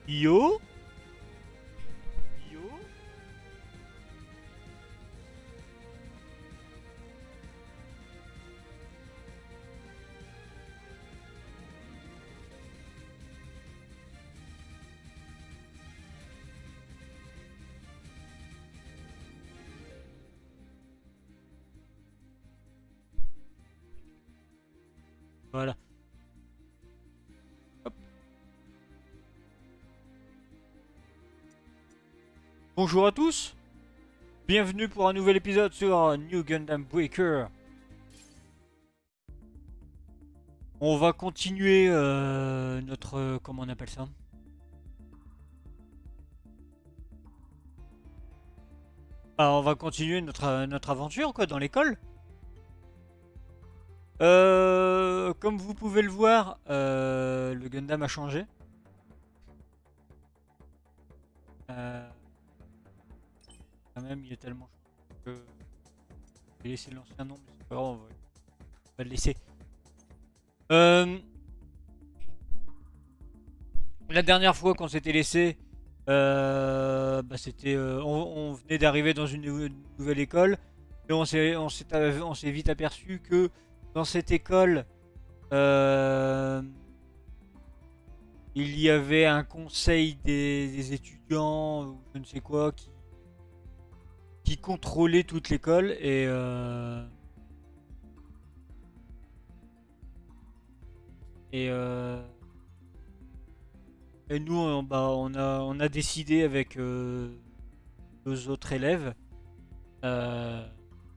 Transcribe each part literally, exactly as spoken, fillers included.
Yo Yo Voilà. Hop. Bonjour à tous. Bienvenue pour un nouvel épisode sur New Gundam Breaker. On va continuer euh, notre... euh, comment on appelle ça? Ah, on va continuer notre, euh, notre aventure quoi dans l'école. Euh, comme vous pouvez le voir, euh, le Gundam a changé. Euh, quand même, il est tellement changé que j'ai laissé l'ancien nom, mais c'est pas grave, on va, on va le laisser. Euh, la dernière fois qu'on s'était laissé, euh, bah c'était, euh, on, on venait d'arriver dans une, nou- une nouvelle école et on s'est, on s'est, on s'est vite aperçu que dans cette école, euh, il y avait un conseil des, des étudiants ou je ne sais quoi qui, qui contrôlait toute l'école et, euh, et, euh, et nous on, bah, on, a, on a décidé avec euh, deux autres élèves euh,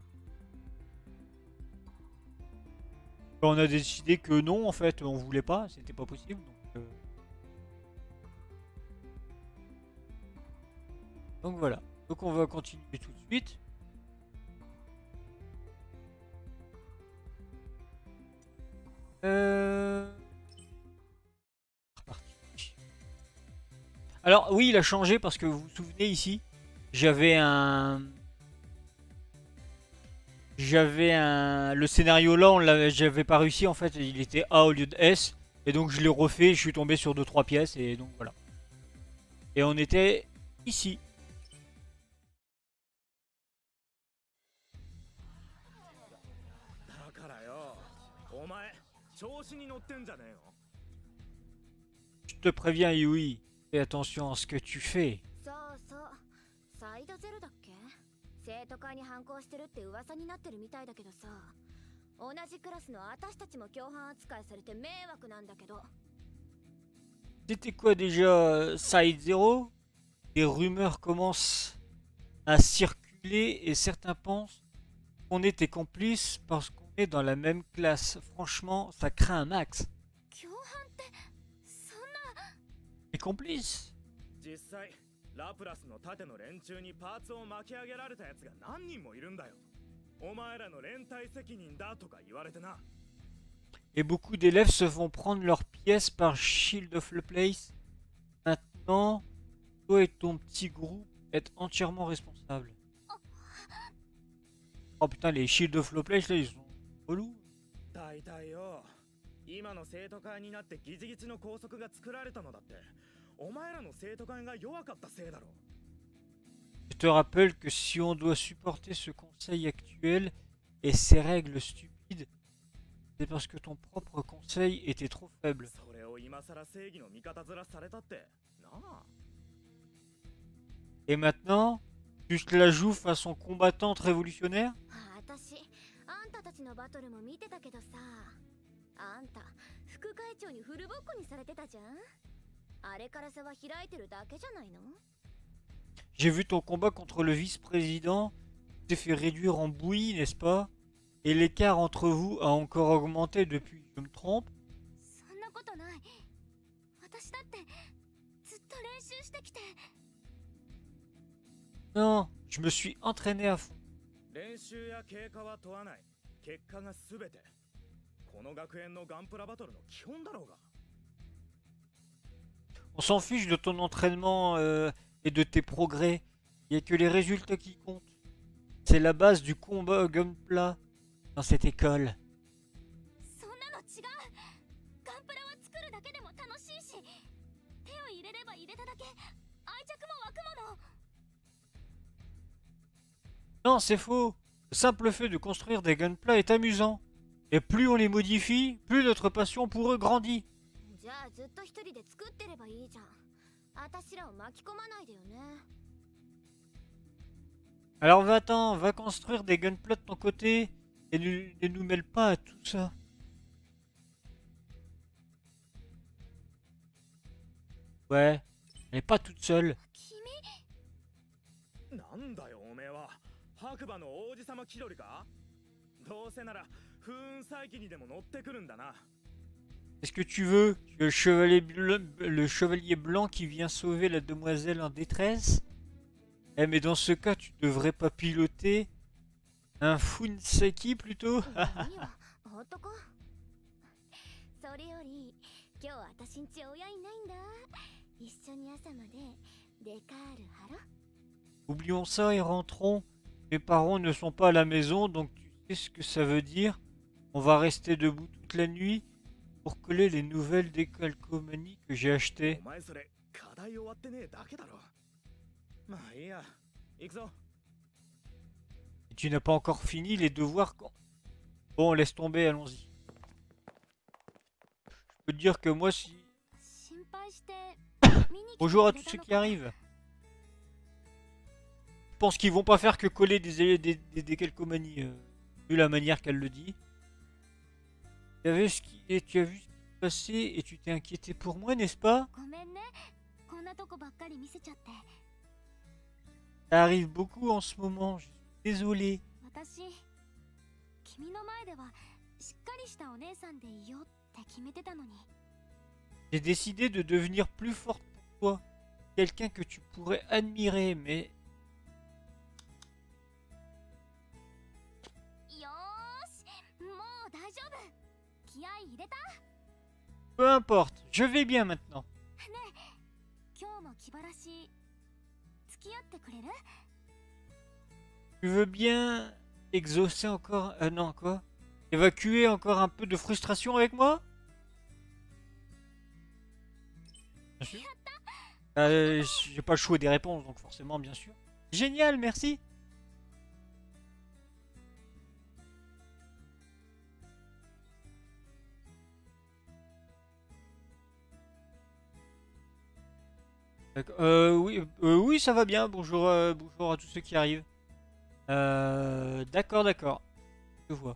on a décidé que non en fait on voulait pas, c'était pas possible donc, euh, donc voilà. Donc on va continuer tout de suite. Euh... reparti. Alors oui, il a changé parce que vous vous souvenez ici, j'avais un, j'avais un, le scénario là, on l'avait, j'avais pas réussi en fait, il était A au lieu de S, et donc je l'ai refait, je suis tombé sur deux trois pièces et donc voilà. Et on était ici. だからよ、お前調子に乗ってんじゃねえの。 Je te préviens, Yui, fais attention à ce que tu fais. そうそう、サイドゼロだっけ？生徒会に反抗してるって噂になってるみたいだけどさ、同じクラスの私たちも共犯扱いされて迷惑なんだけど。 C'était quoi déjà euh, Side Zero? Des rumeurs commencent à circuler et certains pensent qu'on était complices parce qu'on est dans la même classe. Franchement, ça craint un max. 共犯ってそんな。 Les complices? 実際ラプラスの盾の連中にパーツを巻き上げられたやつが何人もいるんだよ。お前らの連帯責任だとか言われてな。 Et beaucoup d'élèves se font prendre leurs pièces par Shield of the Place. Maintenant, toi et ton petit groupe êtes entièrement responsables. Oh putain, les Shield of the Place là, ils sont relous. 大体よ、今の生徒会になってギチギチの拘束が作られたのだって、お前らの生徒会が弱かったせいだろ。 Je te rappelle que si on doit supporter ce conseil actuel et ses règles stupides, c'est parce que ton propre conseil était trop faible. それを今さら正義の味方面されたってなあ。 Et maintenant, tu te la joues façon combattante révolutionnaire? 私、あんたたちのバトルも見てたけどさ、あんた副会長にフルボッコにされてたじゃん。あれから差は開いてるだけじゃないの？ J'ai vu ton combat contre le vice-président, tu t'es fait réduire en bouillie, n'est-ce pas? Et l'écart entre vous a encore augmenté depuis, je me trompe? そんなことない。私だってずっと練習してきて。 Non, je me suis entraîné à fond. 練習や経過は問わない。結果が全て。この学園のガンプラバトルの基本だろうが。 On s'en fiche de ton entraînement euh, et de tes progrès. Il n'y a que les résultats qui comptent. C'est la base du combat Gunpla dans cette école. そんなの違う。ガンプラは作るだけでも楽しいし、手を入れれれば入れただけ愛着も湧くもの。 Non, c'est faux. Le simple fait de construire des gunpla est amusant. Et plus on les modifie, plus notre passion pour eux grandit. じゃあずっと一人で作ってればいいじゃん。私らを巻き込まないでよね。 Alors va-t'en, va construire des gunpla de ton côté et ne, ne nous mêle pas à tout ça. Ouais, elle est pas toute seule. 君、 なんだよおめえは。白馬の王子様気取りか。どうせなら風雲再起にでも乗ってくるんだな。 Qu'est-ce que tu veux? Tu es le chevalier, blanc, le chevalier blanc qui vient sauver la demoiselle en détresse? Eh mais dans ce cas, tu devrais pas piloter un Funseki plutôt? 何よ、男。それより、今日私んち親いないんだ。一緒に朝までデカールハロ。 Oublions ça et rentrons. Mes parents ne sont pas à la maison, donc tu sais ce que ça veut dire. On va rester debout toute la nuit pour coller les nouvelles décalcomanies que j'ai achetées. お前それ課題終わってねえだけだろ。まあいいや、行くぞ。 Et tu n'as pas encore fini les devoirs quand... Bon, laisse tomber, allons-y. Je peux te dire que moi, si... 心配して見に来て Bonjour à くれ tous た ceux の qui か。 arrivent. Je pense qu'ils vont pas faire que coller des, des, des, des calcomanies, euh, vu la manière qu'elle le dit. Tu as vu ce qui, et tu as vu ce qui s'est passé et tu t'es inquiété pour moi, n'est-ce pas? ごめんね。こんなとこばっかり見せちゃって。 Ça arrive beaucoup en ce moment, je suis désolé. 私、君の前ではしっかりしたお姉さんでいようって決めてたのに。 J'ai décidé de devenir plus forte pour toi. Quelqu'un que tu pourrais admirer, mais... よーし、もう大丈夫。気合い入れた？ Peu importe, je vais bien maintenant. 今日も気晴らし付き合ってくれる？ Tu veux bien exaucer encore... Euh, non, quoi? Évacuer encore un peu de frustration avec moi? Bien sûr. Euh, j'ai pas le choix des réponses, donc forcément, bien sûr. Génial, merci. Euh, oui, euh, oui, ça va bien. Bonjour, euh, bonjour à tous ceux qui arrivent. Euh, d'accord, d'accord. Je vois.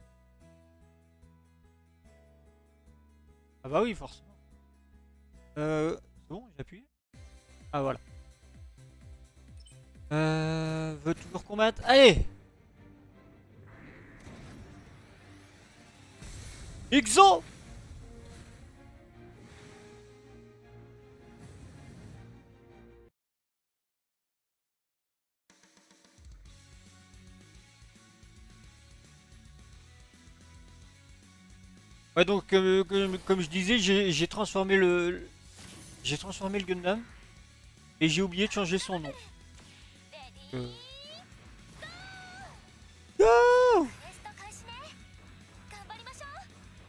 Ah bah oui, forcément. Euh, c'est bon, j'ai appuyé. Ah voilà. Euh, veux toujours combattre? Allez! Exo! Ouais, donc euh, comme, comme je disais, j'ai transformé le j'ai transformé le Gundam et j'ai oublié de changer son nom. Euh... Go! テスト開始ね。頑張りましょう。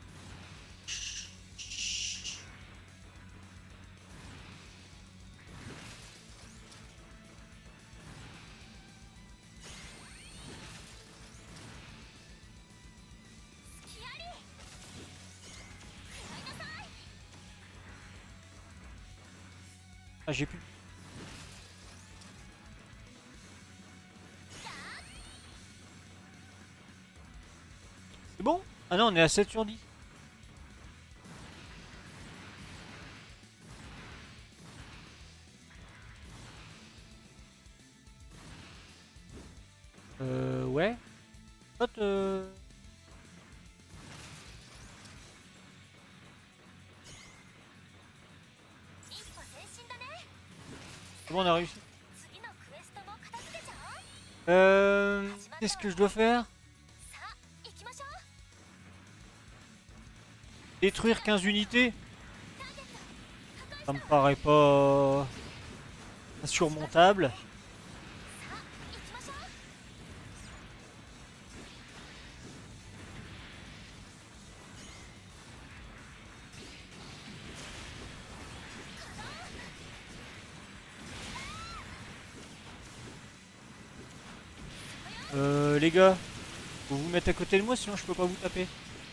Ah, j'ai plus. C'est bon? Ah non, on est à sept sur dix. Euh, ouais. Hop, euh... C'est bon, on a réussi. Euh... Qu'est-ce que je dois faire? Détruire quinze unités? Ça me paraît pas... insurmontable. Euh, les gars, vous vous mettez à côté de moi, sinon je peux pas vous taper.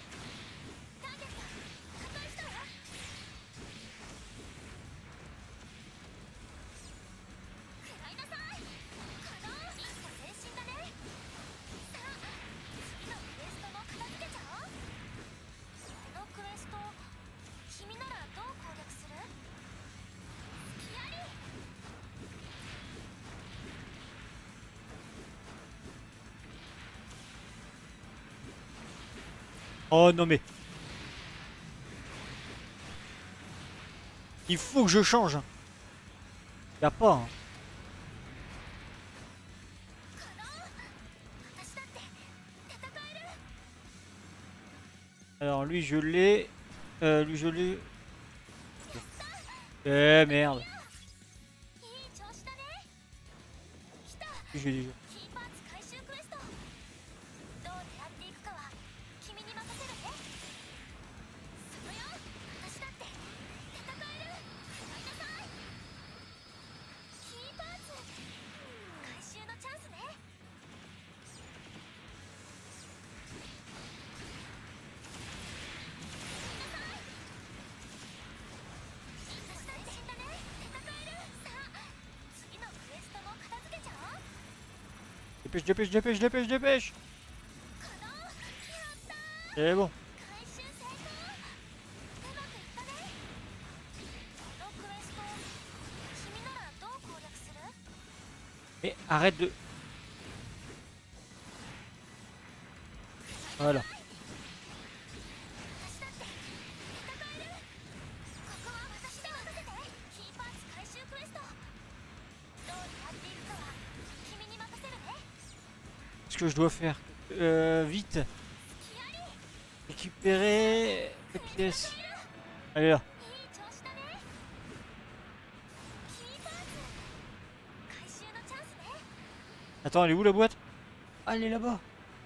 Oh non mais... Il faut que je change. Y'a pas. Hein. Alors lui je l'ai. Euh, lui je l'ai. Eh merde. Lui, je l'ai déjà. Dépêche, dépêche, dépêche, dépêche, dépêche. C'est bon. Et arrête de... Voilà. Ce que je dois faire euh, vite. Récupérer les pièces. Allez là. Attends, elle est où la boîte? Ah, elle est là-bas.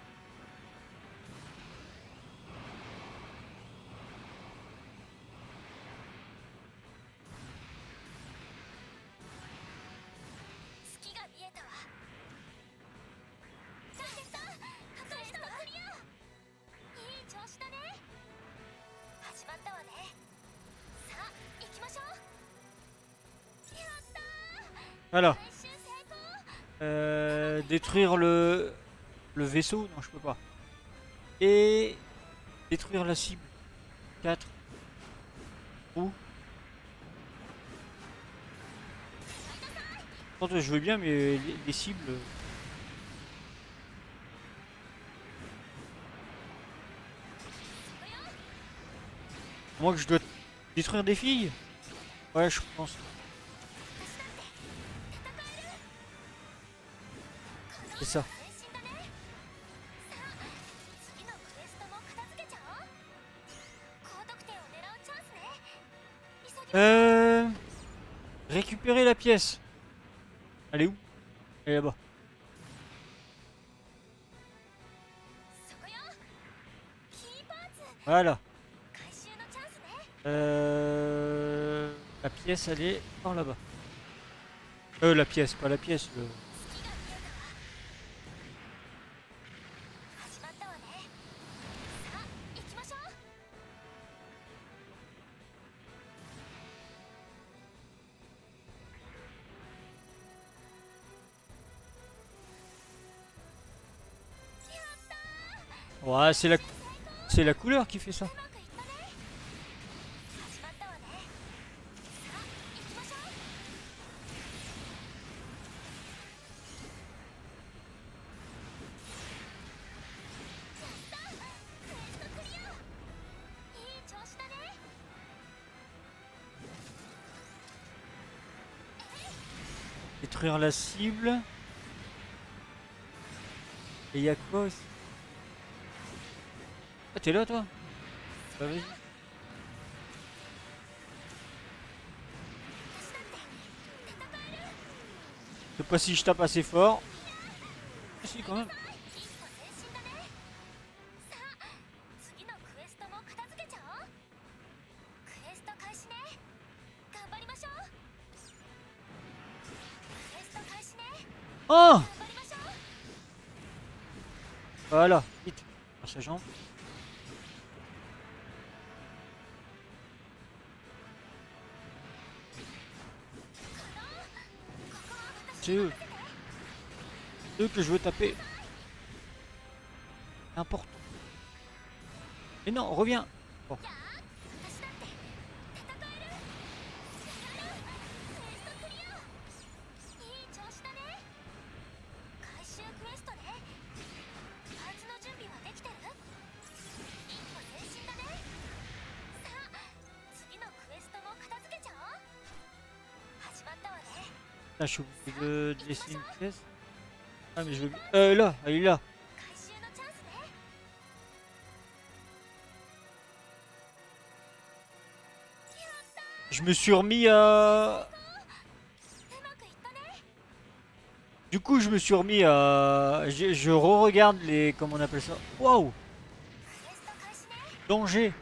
Voilà. Euh, détruire le le vaisseau, non je peux pas. Et détruire la cible. quatre. Où? Je veux bien mais les, les cibles. Moi que je dois détruire des filles? Ouais je pense. C'est ça. Euh... Récupérer la pièce. Elle est où? Elle est là-bas. Voilà. Euh... La pièce elle est par là-bas. Euh la pièce, pas la pièce. Le... Ouais, c'est la c'est la couleur qui fait ça. Détruire la cible. Et il y a quoi aussi? Ah t'es là toi? Bah vas-y. Je sais pas si je tape assez fort. Ah, si quand même. Oh! Voilà, vite. Par sa jambe. C'est eux. C'est eux que je veux taper. C'est important. Mais non, reviens. Bon. Là, je suis obligé de, de laisser une pièce. Ah, mais je veux. Euh, là, elle est là. Je me suis remis à. Du coup, je me suis remis à. Je, je re-regarde les. Comment on appelle ça? Waouh! Danger!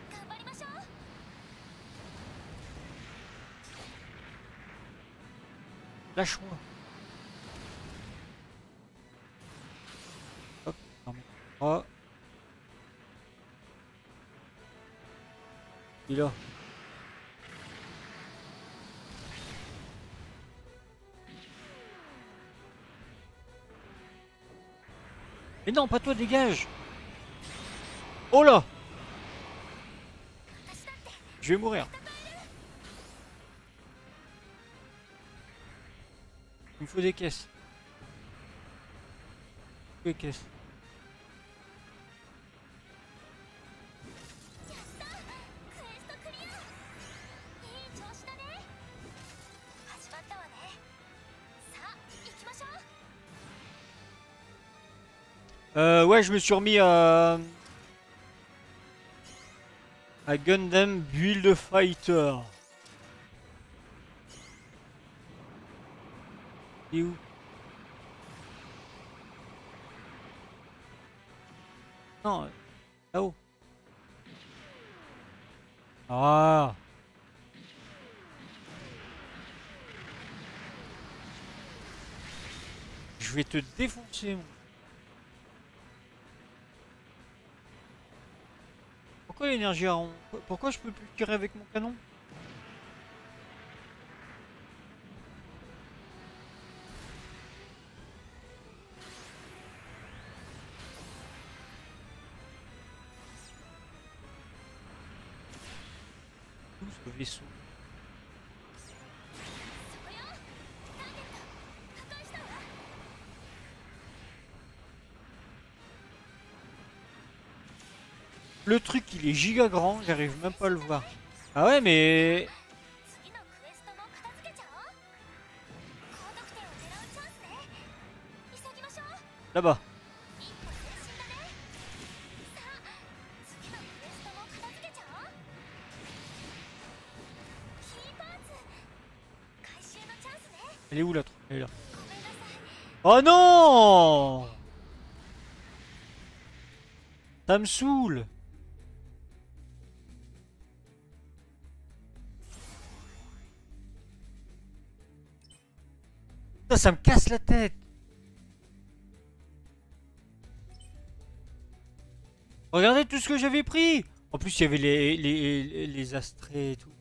Lâche-moi! Hop, non, mais- oh. Il est là. Mais non, pas toi, dégage! Oh là! Je vais mourir. Il me faut des caisses. Des caisses. Euh, ouais, je me suis remis à... à Gundam Build Fighter. Il est où? Non, là-haut. Ah. Je vais te défoncer. Mon... Pourquoi l'énergie a rond? Pourquoi je peux plus tirer avec mon canon? Où ce vaisseau? Le truc il est giga grand, j'arrive même pas à le voir. Ah ouais mais... Là-bas. Elle est où la troupe? Elle est là. Oh non! Ça me saoule! Ça, ça me casse la tête! Regardez tout ce que j'avais pris! En plus, il y avait les, les, les astrées et tout.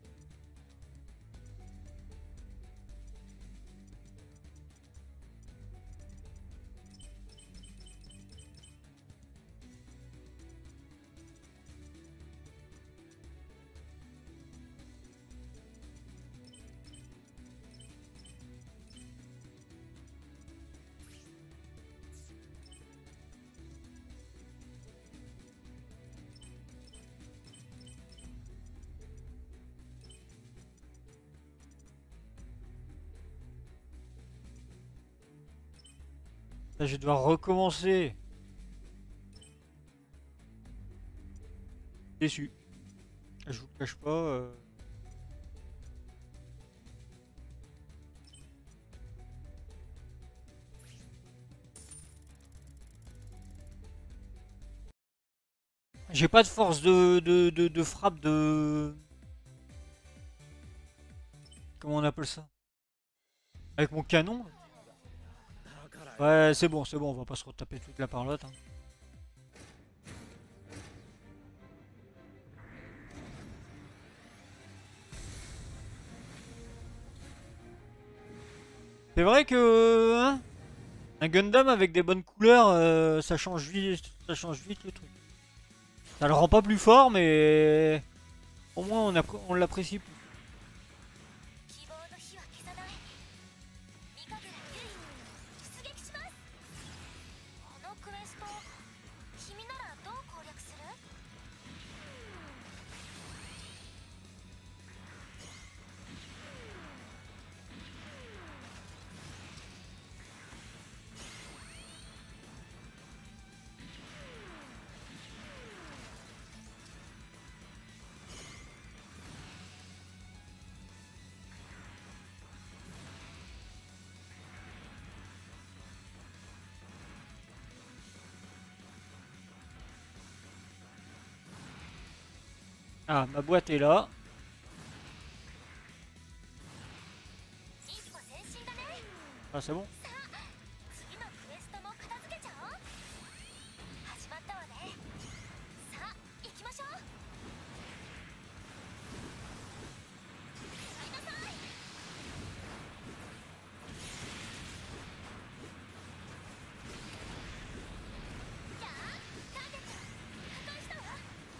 Là, je vais devoir recommencer. Déçu. Je vous le cache pas. Euh... J'ai pas de force de, de, de, de frappe de... Comment on appelle ça? Avec mon canon? Ouais, c'est bon, c'est bon, on va pas se retaper toute la parlotte. Hein. C'est vrai que hein, un Gundam avec des bonnes couleurs, euh, ça change vite, ça change vite le truc. Ça le rend pas plus fort, mais au moins on, appré- on l'apprécie plus. 希望の火は消さない。三神楽優出撃します。このクエスト、君ならどう攻略する？ Ah, ma boîte est là. 一歩前進だね。 Ah, c'est bon. 次のクエストも片付けちゃおう。始まったわね。さあ行きましょう。使いなさい。じゃあターゲット破壊したわ。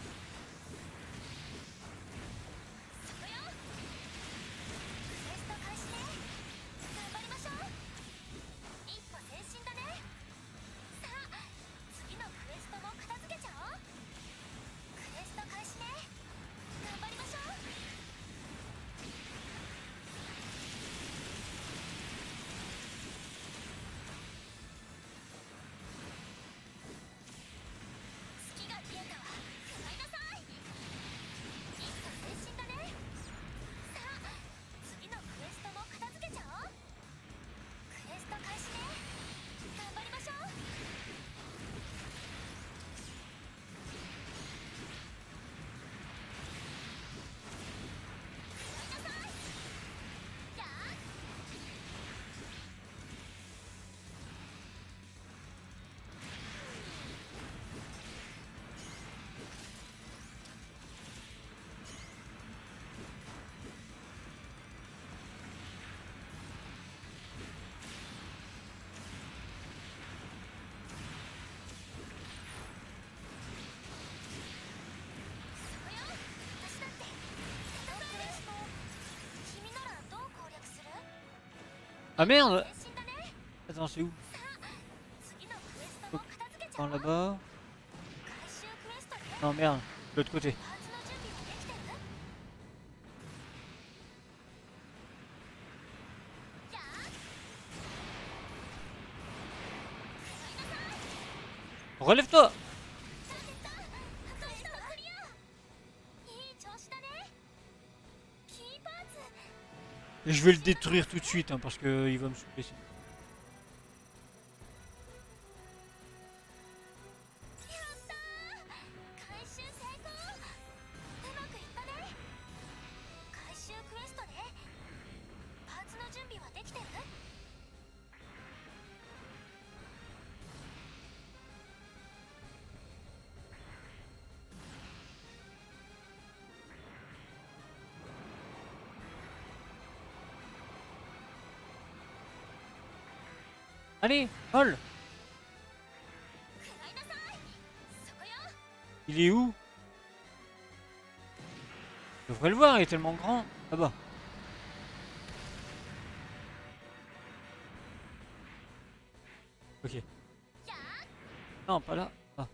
そこよ。クエスト開始ね。頑張りましょう。一歩前進だね。さあ次のクエストも片付けちゃおう。クエスト開始ね。頑張りましょう。月が見えたわ。使いなさい。一歩前進だね。さあ次のクエストも片付けちゃおう。クエスト開始ね。頑張りましょう。使いなさい。じゃあそこよ。私だってこのクエスト、君ならどう攻略する？ Ah merde! 前進だね。 Attends, c'est où? さあ次のクエストも片付けちゃお Par う。 là-bas. 回収クエストね。 Non, merde. De l'autre côté. パーツの準備はできてる？じゃあ使いなさい。 Relève-toi! ターゲット破壊したわ。クリア。いい調子だね。キーパーツ。 Et je vais le détruire tout de suite, hein, parce que il va me saouler. やったー。回収成功。うまくいったね。回収クエストね。パーツの準備はできてる？ Allez, vole! 使いなさい。そこよ。 Il est où? Je devrais le voir, il est tellement grand. Là-bas. Ok. じゃあ Non, pas là. Ah.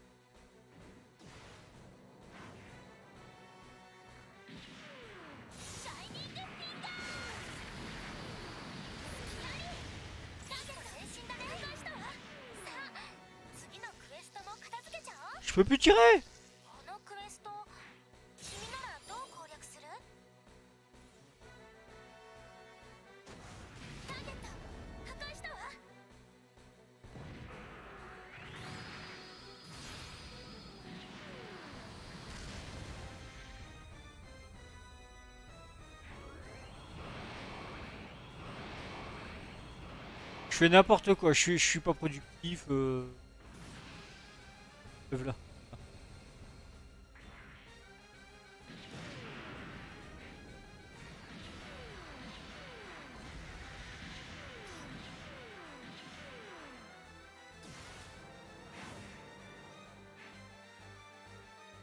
シャイニングフィンガー。ターゲット前進だね。破壊したわ。さあ次のクエストも片付けちゃおう。 Je peux plus tirer! このクエスト、君ならどう攻略する？ターゲット破壊したわ。 Je fais n'importe quoi, je suis, je suis pas productif. Euh... Le voilà.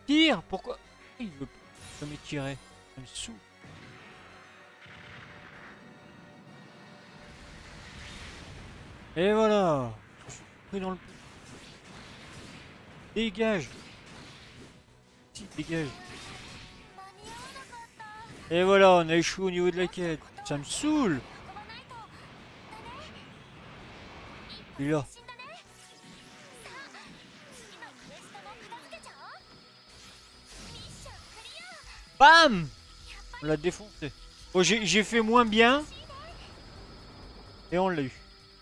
Tire! Pourquoi? Il veut pas me tirer. Ça me saoule. Et voilà! Je suis pris dans le... Dégage! Si, dégage! 間に合わなかった Et voilà, on a échoué au niveau de la quête. Ça me saoule! 運ばないとだね一 Il est là. 歩前進だねさあ次のクエストも片付けちゃおうミッションクリア Bam! On l'a défoncé. Bon, j'ai j'ai fait moins bien. Et on l'a eu.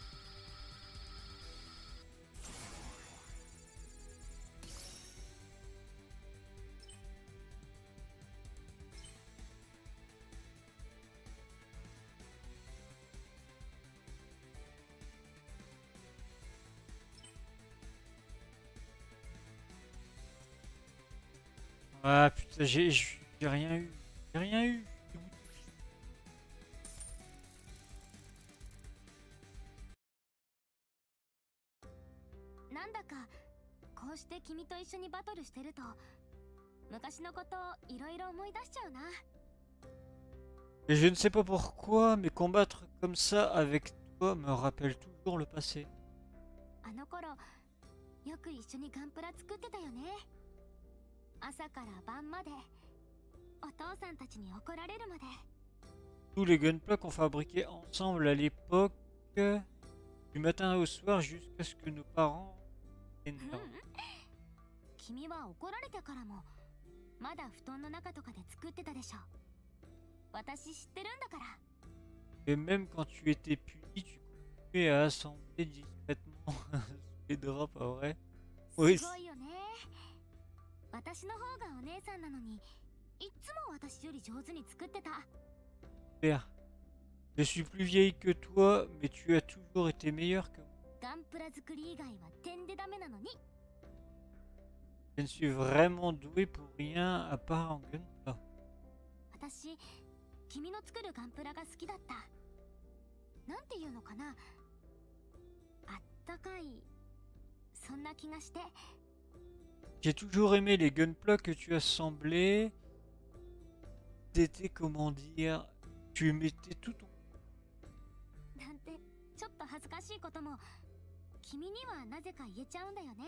Ah putain, j'ai j'ai rien eu. J'ai rien eu. Nandaka, なんだかこうして君と一緒にバトルしてると昔のことをいろいろ思い出しちゃうな Et je ne sais pas pourquoi, mais combattre comme ça avec toi me rappelle toujours le passé. あの頃よく一緒にガンプラ作ってたよね朝から晩までお父さんたちに怒られるまで Tous les gunpla qu'on fabriquait ensemble à l'époque, du matin au soir jusqu'à ce que nos parents うん énervent. 君は怒られてからもまだ布団の中とかで作ってたでしょ私知ってるんだから Et même quand tu étais puni, tu continuais à assembler discrètement les draps, pas vrai? Oui. すごいよね私の方がお姉さんなのにいっつも私より上手に作ってた Super. Je suis plus vieille que toi, mais tu as toujours été meilleure que moi. ガンプラ作り以外は点でダメなのに Je ne suis vraiment doué pour rien à part en gunpla. 私君の作るガンプラが好きだったなんていうのかなあったかいそんな気がして J'ai toujours aimé les gunpla que tu assemblais. T'étais, comment dire, tu mettais tout ton... なんてちょっと恥ずかしいことも君にはなぜか言えちゃうんだよね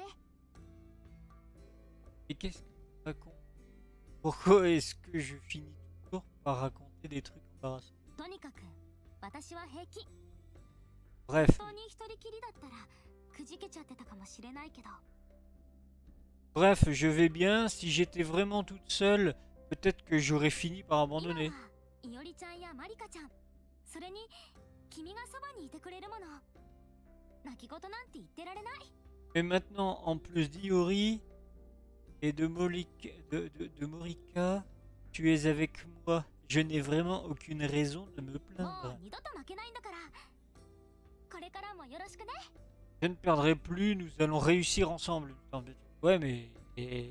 Et qu'est-ce que tu racontes? Pourquoi est-ce que je finis toujours par raconter des trucs embarrassants? とにかく私は平気 Bref, 本当に一人きりだったらくじけちゃってたかもしれないけど bref, je vais bien. Si j'étais vraiment toute seule, peut-être que j'aurais fini par 今は abandonner. いおりちゃんやまりかちゃんそれに君がそばにいてくれるもの泣き言なんて言ってられない Mais maintenant, en plus d'Iori et de, Molika, de, de, de Morika, tu es avec moi. Je n'ai vraiment aucune raison de me もう plaindre. 二度と負けないんだからこれからもよろしくね Je ne perdrai plus, nous allons réussir ensemble. Ouais, mais... et-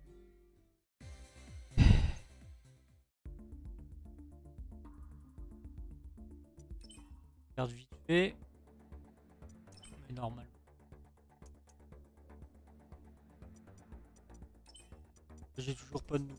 Regarde vite fait. Mais normal. J'ai toujours pas de nouvelles.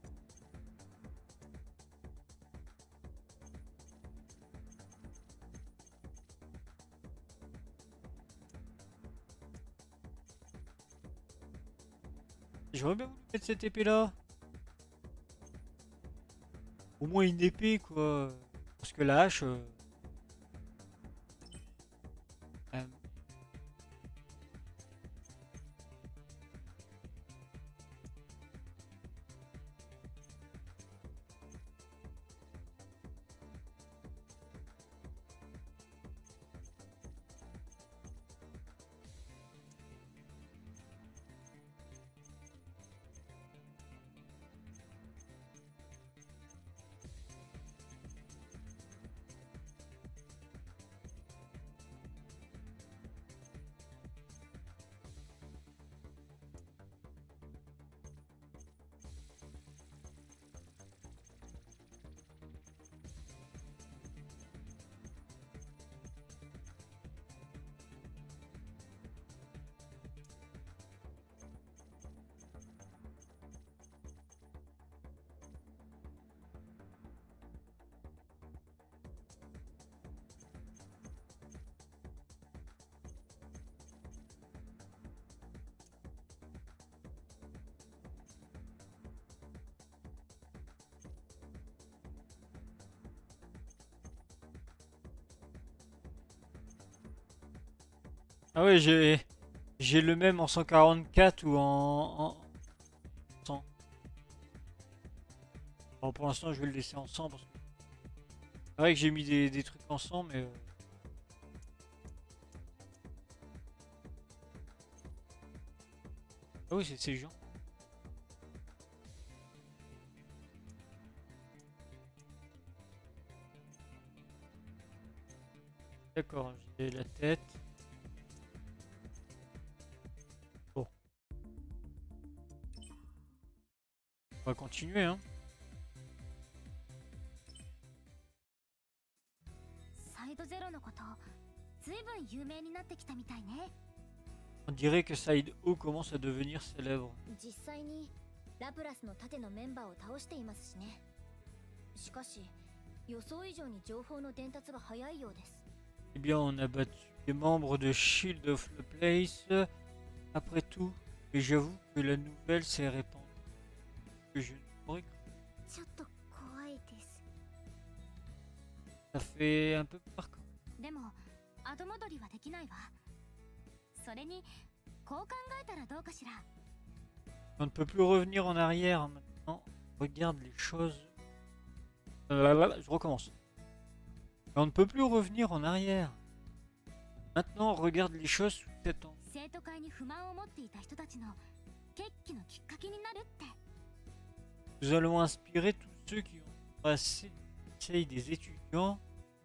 J'aurais bien voulu mettre cette épée là. Au moins une épée quoi. Parce que la hache... euh, euh, Ah ouais, j'ai j'ai le même en cent quarante-quatre ou en, en cent. Bon, pour l'instant, je vais le laisser en cent parce que c'est vrai que j'ai mis des, des trucs en cent, mais euh, ah oui, c'est c'est gens. D'accord, j'ai la tête. Bon, on va continuer, hein. サイドゼロのことずいぶん有名になってきたみたいね。 On dirait que Side O commence à devenir célèbre. 実際にラプラスの盾のメンバーを倒していますしね。しかし予想以上に情報の伝達が早いようです。 Eh bien, on a battu les membres de Shield of the Place. Après tout, et j'avoue que la nouvelle s'est répandue. Que je ne pourrais cru. ちょっと怖いです。 Ça fait un peu peur. Quand même. でも後戻りはできないわ。それにこう考えたらどうかしら。 On ne peut plus revenir en arrière maintenant. Regarde les choses. Euh, je recommence. On ne peut plus revenir en arrière. Maintenant, regarde les choses sous cet angle. 生徒会に不満を持っていた人たちの決起のきっかけになるって。 Nous allons inspirer tous ceux qui ont passé le conseil des étudiants.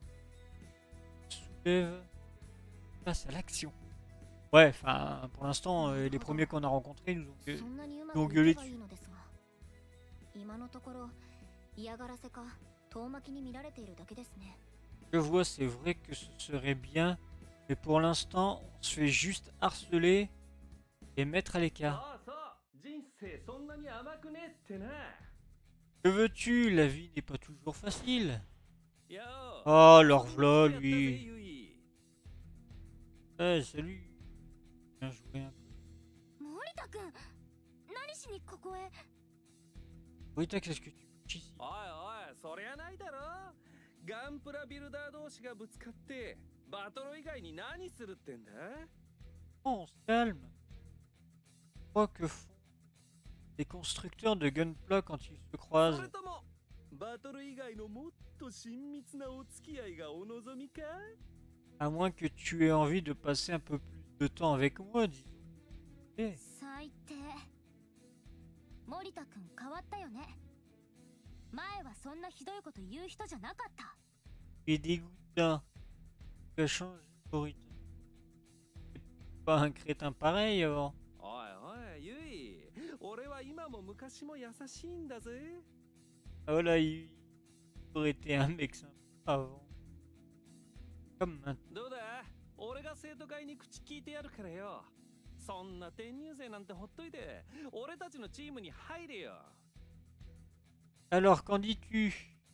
Soulève face à l'action. Ouais, enfin, pour l'instant, euh, les premiers qu'on a rencontrés nous ont, gue- そんなにうま nous ont くい gueulé けばいい dessus. のですが、今のところ嫌がらせか遠巻きに見られているだけですね。 Je vois, c'est vrai que ce serait bien, mais pour l'instant, on se fait juste harceler et mettre à l'écart. そうそう人生そんなに甘くねってな Que veux-tu? La vie n'est pas toujours facile. よ Oh, alors voilà, やったぜ lui. ユイ Eh, salut. Bien joué un peu. 森田くん、何しにここへ。 Rita, qu'est-ce que tu fais ici? おいおいそりゃないだろガンプラビルダー同士がぶつかってバトル以外に何するってんだ Oh, on se calme. Je crois que font les constructeurs de Gunpla quand ils se そ croisent. れともバトル以外のもっと親密なお付き合いがお望みか À moins que tu aies envie de passer un peu plus de temps avec moi, disons. Eh, 最低。森田くん変わったよね。前はそんなひどいこと言う人じゃなかった。 tu es dégoûtant. Tu as changé, Rita. C'est pas un crétin pareil avant. おいおいユイ俺は今も昔も優しいんだぜ Ah voilà, il aurait été un mec sympa avant. Comme maintenant. どうだ俺が生徒会に口聞いてやるからよそんな転入生なんてほっといて俺たちのチームに入れよ Alors, qu'en dis-tu?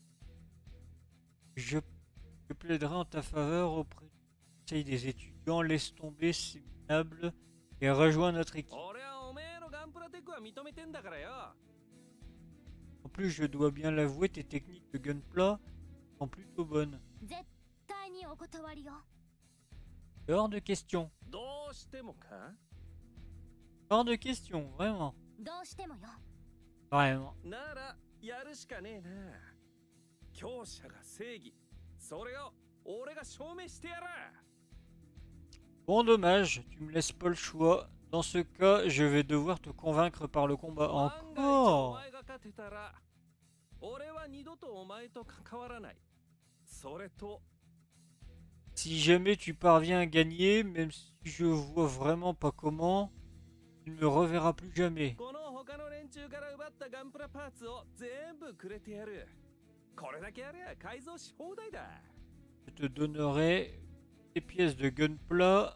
je, je plaiderai en ta faveur auprès du conseil des étudiants. Laisse tomber ces minables et rejoins notre équipe. 俺はおめえのガンプラテクは認めてんだからよ En plus, je dois bien l'avouer, tes techniques de gunpla sont plutôt bonnes. 絶対にお断りよ。 Hors de question. どうしてもか Hors de question, vraiment. どうしてもよ。 Vraiment. ならやるしかねえな強者が正義それを俺が証明してやら Bon, dommage, tu me laisses pas le choix. Dans ce cas, je vais devoir te convaincre par le combat. 万が一お Encore. 前が勝てたら俺は二度とお前と関わらないそれと Si jamais tu parviens à gagner, même si je vois vraiment pas comment, tu ne me reverras plus jamais. この他の連中から奪ったガンプラパーツを全部くれてやるこれだけやりゃ改造し放題だ Je te donnerai des pièces de gunpla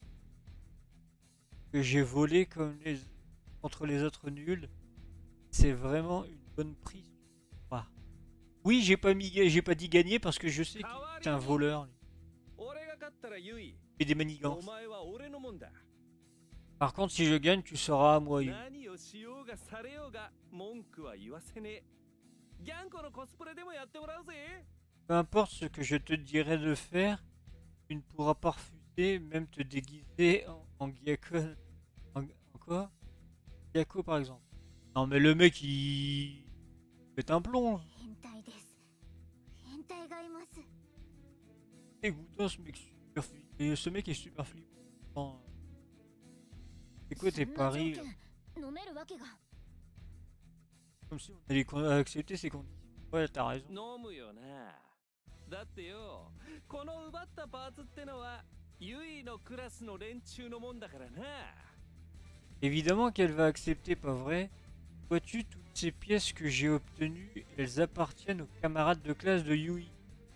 que j'ai volées comme les... contre les autres nuls. C'est vraiment une bonne prise. Ah. Oui, j'ai pas mis, j'ai pas dit gagner parce que je sais qu'il est un voleur. lui. 俺が勝ったらユイ Il fait des お manigances. 前は俺のもんだ Par contre, si je gagne, tu seras à moi. Yu. 何をしようがされようが文句は言わせねえギャンコのコスプレでもやってもらうぜ Peu importe ce que je te dirai de faire, tu ne pourras pas refuser. sais même te déguiser en, en Gyako. En, en quoi? Gyako par exemple. Non mais le mec il pète un plomb. 変態です。変態がいます。 Dégoûtant ce mec super flippant. Et ce mec est super flippant. C'est quoi tes そんな条 paris là? 件飲めるわけが。 Comme si on allait con- accepter ces conditions. Ouais, t'as raison. 飲むよな。だってよ、この奪ったパーツってのはユイのクラスの連中のもんだからな。 Évidemment qu'elle va accepter, pas vrai? Vois-tu, toutes ces pièces que j'ai obtenues, elles appartiennent aux camarades de classe de Yui.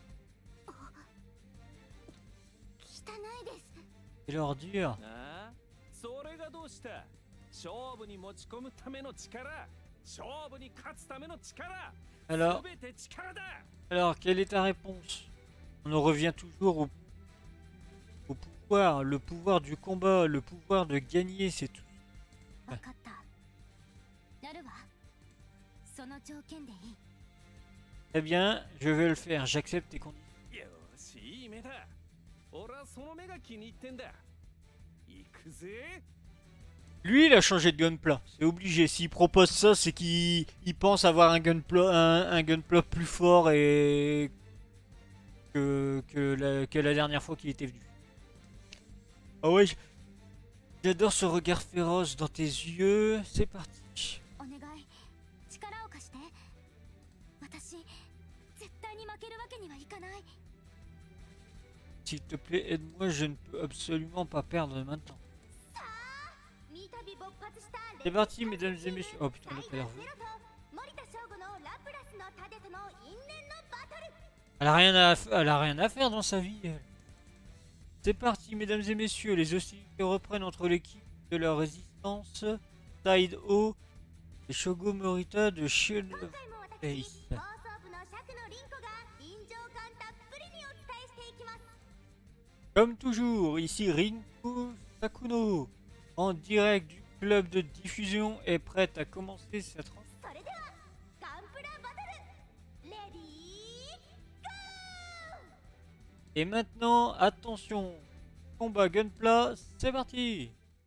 汚いです。 Et leur dire. なあ、それがどうした？勝負に持ち込むための力、勝負に勝つための力、 Alors, 全て力だ。 alors, quelle est ta réponse? On en revient toujours au, au pouvoir, le pouvoir du combat, le pouvoir de gagner, c'est tout. わかった。やるわ。その条件でいい。 Eh bien, je vais le faire, j'accepte tes conditions. よし、いい目だ。俺はその目が気に入ってんだ。行くぜ。 Lui, il a changé de gunpla, c'est obligé. S'il propose ça, c'est qu'il il pense avoir un gunpla, un, un gunpla plus fort et que, que, la, que la dernière fois qu'il était venu. Ah ouais, j'- j'adore ce regard féroce dans tes yeux. C'est parti. お願い。力を貸して。私、絶対に負けるわけにはいかない。 S'il te plaît, aide-moi, je ne peux absolument pas perdre maintenant. さあ、三度勃発した C'est parti, mesdames et messieurs. Oh putain, l'autre a l'air vieux. 森田翔吾のラプラスの盾との因縁のバトル。 Elle a rien à, f- elle a rien à faire dans sa vie. elle. C'est parti, mesdames et messieurs. Les hostilités reprennent entre l'équipe de la résistance, Side O et Shogo Morita de Shield 今 of 回も私、 Face. 放送部の釈野凛子が臨場感たっぷりにお伝えしていきます。 Comme toujours, ici Rinko Sakuno, en direct du club de diffusion, est prête à commencer sa trans. それではガンプラバトルレディーゴー。 Et maintenant, attention, combat gunpla, c'est parti.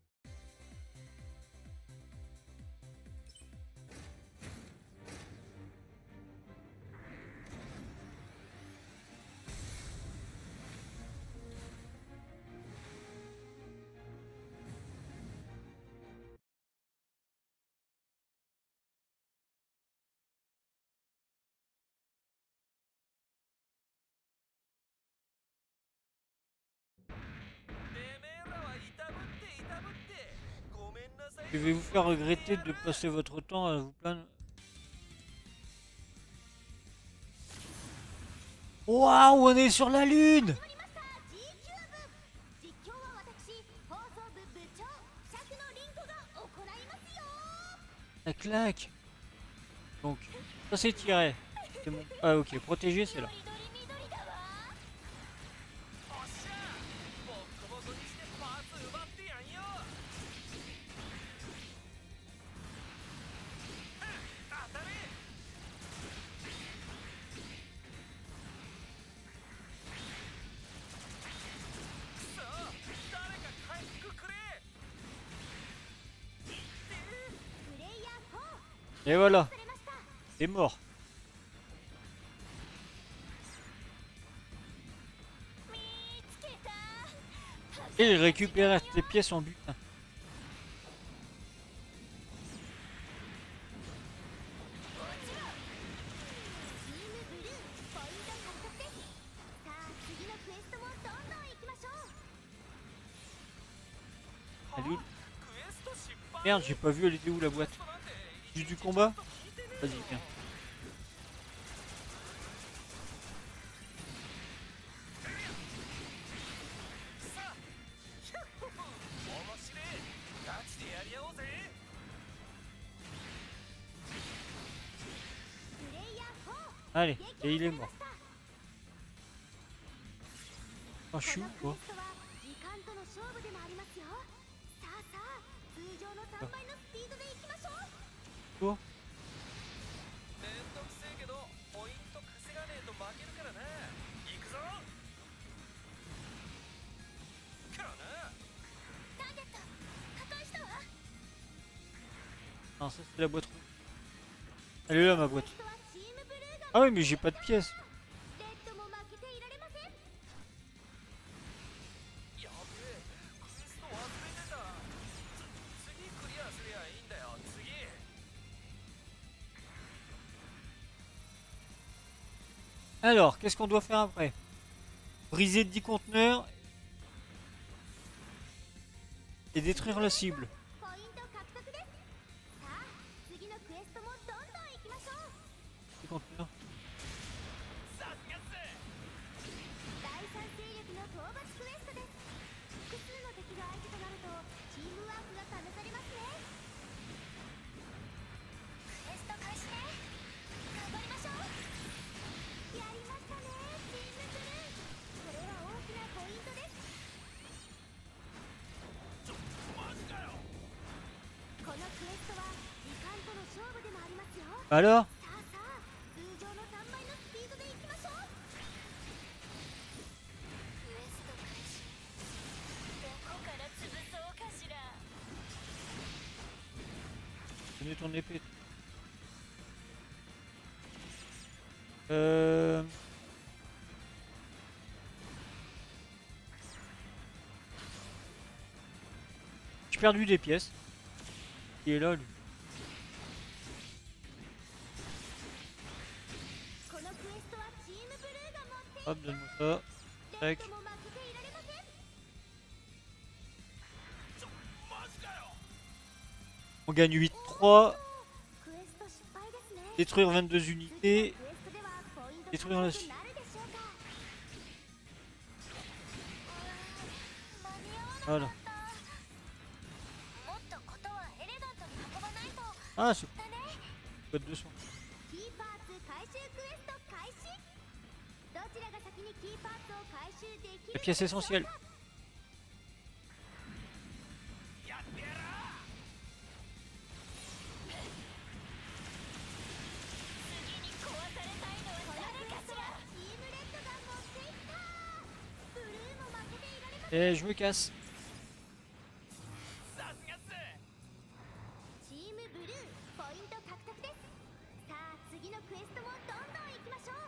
Je vais vous faire regretter de passer votre temps à vous plaindre. Waouh, on est sur la lune! 始まりました G キューブ。実況は私、放送部部長釈野凛子が行いますよ。 Ça claque. Donc, ça c'est tiré. C'est bon. Ah ok, protégé c'est là. 緑緑だわ。 おっしゃ、ボッコボコにしてパーツ奪ってやんよ。当たれ。さあ、誰か回復くれ。いってプレイヤーフォー Et voilà, されました。 c'est mort. 見つけた。 Et il récupère tes pièces en butin. チームブルーポイント獲得です。さあ次のクエストもどんどん行きましょう。 Elle est où? クエスト失敗。 Merde, j'ai pas vu, elle était où la boîte? Juste du combat? Vas-y, viens. Allez, et il est mort. Oh, chou, quoi. 時間との勝負でもありますよ。さあさあ通常のさんばいのスピードで行きましょう。 Quoi? めんどくせえけどポイント稼がねえと負けるからな。行くぞ。 Non, ça c'est la boîte rouge. Elle est là ma boîte. Ah oui, mais j'ai pas de pièces. レッドも負けていられません。 やべえ、クエスト忘れてた。つ次クリアすりゃいいんだよ。次。 Alors, qu'est-ce qu'on doit faire après? Briser dix conteneurs et détruire la cible. ポイント獲得です。さあ、次のクエストもどんどん行きましょう。 dix conteneurs. さすがっす。 第三勢力の討伐クエストです。複数の敵が相手となるとチームワークが試されますね。クエスト開始ね。頑張りましょう。やりましたね、チームブルー。これは大きなポイントです。 ちょ、マジかよ。 このクエストは時間との勝負でもありますよ。 Alors? さあさあ、通常のさんばいのスピードで行きましょう。クエスト開始。どこから潰そうかしら。 Tenez ton épée. Euh... J'ai perdu des pièces. Il est là lui. このクエストはチームブルーが持ってい Hop, donne-moi ça. レッ Tac. ドも負けていられません。 ちょ、マジかよ。 On gagne huit trois. クエスト失敗ですね。 Détruire vingt-deux 次の unités. クエストではポイント détruire la 獲得なるでしょうか。間に合わな Voilà. かった。もっとことはエレガントに運ばないと Ah, c'est だね。 code deux cents. キーパーツ回収クエスト開始。どちらが先にキーパーツを回収できる La pièce essentielle. やってやら。 次に壊されたいのは誰かしら。チームレッドが持っていった。ブルーも負けていられません。 Eh, je me casse. さすがっす。 チームブルーポイント獲得です。さあ次のクエストもどんどん行きましょう。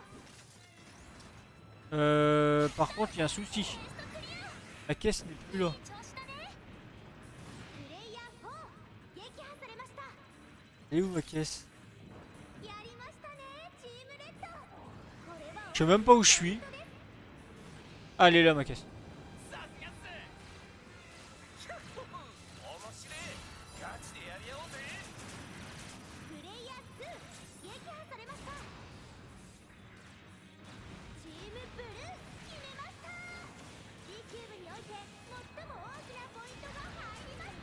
Euh, par contre, il y a un souci. クエストクリア。 La caisse n'est plus là. 調子だね。プレイヤーフォー撃破されました。 Elle est où ma caisse? やりましたね、チームレッド。これは Je sais même pas où je suis. Ah, elle est là ma caisse. さすがっす。面白い。ガチでやり合おうぜ。 プレイヤーツー撃破されました。チームブルー決めました。 G キューブにおいて最も大きなポイントが入りました。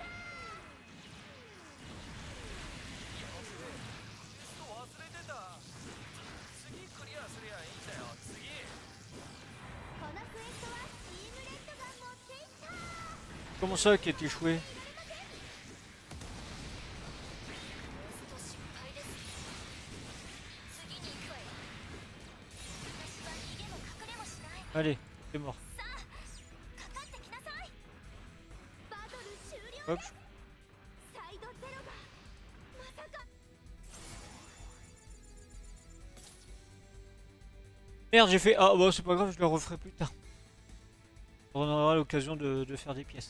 クエスト忘れてた。次クリアすりゃいいんだよ。次。 このクエストはチームレッドが持っていった。 Comment ça qui a été échoué? クエスト失敗です。次に行くわよ。私は逃げも隠れもしない。 Allez, c'est mort. さあ、かかってきなさい。バトル終了 Hop. です。サイドゼロがまさか。 Merde, j'ai fait. Ah, bah c'est pas grave, je le referai plus tard. On aura l'occasion de, de faire des pièces.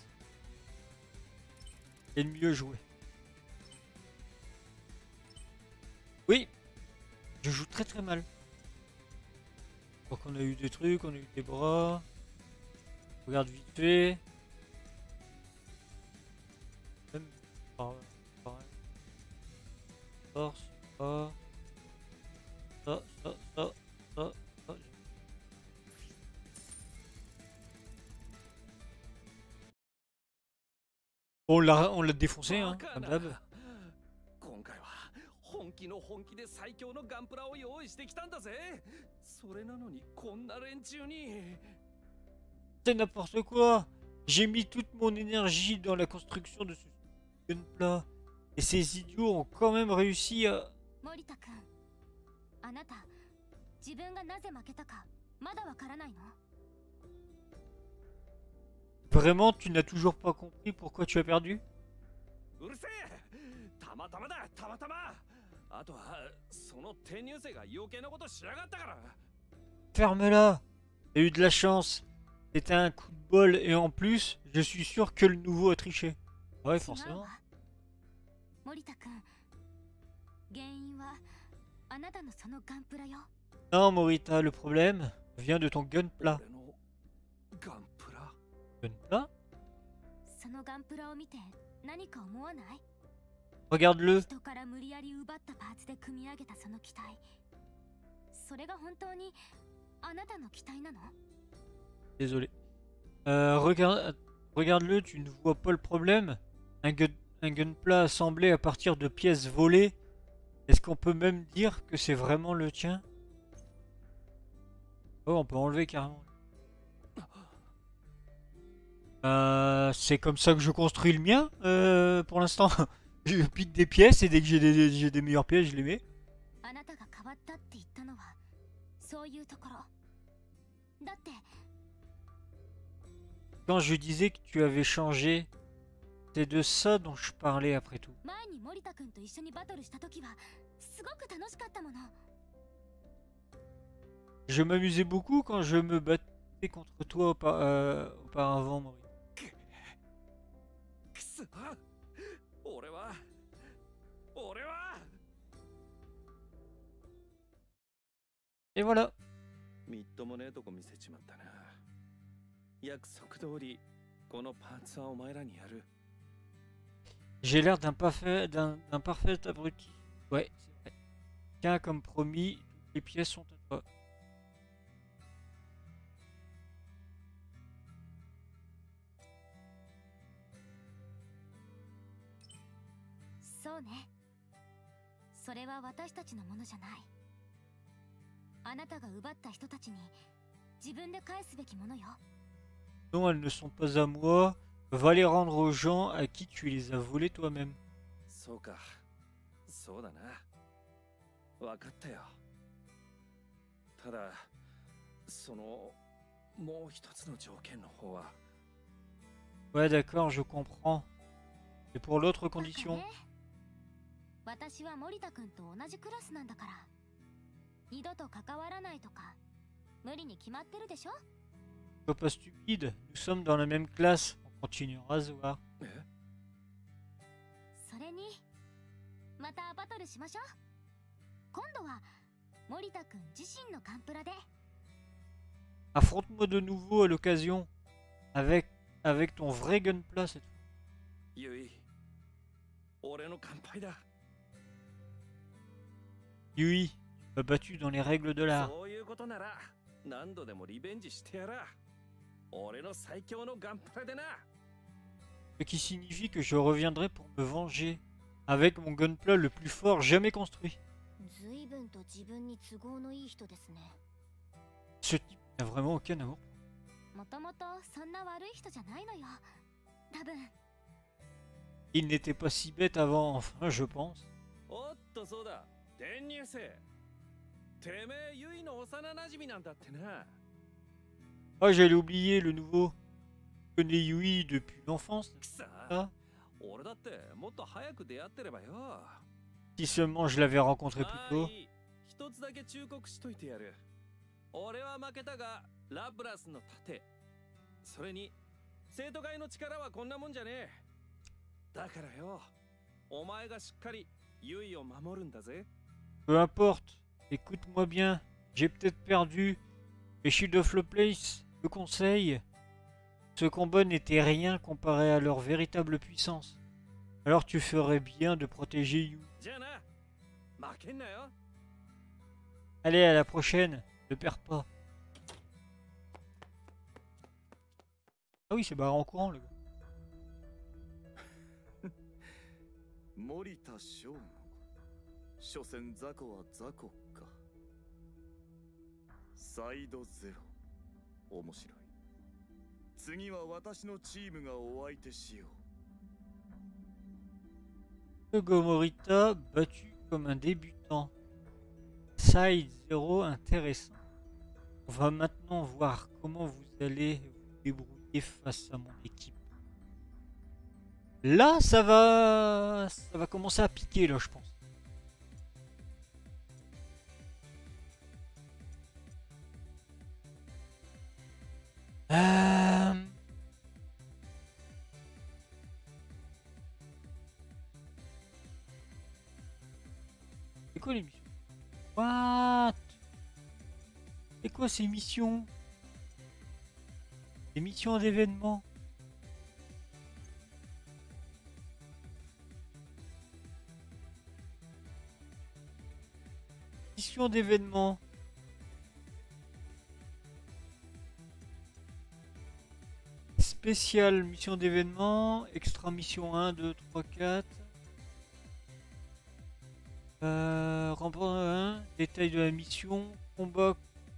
Et de mieux jouer. Oui, je joue très très mal. Donc on a eu des trucs, on a eu des bras. Regarde vite fait. Même par- pareil. Force, ça, ça, ça, ça, ça, ça. On l'a on l'a défoncé, hein, comme d'hab. 今回は本気の本気で最強のガンプラを用意してきたんだぜ。それなのにこんな連中に。 C'est n'importe quoi. J'ai mis toute mon énergie dans la construction de ce gunpla. Et ces idiots ont quand même réussi à... 森田君、あなた自分がなぜ負けたかまだわからないの？ Vraiment, tu n'as toujours pas compris pourquoi tu as perdu? うるせえ。 たまたまだたまたま。あとはその転入生が余計なことしやがったから。 Ferme-la! T'as eu de la chance. C'était un coup de bol et en plus, je suis sûr que le nouveau a triché. Ouais, 違う forcément. わ森田君、原因はあなたのそのガンプラよ。 Non, Morita, le problème vient de ton gunpla. 俺のガンプラ。 Gunpla? そのガンプラを見て何か思わない？ Regarde-le. 人から無理やり奪ったパーツで組み上げたその機体、それが本当にあなたの機体なの？ Désolé. Euh, regarde, regarde-le, tu ne vois pas le problème? Un, gun, un gunpla assemblé à partir de pièces volées. Est-ce qu'on peut même dire que c'est vraiment le tien? Oh, on peut enlever carrément. Euh, c'est comme ça que je construis le mien, euh, pour l'instant. Je pique des pièces et dès que j'ai des, j'ai des meilleures pièces, je les mets. あなたが変わったって言ったのはそういうところだって。 Quand je disais que tu avais changé, c'est de ça dont je parlais après tout. 前に森田君と一緒にバトルした時はすごく楽しかったもの。 Je m'amusais beaucoup quand je me battais contre toi aupa- euh, auparavant, Maurice. くそ。俺は俺は Et voilà. みっともねえとこ見せちまったな。約束通りこのパーツはお前らにやる。 J'ai l'air d'un parfait, d'un, d'un parfait abruti. Ouais, c'est vrai. Tiens, comme promis, les pièces sont à toi. そうね。それは私たちのものじゃない。あなたが奪った人たちに自分で返すべきものよ。 Non, elles ne sont pas à moi. Va les rendre aux gens à qui tu les as volées toi-même. そうか。そうだな。わかったよ。ただそのもう一つの条件の方は。 Ouais, d'accord, je comprends. Et pour l'autre condition? 私は森田君と同じクラスなんだから。二度と関わらないとか無理に決まってるでしょ？ Sois pas stupide, nous sommes dans la même classe. On continuera à se voir. それにまたバトルしましょう。今度は森田君自身のガンプラで。 Affronte-moi de nouveau à l'occasion. Avec, avec ton vrai gunpla cette fois. ゆい、俺の乾杯だ。 Yui, tu m'as battu dans les règles de l'art. そういうことなら何度でもリベンジしてやら。俺の最強のガンプラでな。 Ce qui signifie que je reviendrai pour me venger. Avec mon gunpla le plus fort jamais construit. 随分と自分に都合のいい人ですね。 Ce type n'a vraiment aucun amour. もともとそんな悪い人じゃないのよ。多分。 Il n'était pas si bête avant, enfin, je pense. おっとそうだ。転入生。てめえゆいの幼馴染なんだってな。 Oh, j'allais oublier le nouveau. Je connais Yui depuis l'enfance. くさ。 Ah, 俺だってもっと早く出会ってればよ。 si seulement je l'avais rencontré plus まあ tôt. いい。一つだけ忠告しといてやる。俺は負けたがラブラスの盾。それに生徒会の力はこんなもんじゃねえ。だからよ、お前がしっかりユイを守るんだぜ。 Peu importe. Écoute-moi bien. J'ai peut-être perdu. Mais Shield of the Place me conseille. Ce combat n'était rien comparé à leur véritable puissance. Alors tu ferais bien de protéger Yui. じゃあな、負けんなよ。 Allez, à la prochaine. Ne perds pas. Ah oui, c'est barré en courant, le gars. 森田翔吾。所詮雑魚は雑魚か。サイドゼロ。面白い。次は私のチームがお相手しよう。 Hugo Morita battu comme un débutant. Side zéro intéressant. On va maintenant voir comment vous allez vous débrouiller face à mon équipe. Là, ça va... Ça va commencer à piquer, là, je pense. Euh... C'est quoi les missions? What? C'est quoi ces missions? Les missions d'événements? Mission d'événements. Spécial mission d'événements. Extra mission un, deux, trois, quatre. Euh, remporte un. Détail de la mission. Combat.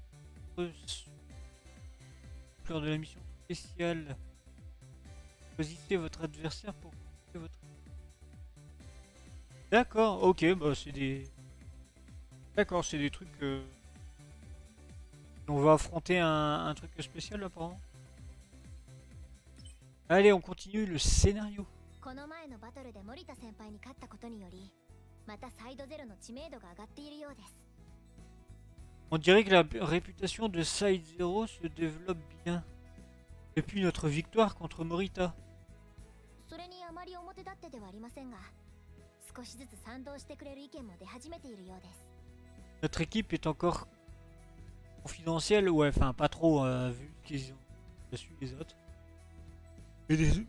Fleur de la mission spéciale. Choisissez votre adversaire pour votre. D'accord, ok, bah c'est des. D'accord, c'est des trucs. Euh... On va affronter un, un truc spécial apparemment. Allez, on continue le scénario. この前のバトルで森田先輩に勝ったことにより、またサイドゼロの知名度が上がっているようです。 On dirait que la réputation de Side Zero se développe bien depuis notre victoire contre Morita. それにあまり表立ってではありませんが、少しずつ賛同してくれる意見も出始めているようです。 Notre équipe est encore confidentielle, ouais, enfin pas trop euh, vu qu'ils ont reçu les autres. Et des...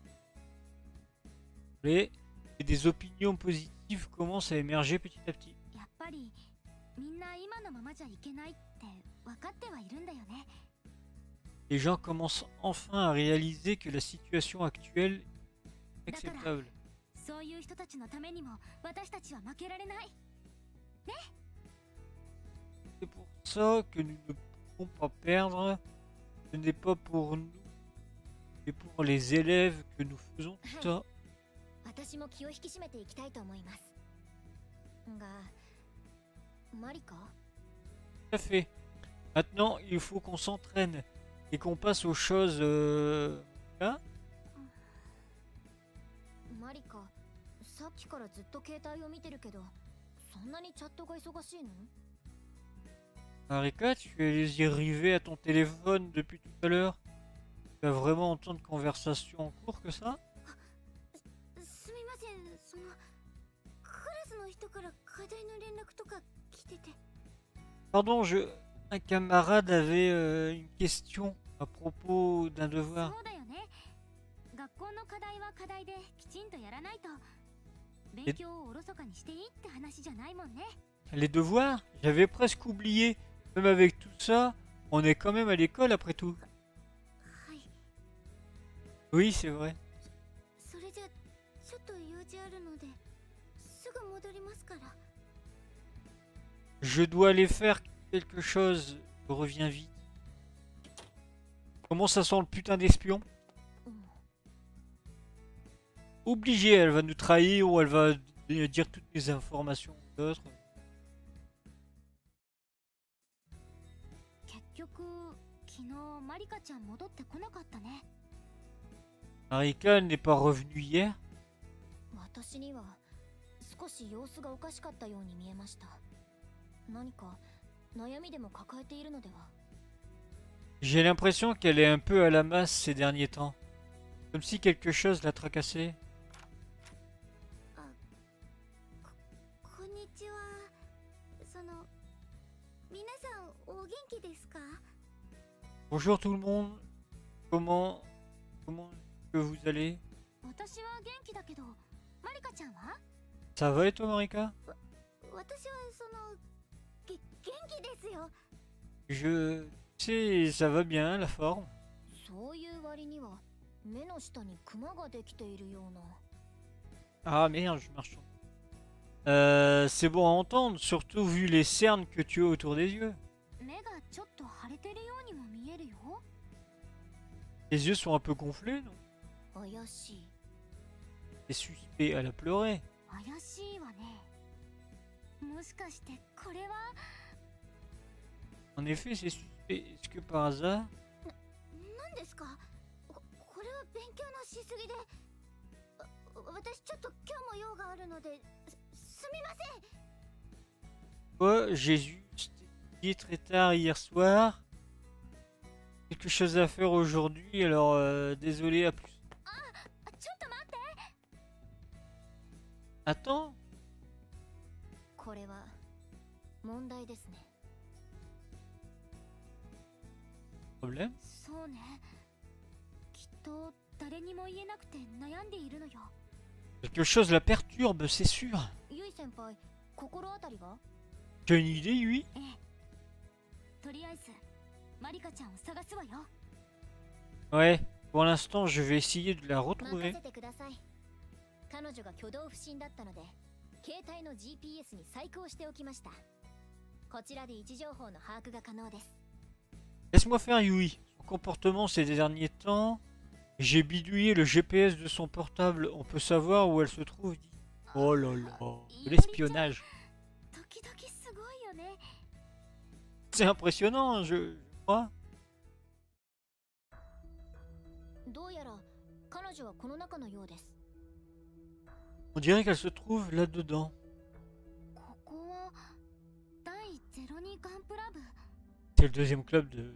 Et... et des opinions positives commencent à émerger petit à petit. やっぱりみんな今のままじゃいけないって分かってはいるんだよね。 Les gens commencent enfin à réaliser que la situation actuelle est acceptable. そういう人たちのためにも私たちは負けられない。ね。 C'est pour ça que nous ne pouvons pas perdre. Ce n'est pas pour nous, mais pour les élèves que nous faisons tout ça. 私も気を引き締めていきたいと思います。が、マリカ？ Tout à fait. Maintenant, il faut qu'on s'entraîne et qu'on passe aux choses. Euh... Hein? マリカ、さっきからずっと携帯を見てるけど、そんなにチャットが忙しいの？ Marika, tu es les yeux rivés à ton téléphone depuis tout à l'heure. Tu as vraiment autant de conversations en cours que ça? すみません、そのクラスの人から課題の連絡とか来てて。 Pardon, je... un camarade avait euh, une question à propos d'un devoir. そうだよね。学校の課題は課題できちんとやらないと勉強をおろそかにしていいって話じゃないもんね。 Les devoirs? J'avais presque oublié. Même avec tout ça, on est quand même à l'école après tout. はい。 Oui, c'est vrai. それじゃちょっと用事あるのですぐ戻りますから。 Je dois aller faire quelque chose. Je reviens vite. Comment ça sent le putain d'espion? Obligé, elle va nous trahir ou elle va dire toutes les informations d'autres. 結局昨日マリカちゃん戻ってこなかったね。 Marika n'est pas revenue hier. 私には少し様子がおかしかったように見えました。何か悩みでも抱えているのでは？ J'ai l'impression qu'elle est un peu à la masse ces derniers temps. Comme si quelque chose la tracassait. あ、こ、こんにちは。その、皆さんお元気ですか？ Bonjour tout le monde. Comment... Comment que vous allez? 私は元気だけど、マリカちゃんは？ Ça va et toi Marika? 私はその、げ、元気ですよ。 Je sais, ça va bien, la forme. そういう割には目の下にクマができているような。 Ah merde, je marche sur... Euh, c'est bon à entendre, surtout vu les cernes que tu as autour des yeux. 目がちょっと腫れてるようにも見えるよ。 Les yeux sont un peu gonflés, non? 怪しい。 C'est suspect, elle a pleuré. 怪しいわね。もしかしてこれは？ En effet, c'est suspect. Est-ce que par hasard... 何ですか？こ、これは勉強のしすぎで。あ、 私ちょっと今日も用があるので、す、すみません。 Quoi, Jésus, c'était très tard hier soir. Quelque chose à faire aujourd'hui, alors euh, désolé, à plus. ちょっと待って。 Attends, これは問題ですね。 problème? そうね。きっと誰にも言えなくて悩んでいるのよ。 Quelque chose la perturbe, c'est sûr. ゆい先輩、心当たりが？ Tu as une idée, oui? ええ。とりあえずマリカちゃんを探すわよ。 Ouais, pour l'instant, je vais essayer de la 任 retrouver. せてください。彼女が挙動不審だったので、携帯の ジーピーエス に細工をしておきました。こちらで位置情報の把握が可能です。 Laisse-moi faire, Yui. Son comportement ces derniers temps. J'ai bidouillé le G P S de son portable. On peut savoir où elle se trouve. Oh là là, de l'espionnage. 時々すごいよね。 C'est impressionnant, je, je crois. どうやら彼女はこの中のようです。 On dirait qu'elle se trouve là-dedans. ここは第ゼロにガンプラ部。 C'est le deuxième club de...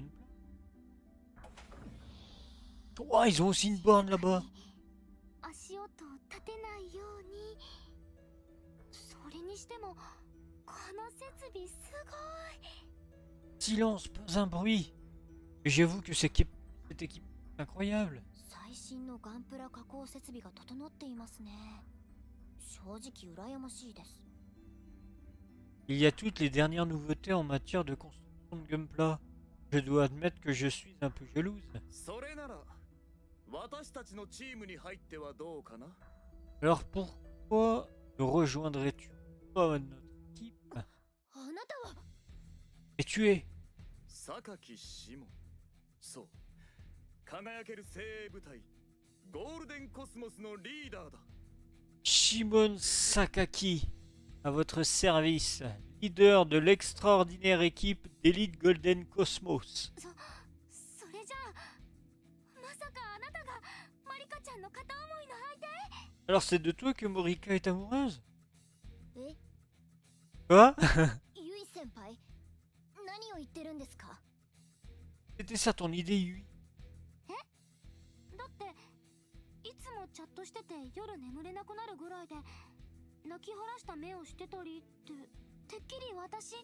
Oh, ils ont aussi une borne là-bas. 足音を立てないように。それにしてもこの設備すごい。 Silence, pas un bruit. Et j'avoue que cette équipe, cette équipe est incroyable. 最新のガンプラ加工設備が整っていますね。正直羨ましいです。 Il y a toutes les dernières nouveautés en matière de construction de Gunpla. Je dois admettre que je suis un peu jalouse. それなら私たちのチームに入ってはどうかな？ Alors pourquoi me rejoindrais-tu pas à notre équipe? あなたは Et tu es 榊シモン。そう。輝ける精鋭部隊ゴールデンコスモスのリーダーだ。 Shimon Sakaki, à votre service, leader de l'extraordinaire équipe d'élite Golden Cosmos. そ、それじゃあまさかあなたがマリカちゃんの片思いの相手？ Alors c'est de toi que Morika est amoureuse? え、 Quoi? ユイ先輩、何を言ってるんですか？ C'était ça ton idée, Yui? だっていつもチャットしてて夜眠れなくなるぐらいで泣き晴らした目をしてたりっててっきり私。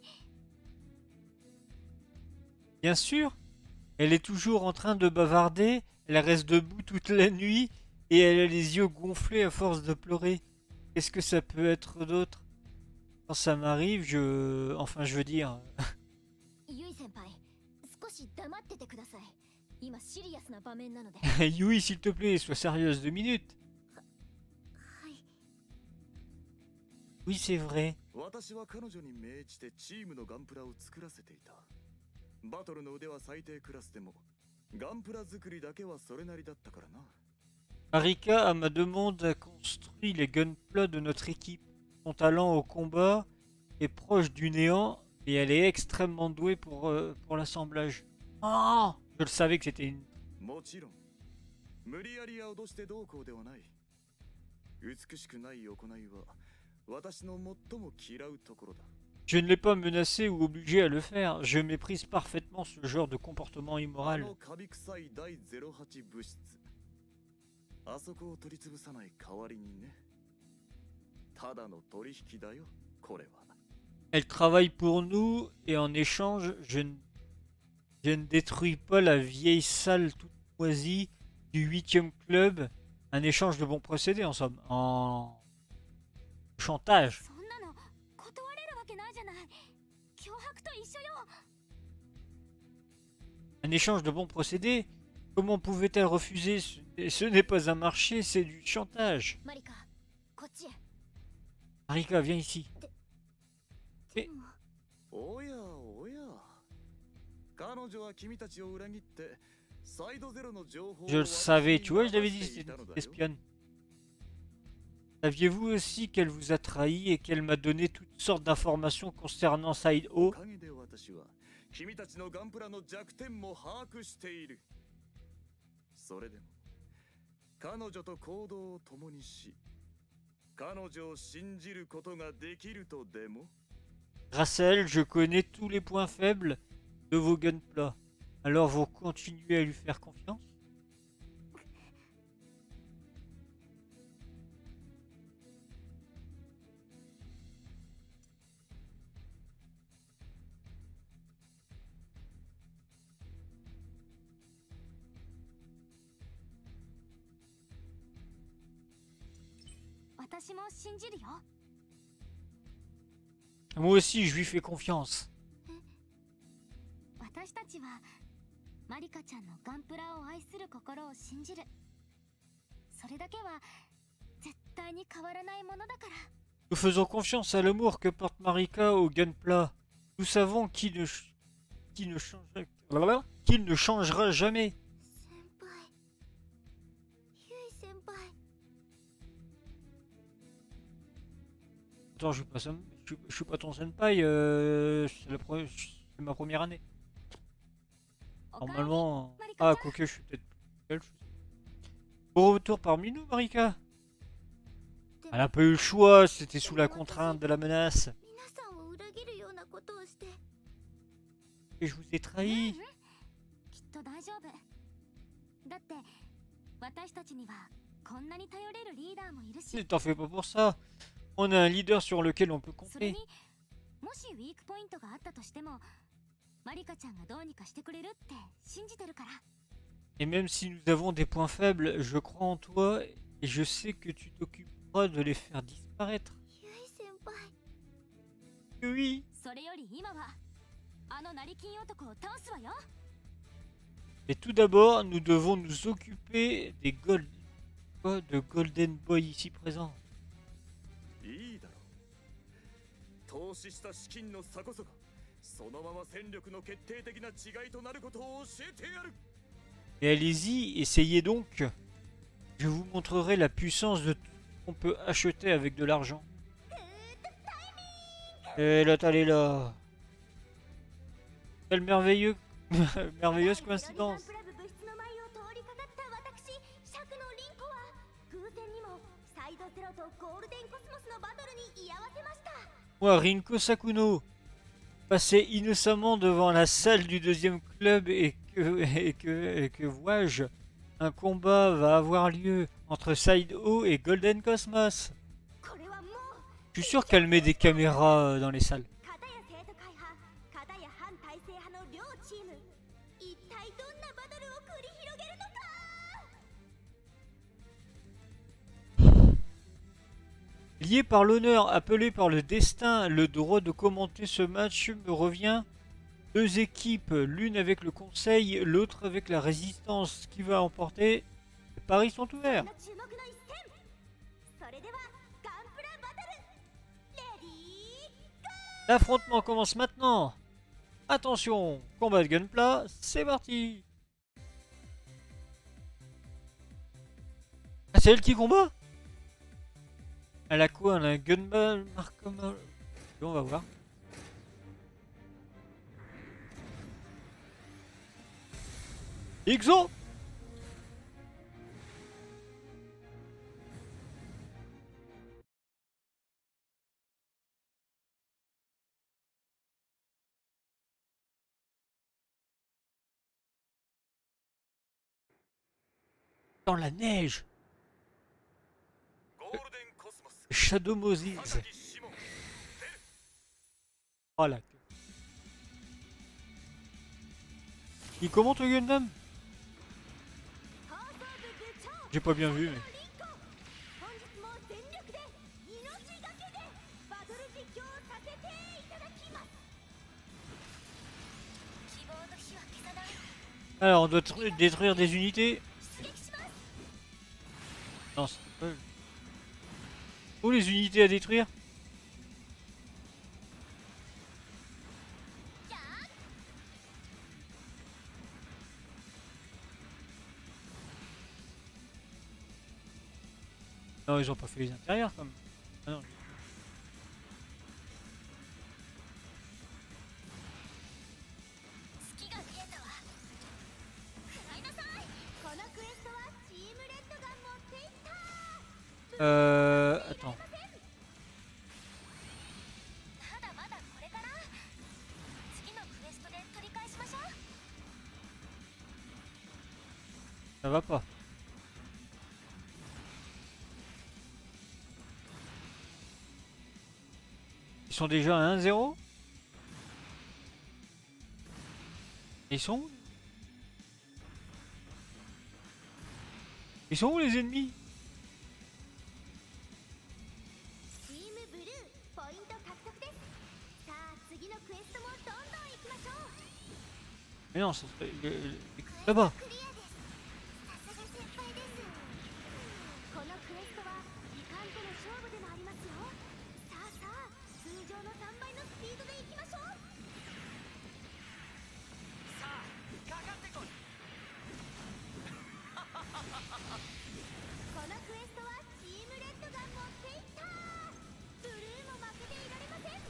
Bien sûr. Elle est toujours en train de bavarder, elle reste debout toute la nuit et elle a les yeux gonflés à force de pleurer. Qu'est-ce que ça peut être d'autre? Quand ça m'arrive, je... Enfin, je veux dire... ユイ先輩、少し黙っててください。今シリアスな場面なので。 Yui, s'il te plaît, sois sérieuse deux minutes. はい。 Oui, c'est vrai. 私は彼女に命じてチームのガンプラを作らせていた。バトルの腕は最低クラスでもガンプラ作りだけはそれなりだったからな。 Marika, à ma demande, a construit les gunpla de notre équipe. Son talent au combat est proche du néant et elle est extrêmement douée pour, euh, pour l'assemblage. Oh, je le savais que c'était une... もちろん無理やり脅してどうこうではない。美しくない行いは私の最も嫌うところだ。 Je ne l'ai pas menacé ou obligé à le faire. Je méprise parfaitement ce genre de comportement あ immoral. のカビ臭い第ゼロはち物質。あそこを取り潰さない代わりにね。ただの取引だよ、これは。 Elle travaille pour nous et en échange, je ne, je ne détruis pas la vieille salle toute moisie du huitième club. Un échange de bons procédés en somme. En chantage. そんなの断れるわけないじゃない。脅迫と一緒よ。 Un échange de bons procédés? Comment pouvait-elle refuser? Ce, ce n'est pas un marché, c'est du chantage. マリカ、こっちへ。 Marika, viens ici. でもおやおや。彼女は君たちを裏切ってサイドゼロの情報を Je le savais, tu vois, je l'avais dit, 渡して c'était いたの une だよ。 espionne. Saviez-vous aussi qu'elle vous a trahi et qu'elle m'a donné toutes sortes d'informations concernant Side お O? かげで私は君たちのガンプラの弱点も把握している。それでも彼女と行動を共にし、彼女を信じることができるとでも？ Grâce à elle, je connais tous les points faibles de vos gunpla. Alors vous continuez à lui faire confiance? 私も信じるよ。 Moi aussi, je lui fais confiance. 私たちはマリカちゃんのガンプラを愛する心を信じる。それだけは絶対に変わらないものだから。 Nous faisons confiance à l'amour que porte Marika au gunpla. Nous savons qu'il ne, ch- qu'il ne, changera... qu'il ne changera jamais. 先輩、ユイ先輩。 Attends, je suis pas, sen- je, suis- je suis pas ton senpai, euh, c'est, la pre- c'est ma première année. おかえり Normalement... マリカ Ah, ちゃん。 quoique je suis peut-être plus belle, je sais pas. Au retour parmi nous, Marika. で Elle も n'a pas eu le choix, c'était sous la contrainte de la menace. 皆さんを裏切るようなことをして。 Et je vous ai trahi. きっと大丈夫。だって私たちにはこんなに頼れるリーダーもいるし。 Ne t'en fais pas pour ça. On a un leader sur lequel on peut それ compter. にもしウィークポイントがあったとしてもマリカちゃんがどうにかしてくれるって信じてるから。 Et même si nous avons des points faibles, je crois en toi et je sais que tu t'occuperas de les faire disparaître. ユイ先輩。 Oui. それより今はあの成金男を倒すわよ。 Et tout d'abord, nous devons nous occuper des gold... quoi, de Golden Boy ici présents. いいだろう。投資した資金の差こそがそのまま戦力の決定的な違いとなることを教えてやる。 Et allez-y, essayez donc. Je vous montrerai la puissance de tout ce qu'on peut acheter avec de l'argent. Et là, elle est là. Quelle merveilleux... merveilleuse coïncidence. クラブ部室の前を通りかかった私シャクのリンコは偶然にもサイドゼロとゴールデンコスモスのバトルに居合わせました。 Moi, Rinko Sakuno, passais innocemment devant la salle du deuxième club et que, et que, et que vois-je, un combat va avoir lieu entre Side O et Golden Cosmos. これはもう Je suis sûr qu'elle met des caméras euh, dans les salles. 片や生徒会派片や反体制派の両チーム一体どんなバトルを繰り広げるのか。 Lié par l'honneur, appelé par le destin, le droit de commenter ce match me revient. Deux équipes, l'une avec le conseil, l'autre avec la résistance. Qui va emporter? Les paris sont ouverts. 注目の一戦。それではガンプラバトルレディー。 L'affrontement commence maintenant. Attention, combat de gunpla, c'est parti. Ah, c'est elle qui combat? Elle a quoi? Elle a un gunball Marcoma. On va voir. Ixo! Dans la neige. ゴールデンコスモス Shadow Moses. 高木シモン。 Oh la queue. Il comment ton Gundam? 放送部部長 J'ai pas bien vu mais... リンコ本日も全力で命がけでバトル実況をさせていただきます。希望の火は消さない。 Alors on doit tr- détruire des unités. 出撃します。 Non, c'est pas... Oh les unités à détruire. Non, ils ont pas fait les intérieurs comme. Ah non. 月が見えたわ。食らいなさい。このクエストはチームレッドが持 Euh... Attends. まだまだこれから。次のクエストで取り返しましょう。 Ça va pas. Ils sont déjà à un zéro. Ils sont où? Ils sont où les ennemis? チームブルーポイント獲得です。さあ次のクエストもどんどん行きましょう。 Mais non, ça serait... le- le- là-bas. クリアです。さすが先輩です。このクエストは時間との勝負でもありますよ。さあさあ通常のさんばいのスピードで行きましょう。 さあかかってこい。 このクエストはチームレッドが持っていった。ブルーも負けていられません。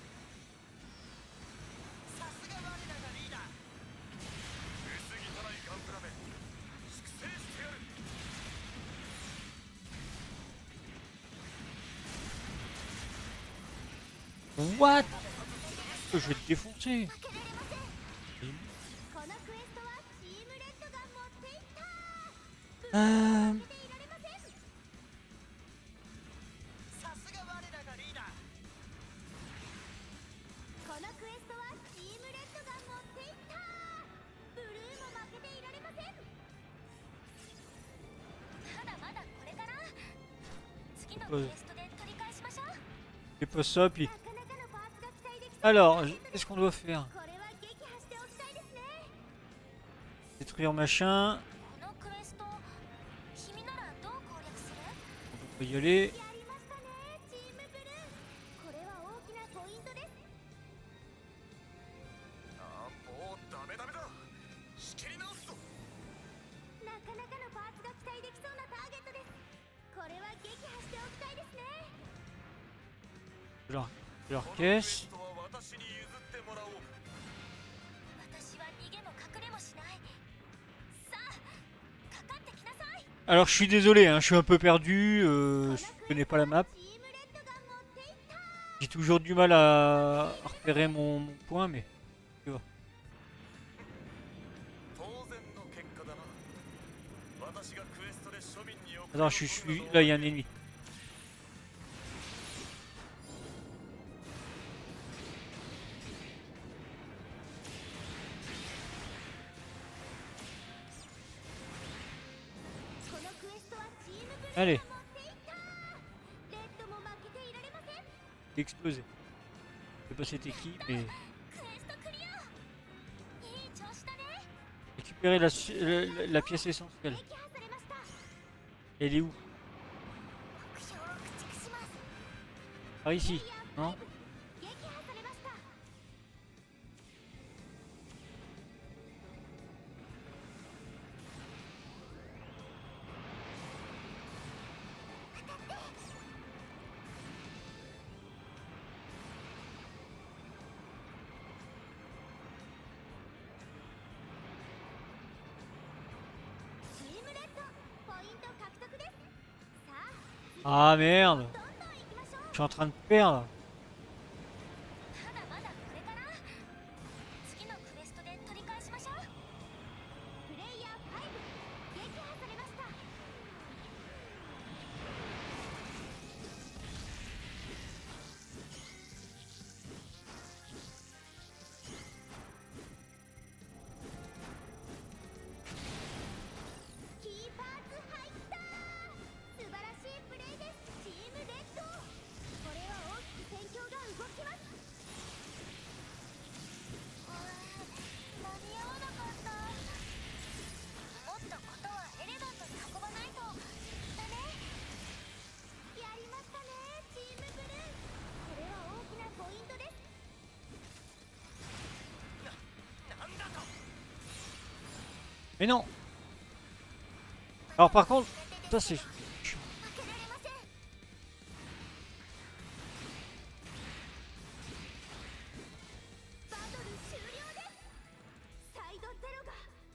さすが我らがリーダー。 薄汚いガンプラめ粛清してやる。 What? Je vais te défoncer. 負けられません。このクエストはチームレッドが持っていった。ブルーも Euh... 負けていられません。 さすが我らがリーダー。 このクエストはチームレッドが持っていった。ブルーも負けていられません。まだまだこれから。次のクエストで取り返しましょう。 Fais pas ça, puis... なかなかのパーツが期待できそう。 Alors, qu'est-ce qu'on doit faire? これは撃破しておきたいですね。 Détruire machin. このクエスト、君ならどう攻略する？ On peut y aller. やりましたね、チームブルー。これは大きなポイントです。 ああもうダメダメだ。仕切り直すぞ。 なかなかのパーツが期待できそうなターゲットです。これは撃破しておきたいですね。 Je leur, je leur このクエ caisse. ストは私に譲ってもらおう。 私は逃げも隠れもしない。さあ、かかってきなさい。 Alors, je suis désolé, hein, je suis un peu perdu. Euh, je connais pas la map. チームレッドが持っていった。 J'ai toujours du mal à repérer mon, mon point, mais... Tu vois. 当然の結果だな。私がクエストで庶民に送る Attends, je suis... je suis- Là, il y a un ennemi. Allez. Explosé. Je sais pas c'était qui, mais... Récupérer la, la, la pièce essentielle. Elle est où? Par ici, non? Ah merde! Je suis en train de perdre. Mais non! Alors par contre, ça c'est...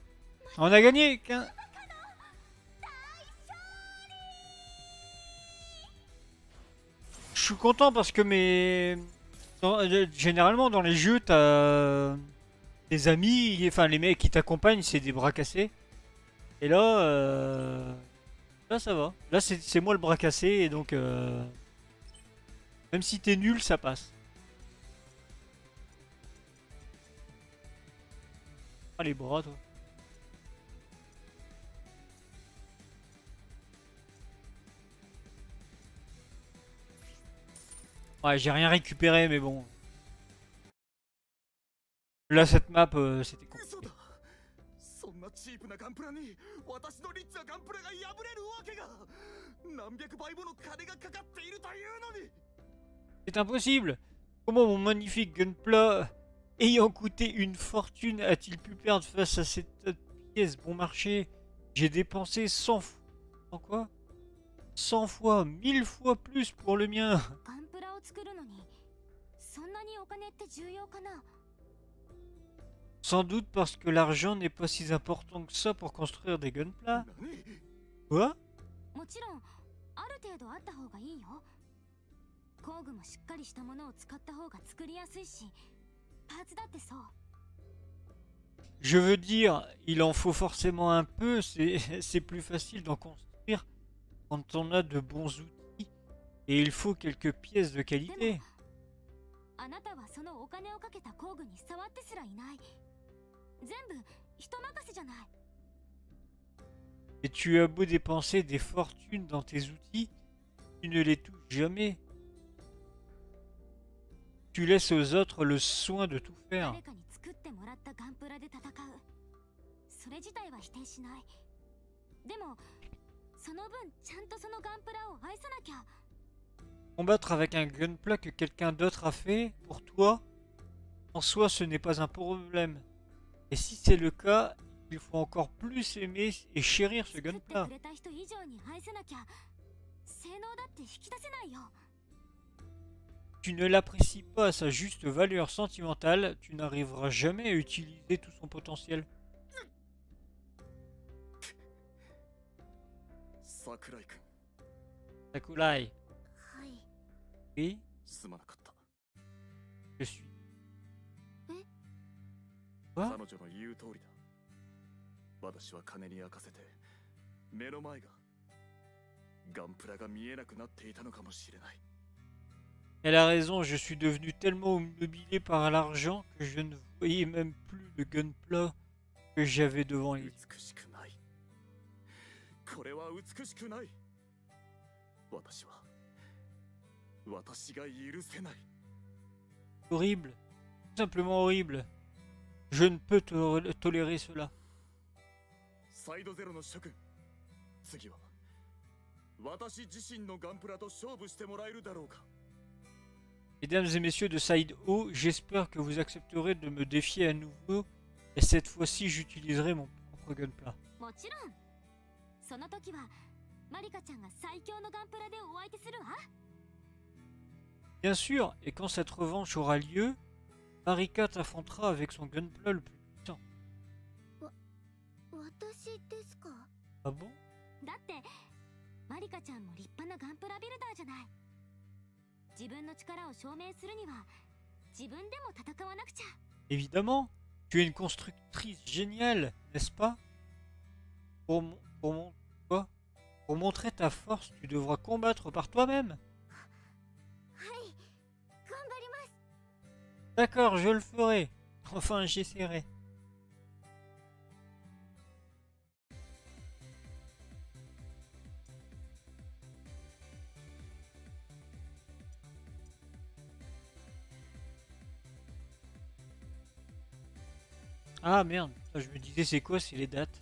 On a gagné! suis content parce que mes... dans- euh, généralement dans les jeux, t'as des amis, enfin les mecs qui t'accompagnent, c'est des bras cassés. Et là, euh, là ça va. Là c'est c'est moi le bras cassé et donc euh, même si t'es nul, ça passe. Ah les bras toi. Ouais, j'ai rien récupéré mais bon. Là cette map euh, c'était 嘘 compliqué. だ。そんなチープなガンプラに私のリッチなガンプラが破れるわけが。何百倍もの金がかかっているというのに。 C'est impossible. Comment mon magnifique gunpla ayant coûté une fortune a-t-il pu perdre face à cette pièce bon marché? J'ai dépensé cent fois. En quoi? cent fois, mille fois plus pour le mien. ガンプラを作るのにそんなにお金って重要かな？ Sans doute parce que l'argent n'est pas si important que ça pour construire des gunpla. 何？ Quoi? もちろんある程度あった方がいいよ。工具もしっかりしたものを使った方が作りやすいし、パーツだってそう。 Je veux dire, il en faut forcément un peu, c'est c'est plus facile d'en construire quand on a de bons outils. Et il faut quelques pièces de qualité. あなたはそのお金をかけた工具に触ってすらいない。全部人任せじゃない。 Et tu as beau dépenser des fortunes dans tes outils, tu ne les touches jamais. Tu laisses aux autres le soin de tout faire. 誰かに作ってもらったガンプラで戦う。それ自体は否定しない。でも、その分ちゃんとそのガンプラを愛さなきゃ。 Combattre avec un gunpla que quelqu'un d'autre a fait pour toi, en soi ce n'est pas un problème. Et si c'est le cas, il faut encore plus aimer et chérir ce 作って gunpla. くれた人以上に愛せなきゃ、性能だって引き出せないよ。 Tu ne l'apprécies pas à sa juste valeur sentimentale, tu n'arriveras jamais à utiliser tout son potentiel. 桜井君、 Sakurai, はい。 oui, すまなかった。 je suis. Eh? Quoi? 彼女の言う通りだ。私は金に焼かせて、目の前がガンプラが見えなくなっていたのかもしれない。 Elle a raison, je suis devenu tellement obnubilé par l'argent que je ne voyais même plus le gunpla que j'avais devant les yeux. 美しくない。これは美しくない。私は私が許せない。 Horrible, tout simplement horrible. Je ne peux to- tolérer cela. サイドゼロの諸君、次は私自身のガンプラと勝負してもらえるだろうか。 Mesdames et messieurs de Side O, j'espère que vous accepterez de me défier à nouveau et cette fois-ci j'utiliserai mon propre gunpla. もちろん。その時はマリカちゃんが最強のガンプラでお相手するわ。 Bien sûr, et quand cette revanche aura lieu, Marika t'affrontera avec son gunpla le plus puissant. 私ですか？ Ah bon? だってマリカちゃんも立派なガンプラビルダーじゃない。自分の力を証明するには自分でも戦わなくちゃ。 Évidemment, tu es une constructrice géniale, n'est-ce pas? Pour, mon- pour, mon- quoi? Pour montrer ta force, tu devras combattre par toi-même. はい、頑張ります。 D'accord, je le ferai. Enfin, j'essaierai. Ah merde, putain, je me disais c'est quoi, c'est les dates.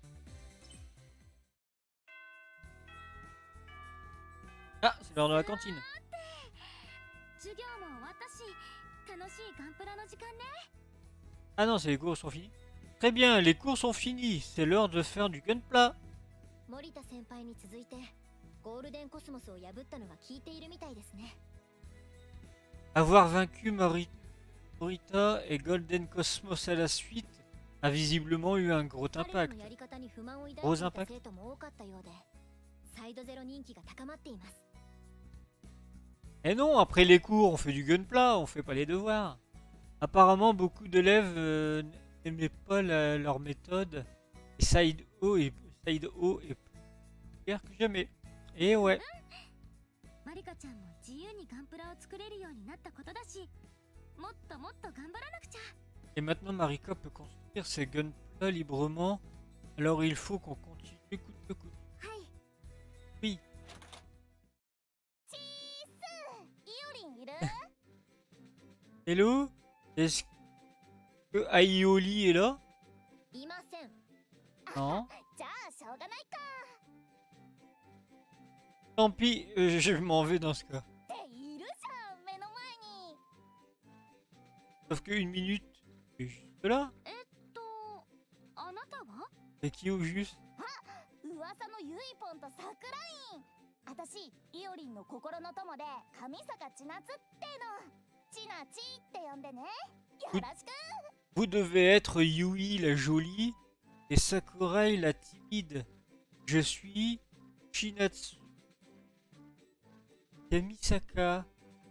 Ah, c'est l'heure de la cantine. 授業も終わったし、楽しいガンプラの時間ね。 Ah non, c'est les cours sont finis. Très bien, les cours sont finis. C'est l'heure de faire du gunpla. 森田先輩に続いてゴールデンコスモスを破ったのが効いているみたいですね。 Avoir vaincu Mari- Morita et Golden Cosmos à la suite a visiblement eu un gros 彼ら impact. のやり方に不満を抱いて Gros いた impact. 生徒も多かったようで、サイドゼロ人気が高まっています。 Et non, après les cours, on fait du gunpla, on fait pas les devoirs. Apparemment, beaucoup d'élèves euh, n'aimaient pas la- leur méthode. Et Side O et Side O est plus clair que jamais. Et ouais. マリカちゃんも自由にガンプラを作れるようになったことだし、もっともっと頑張らなくちゃ。 Et maintenant, Marika peut construire ses gunpla librement. Alors il faut qu'on continue coûte que coûte. はい。 Oui. チース、イオリンいる？ Hello? Est-ce que Aioli est là? いません。 Non. じゃあしょうがないか。 Tant pis, euh, je m'en vais dans ce cas. っているじゃん、目の前に。 Sauf que une minute, c'est juste là. えっと、あなたは？ Et qui au juste? 噂のユイポンと桜イン。あたし、イオリンの心の友で上坂千夏っての。ちなちって呼んでね。よろしく。 Vous devez être Yui la jolie et Sakurai la timide. Je suis Shinatsu. Kamisaka.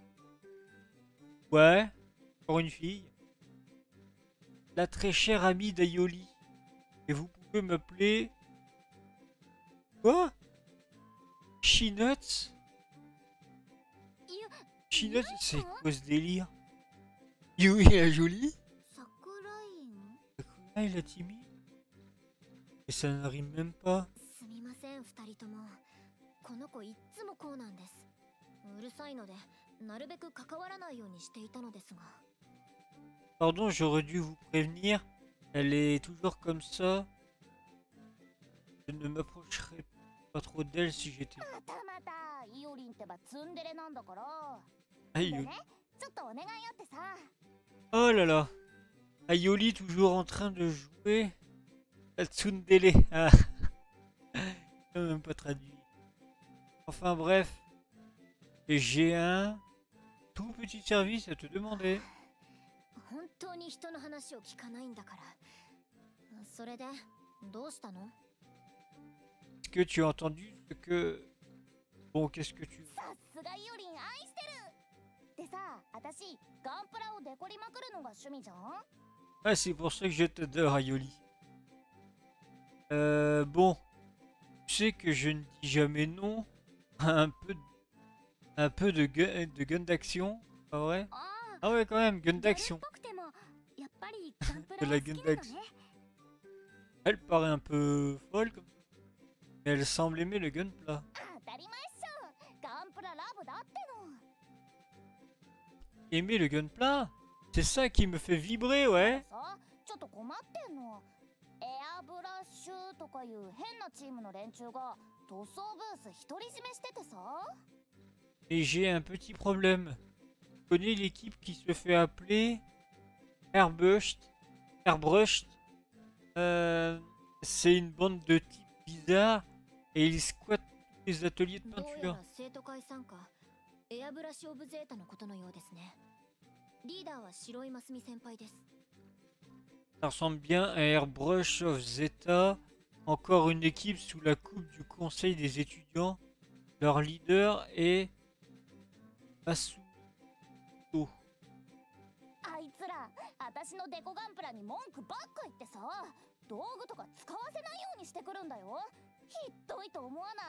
Ouais, encore une fille. La très chère amie d'Aioli. Et vous pouvez m'appeler... Quoi? Shinuts? ゆ、 Shinuts, c'est quoi ce délire? Yui la jolie? 桜イン。 Sakurai la timide? Et ça ne rime même pas. すみません、二人とも。この子いっつもこうなんです。うるさいので、なるべく関わらないようにしていたのですが。 Pardon, j'aurais dû vous prévenir. Elle est toujours comme ça. Je ne m'approcherai pas trop d'elle si j'étais... またまた、イオリンってばツンデレなんだから。 Aïe. でね、ちょっとお願いあってさ。 Oh là là. Aioli toujours en train de jouer. La tsundere. Ah. J'ai même pas traduit. Enfin bref. J'ai un tout petit service à te demander. 本当に人の話を聞かないんだから。それで、どうしたの？ Est-ce que tu as entendu ce que... Bon, qu'est-ce que tu... さすがイオリン愛してる。でさ、私ガンプラをデコりまくるのが趣味じゃん。 Ah, c'est pour ça que je t'adore, Aioli. Euh, bon. Tu sais que je ne dis jamais non à un peu de, un peu de gun, de gun d'action, pas vrai? ああ。 Ah ouais, quand même, gun ギャルっ d'action. ぽくてもやっぱりガンプ De ラ la は好き gun なの d'action. ね。 Elle paraît un peu folle comme ça. Mais elle semble aimer le gunpla. 当たり前っしょ。ガンプララブだっての。 Aimer le gunpla? C'est ça qui me fait vibrer, ouais. さ、ちょっと困ってんの。エアブラッシュとかいう変なチームの連中が塗装ブース独り占めしててさ。 Et j'ai un petit problème. Tu connais l'équipe qui se fait appeler Airbrushed? Airbrushed. Euh, c'est une bande de types bizarres et ils squattent tous les ateliers de どうや peinture. ら生徒会参加、エアブラッシュオブゼータのことのようですね。リーダーは白井真澄先輩です。 Ça ressemble bien à Airbrush of Zeta. Encore une équipe sous la coupe du conseil des étudiants. Leur leader est Asuto. あいつら、私のデコガンプラに文句ばっか言ってさ、道具とか使わせないようにしてくるんだよ。ひどいと思わない？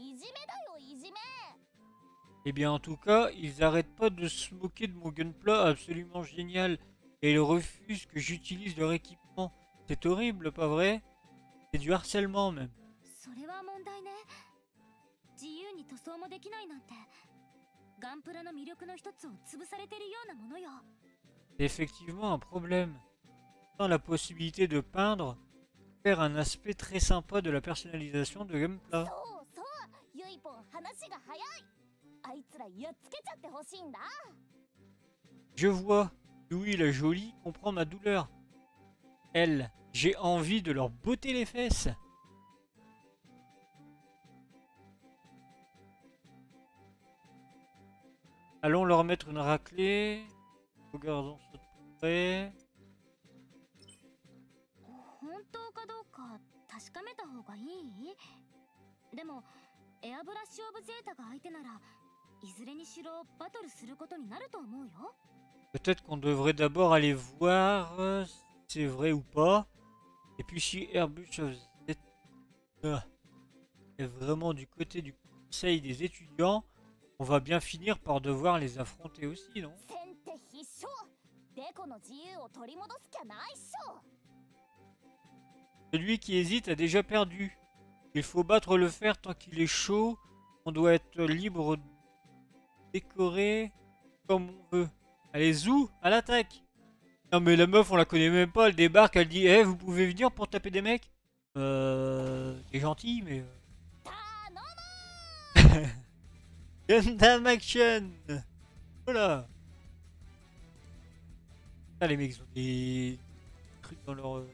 いじめだよ、いじめ。 Eh bien, en tout cas, ils arrêtent pas de se moquer de mon gunpla absolument génial. Et ils refusent que j'utilise leur équipement. C'est horrible, pas vrai? C'est du harcèlement même. それは問題ね。自由に塗装もできないなんて、ガンプラの魅力の一つを潰されてるようなものよ。 C'est effectivement un problème. Dans la possibilité de peindre, faire un aspect très sympa de la personnalisation de そ gunpla. うそう、ユイポン話が早い。あいつらやっつけちゃってほしいんだ。 Je vois, Louis la jolie comprend ma douleur. Elle, j'ai envie de leur botter les fesses. Allons leur mettre une raclée. Regardons ça de près. 本当かどうか確かめた方がいい？でもエアブラッシュオブゼータが相手ならいずれにしろバトルすることになると思うよ。 Peut-être qu'on devrait d'abord aller voir euh, si c'est vrai ou pas. Et puis si Airbus of Zeta est vraiment du côté du conseil des étudiants, on va bien finir par devoir les affronter aussi, non? 先手必勝。デコの自由を取り戻す気はないっしょ。 Celui qui hésite a déjà perdu. Il faut battre le fer tant qu'il est chaud. On doit être libre de décorer comme on veut. Allez, zou, à l'attaque. Non mais la meuf, on la connaît même pas. Elle débarque, elle dit, eh, vous pouvez venir pour taper des mecs? Euh... T'es gentil, mais... euh, 頼む。 Gundam Action. Voilà. Ah, les mecs, ils ont des trucs dans leur... euh,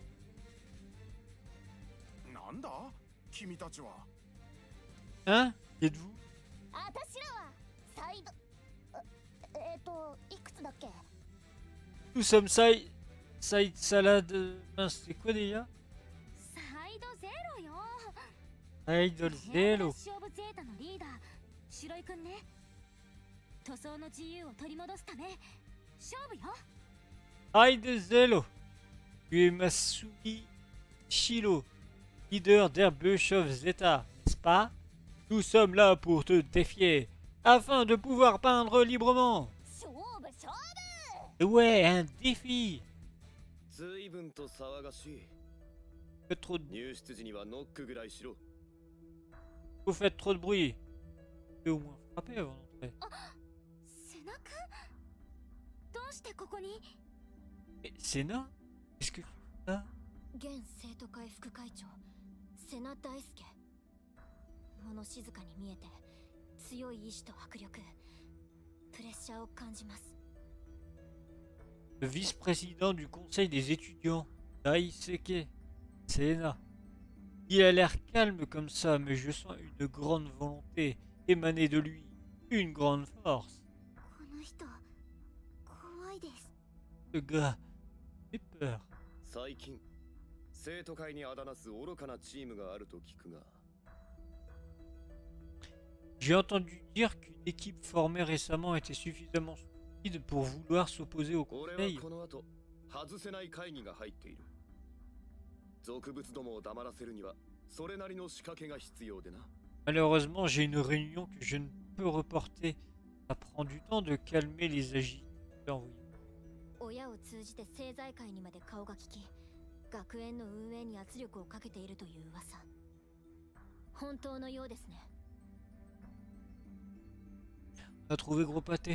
なんだ君たちは。 Hein? Qui êtes-vous? あたしらはサイドええっといくつだっけ？ Nous sommes side... Side salade... Mince, c'est quoi déjà? サイドゼロよ。 Idol ヘア Zero. ラッシュオブゼータのリーダー白井くんね。塗装の自由を取り戻すため勝負よ。 Idol Zero. Tu es Masumi Shiro, leader d'Airbus of Zeta, n'est-ce pas? Nous sommes là pour te défier, afin de pouvoir peindre librement. 勝負勝負。 Ouais, un défi. 随分と騒がしい。 Faites trop de... 入室時にはノックぐらいしろ。 Vous faites trop de bruit. Et au moins frapper avant d'entrer. セナくんどうしてここに？ Mais Senna? Qu'est-ce que tu fais là? 現生徒会副会長瀬名大輔。物静かに見えて強い意志と迫力、プレッシャーを感じます。 Le vice-président du conseil des étudiants, Daisuke Senna. Il a l'air calme comme ça, mais je sens une grande volonté émaner de lui, une grande force. この人怖いです。 Ce gars fait peur. 最近生徒会にあだなす愚かなチームがあると聞くが。 J'ai entendu dire qu'une équipe formée récemment était suffisamment stupide pour vouloir s'opposer au 俺は conseil. この後外せない会議が入っている。俗物どもを黙らせるにはそれなりの仕掛けが必要でな。 Malheureusement, j'ai une réunion que je ne peux reporter. Ça prend du temps de calmer les agiteurs. Oui. 親を通じて政財界にまで顔が利き、学園の運営に圧力をかけているという噂。本当のようですね。 On a trouvé Gros Pâté.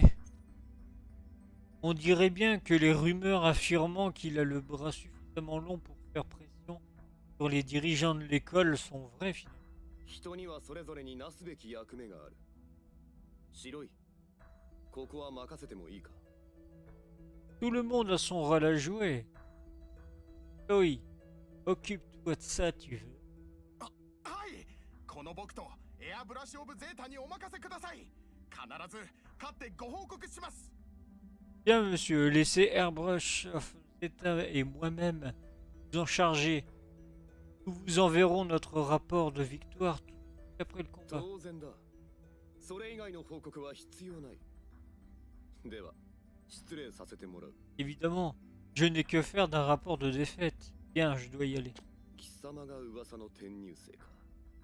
On dirait bien que les rumeurs affirmant qu'il a le bras suffisamment long pour faire pression sur les dirigeants de l'école sont vraies finalement. 人にはそれぞれになすべき役目がある。白い。ここは任せてもいいか。 Tout le monde a son rôle à jouer. Oui, occupe-toi de ça, tu veux. あ、はい。この僕とエアブラシオブゼータにお任せください。必ず勝ってご報告します。 Bien, monsieur, laissez Airbrush of Zeta et moi-même nous en charger. Nous vous enverrons notre rapport de victoire tout après le combat. 当然だ。それ以外の報告は必要ない。では、失礼させてもらう。 Évidemment, je n'ai que faire d'un rapport de défaite. Bien, je dois y aller. 貴様が噂の転入生か。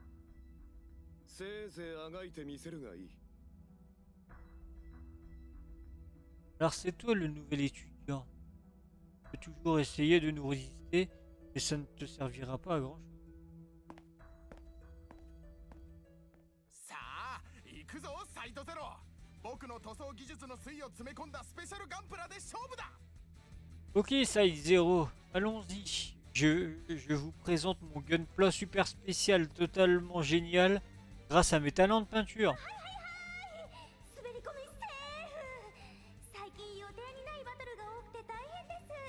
せいぜいあがいてみせるがいい。 Alors c'est toi le nouvel étudiant. Tu peux toujours essayer de nous résister, mais ça ne te servira pas à grand chose. さあ、行くぞサイドゼロ。僕の塗装技術の粋を詰め込んだスペシャルガンプラで勝負だ。 Ok, Side Zero, allons-y. Je, je vous présente mon gunpla super spécial totalement génial grâce à mes talents de peinture. 滑り込みセーフ。最近予定にないバトルが多くて大変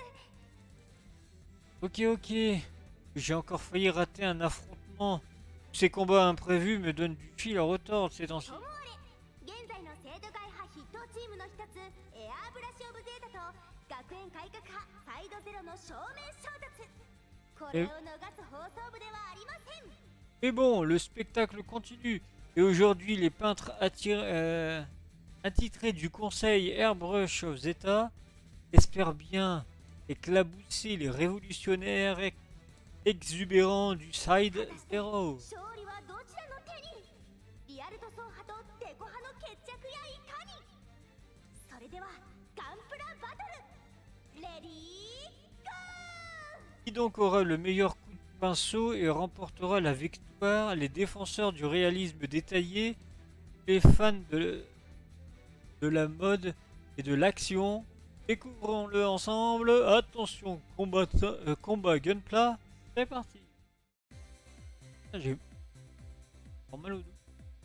です。 Ok, ok. J'ai encore failli rater un affrontement. Ces combats imprévus me donnent du fil à retordre ces temps-ci. ともあれ、現在の生徒会派筆頭チームの一つエアーブラシオブゼータと学園改革派サイドゼロの正面衝突。これを逃す放送部ではありません。 Mais bon, le spectacle continue. Et aujourd'hui, les peintres attirent, euh, Attitré du conseil Airbrush of Zeta, espère bien éclabousser les révolutionnaires ex- exubérants du Side Zero. 勝利はどちらの手に。リアル塗装派とデコ派の決着やいかに。それではガンプラバトルレディーゴー。 Qui donc aura le meilleur coup de pinceau et remportera la victoire? Les défenseurs du réalisme détaillé, les fans de, de la mode et de l'action. Découvrons-le ensemble. Attention, combat, euh, combat Gunpla, c'est parti. Ah, j'ai pas mal au dos.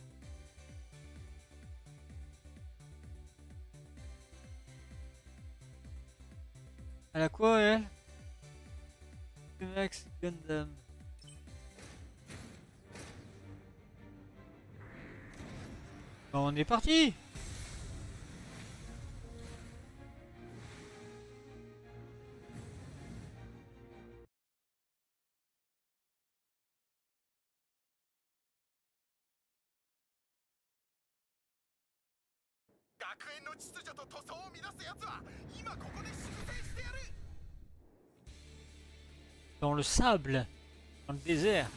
Elle a quoi, elle? Max Gundam. On est parti. 学園の秩序と塗装を乱す奴は今ここで粛清してやる。 Dans le sable, dans le désert.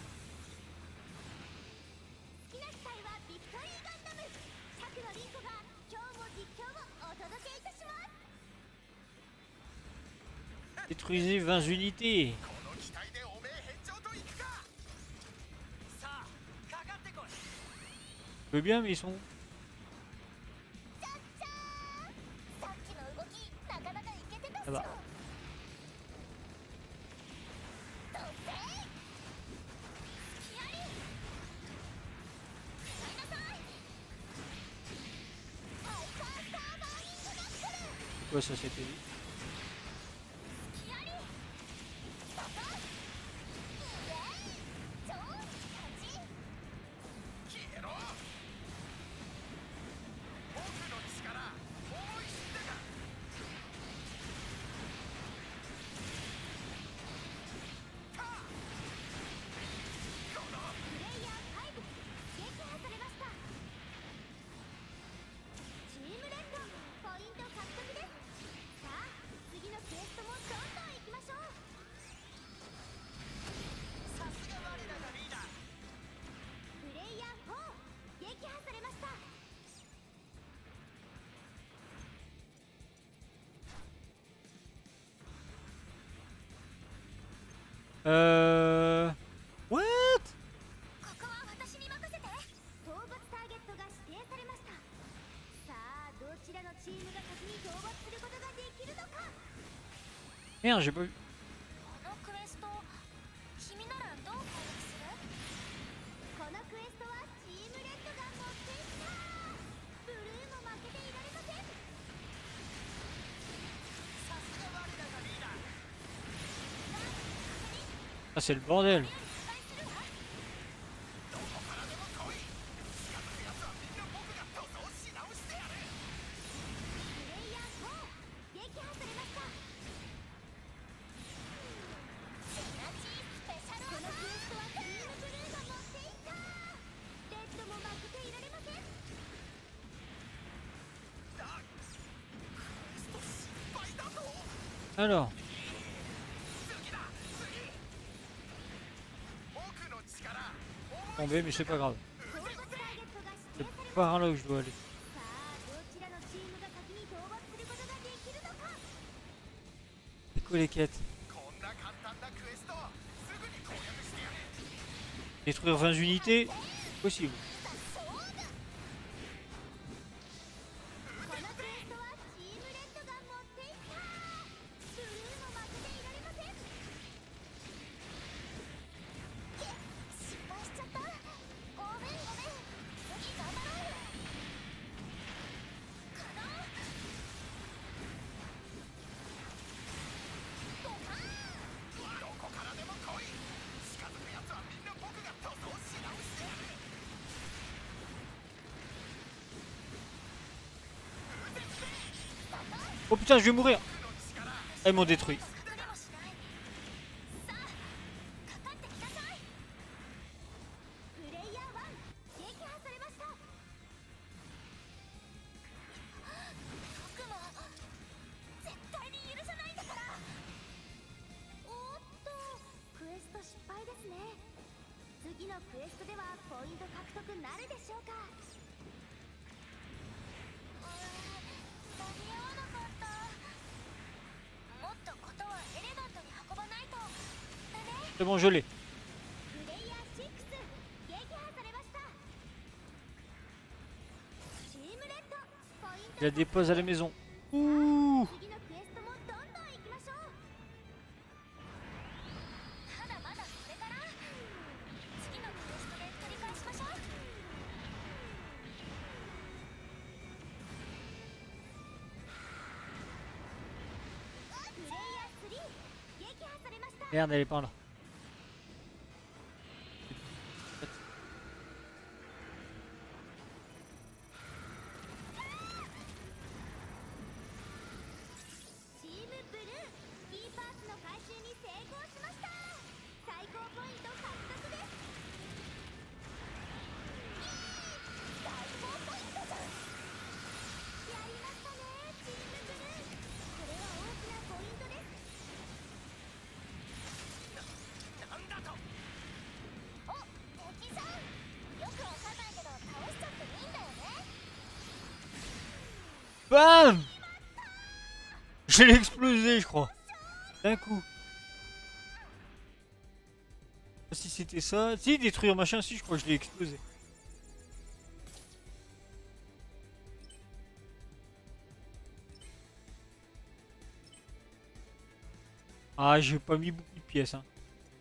好きな機体はビクトリーガンダム。佐久野凛子が今日も実況をお届けいたします。 Détruisez vingt unités. この機体でおめえ返上といくか。 さあかかってこい。 Je veux bien, mais ils sont. じゃっじゃーん。さっきの動きなかなかイケてたっしょ。 やば。 どうせ気合い。使いなさい。ハイパースターバーニングナックル。 C'est quoi ça, c'était lui? 気合い。パパ。イエーイ。超感じ。 消えろ。僕の力思い知ったか。かこのプレイヤーご撃破されました。チームレッドポイント獲得です。さあ次のクエストもどんどん行きましょう。 さすが我らがリーダー。 プレイヤーよん撃破されました。 Euh. What? ここは私に任せて。討伐ターゲットが指定されました。さあどちらのチームが先に討伐することができるのか。 Merde, j'ai pas vu. このクエスト君ならどう攻撃する？このクエストはチームレッドが持っていった。ブルーも負けていられません。 さすが我らがリーダー。 Ah, c'est le bordel. 失敗するわ。 どこからでも来い。近づく奴はみんな僕が塗装し直してやる。 プレイヤーよん撃破されました。シナジースペシャル。このクエストはチームブルーが持っていった。レッドも負けていられません。 だクエスト失敗だぞ。 Alors, 次だ次。僕の力 tombé, mais c'est pas grave. 討伐ターゲットが指 C'est 定されました。 par là où je dois aller. さあどちらのチームが先に討伐することができるのか。 C'est quoi les quêtes? こんな簡単なクエストすぐに攻略してやる。 Détruire vingt unités? Possible. このクエストはチームレッドが持っていった。ブルーも負けていられません。け失敗しちゃった。ごめんごめん。次頑張ろう。かな。ドカーン。 どこからでも来い。近づく奴はみんな僕が塗装し直してやる。 Oh putain, je vais mourir! Ah, ils m'ont détruit. でもしない。さあかかってきなさい。プレイヤーいち撃破されました。 次のクエストではポイント獲得なるでしょうか。うーん、間に合わなかった。もっとことはエレガントに運ばないと。だね。 C'est bon, je l'ai. プレイヤーシックス撃破されました。チームレッドポイント。 Je la dépose à la maison. Ouh. 次のクエストもどんどん行きましょう。まだまだこれから。次のクエストで取り返しましょう。プレイヤースリー撃破されました。 Merde, elle est pas là. チームブルーキーパーツの回収に成功しました。最高ポイント獲得です。最高ポイントじゃん。やりましたねチームブルー。これは大きなポイントです。 なんだと。 お、敵さん。よくわかんないけど倒しちゃっていいんだよね。 Bam! Je l'ai explosé, je crois. D'un coup. Si c'était ça. Si, détruire machin, si, je crois que je l'ai explosé. Ah, j'ai pas mis beaucoup de pièces, hein.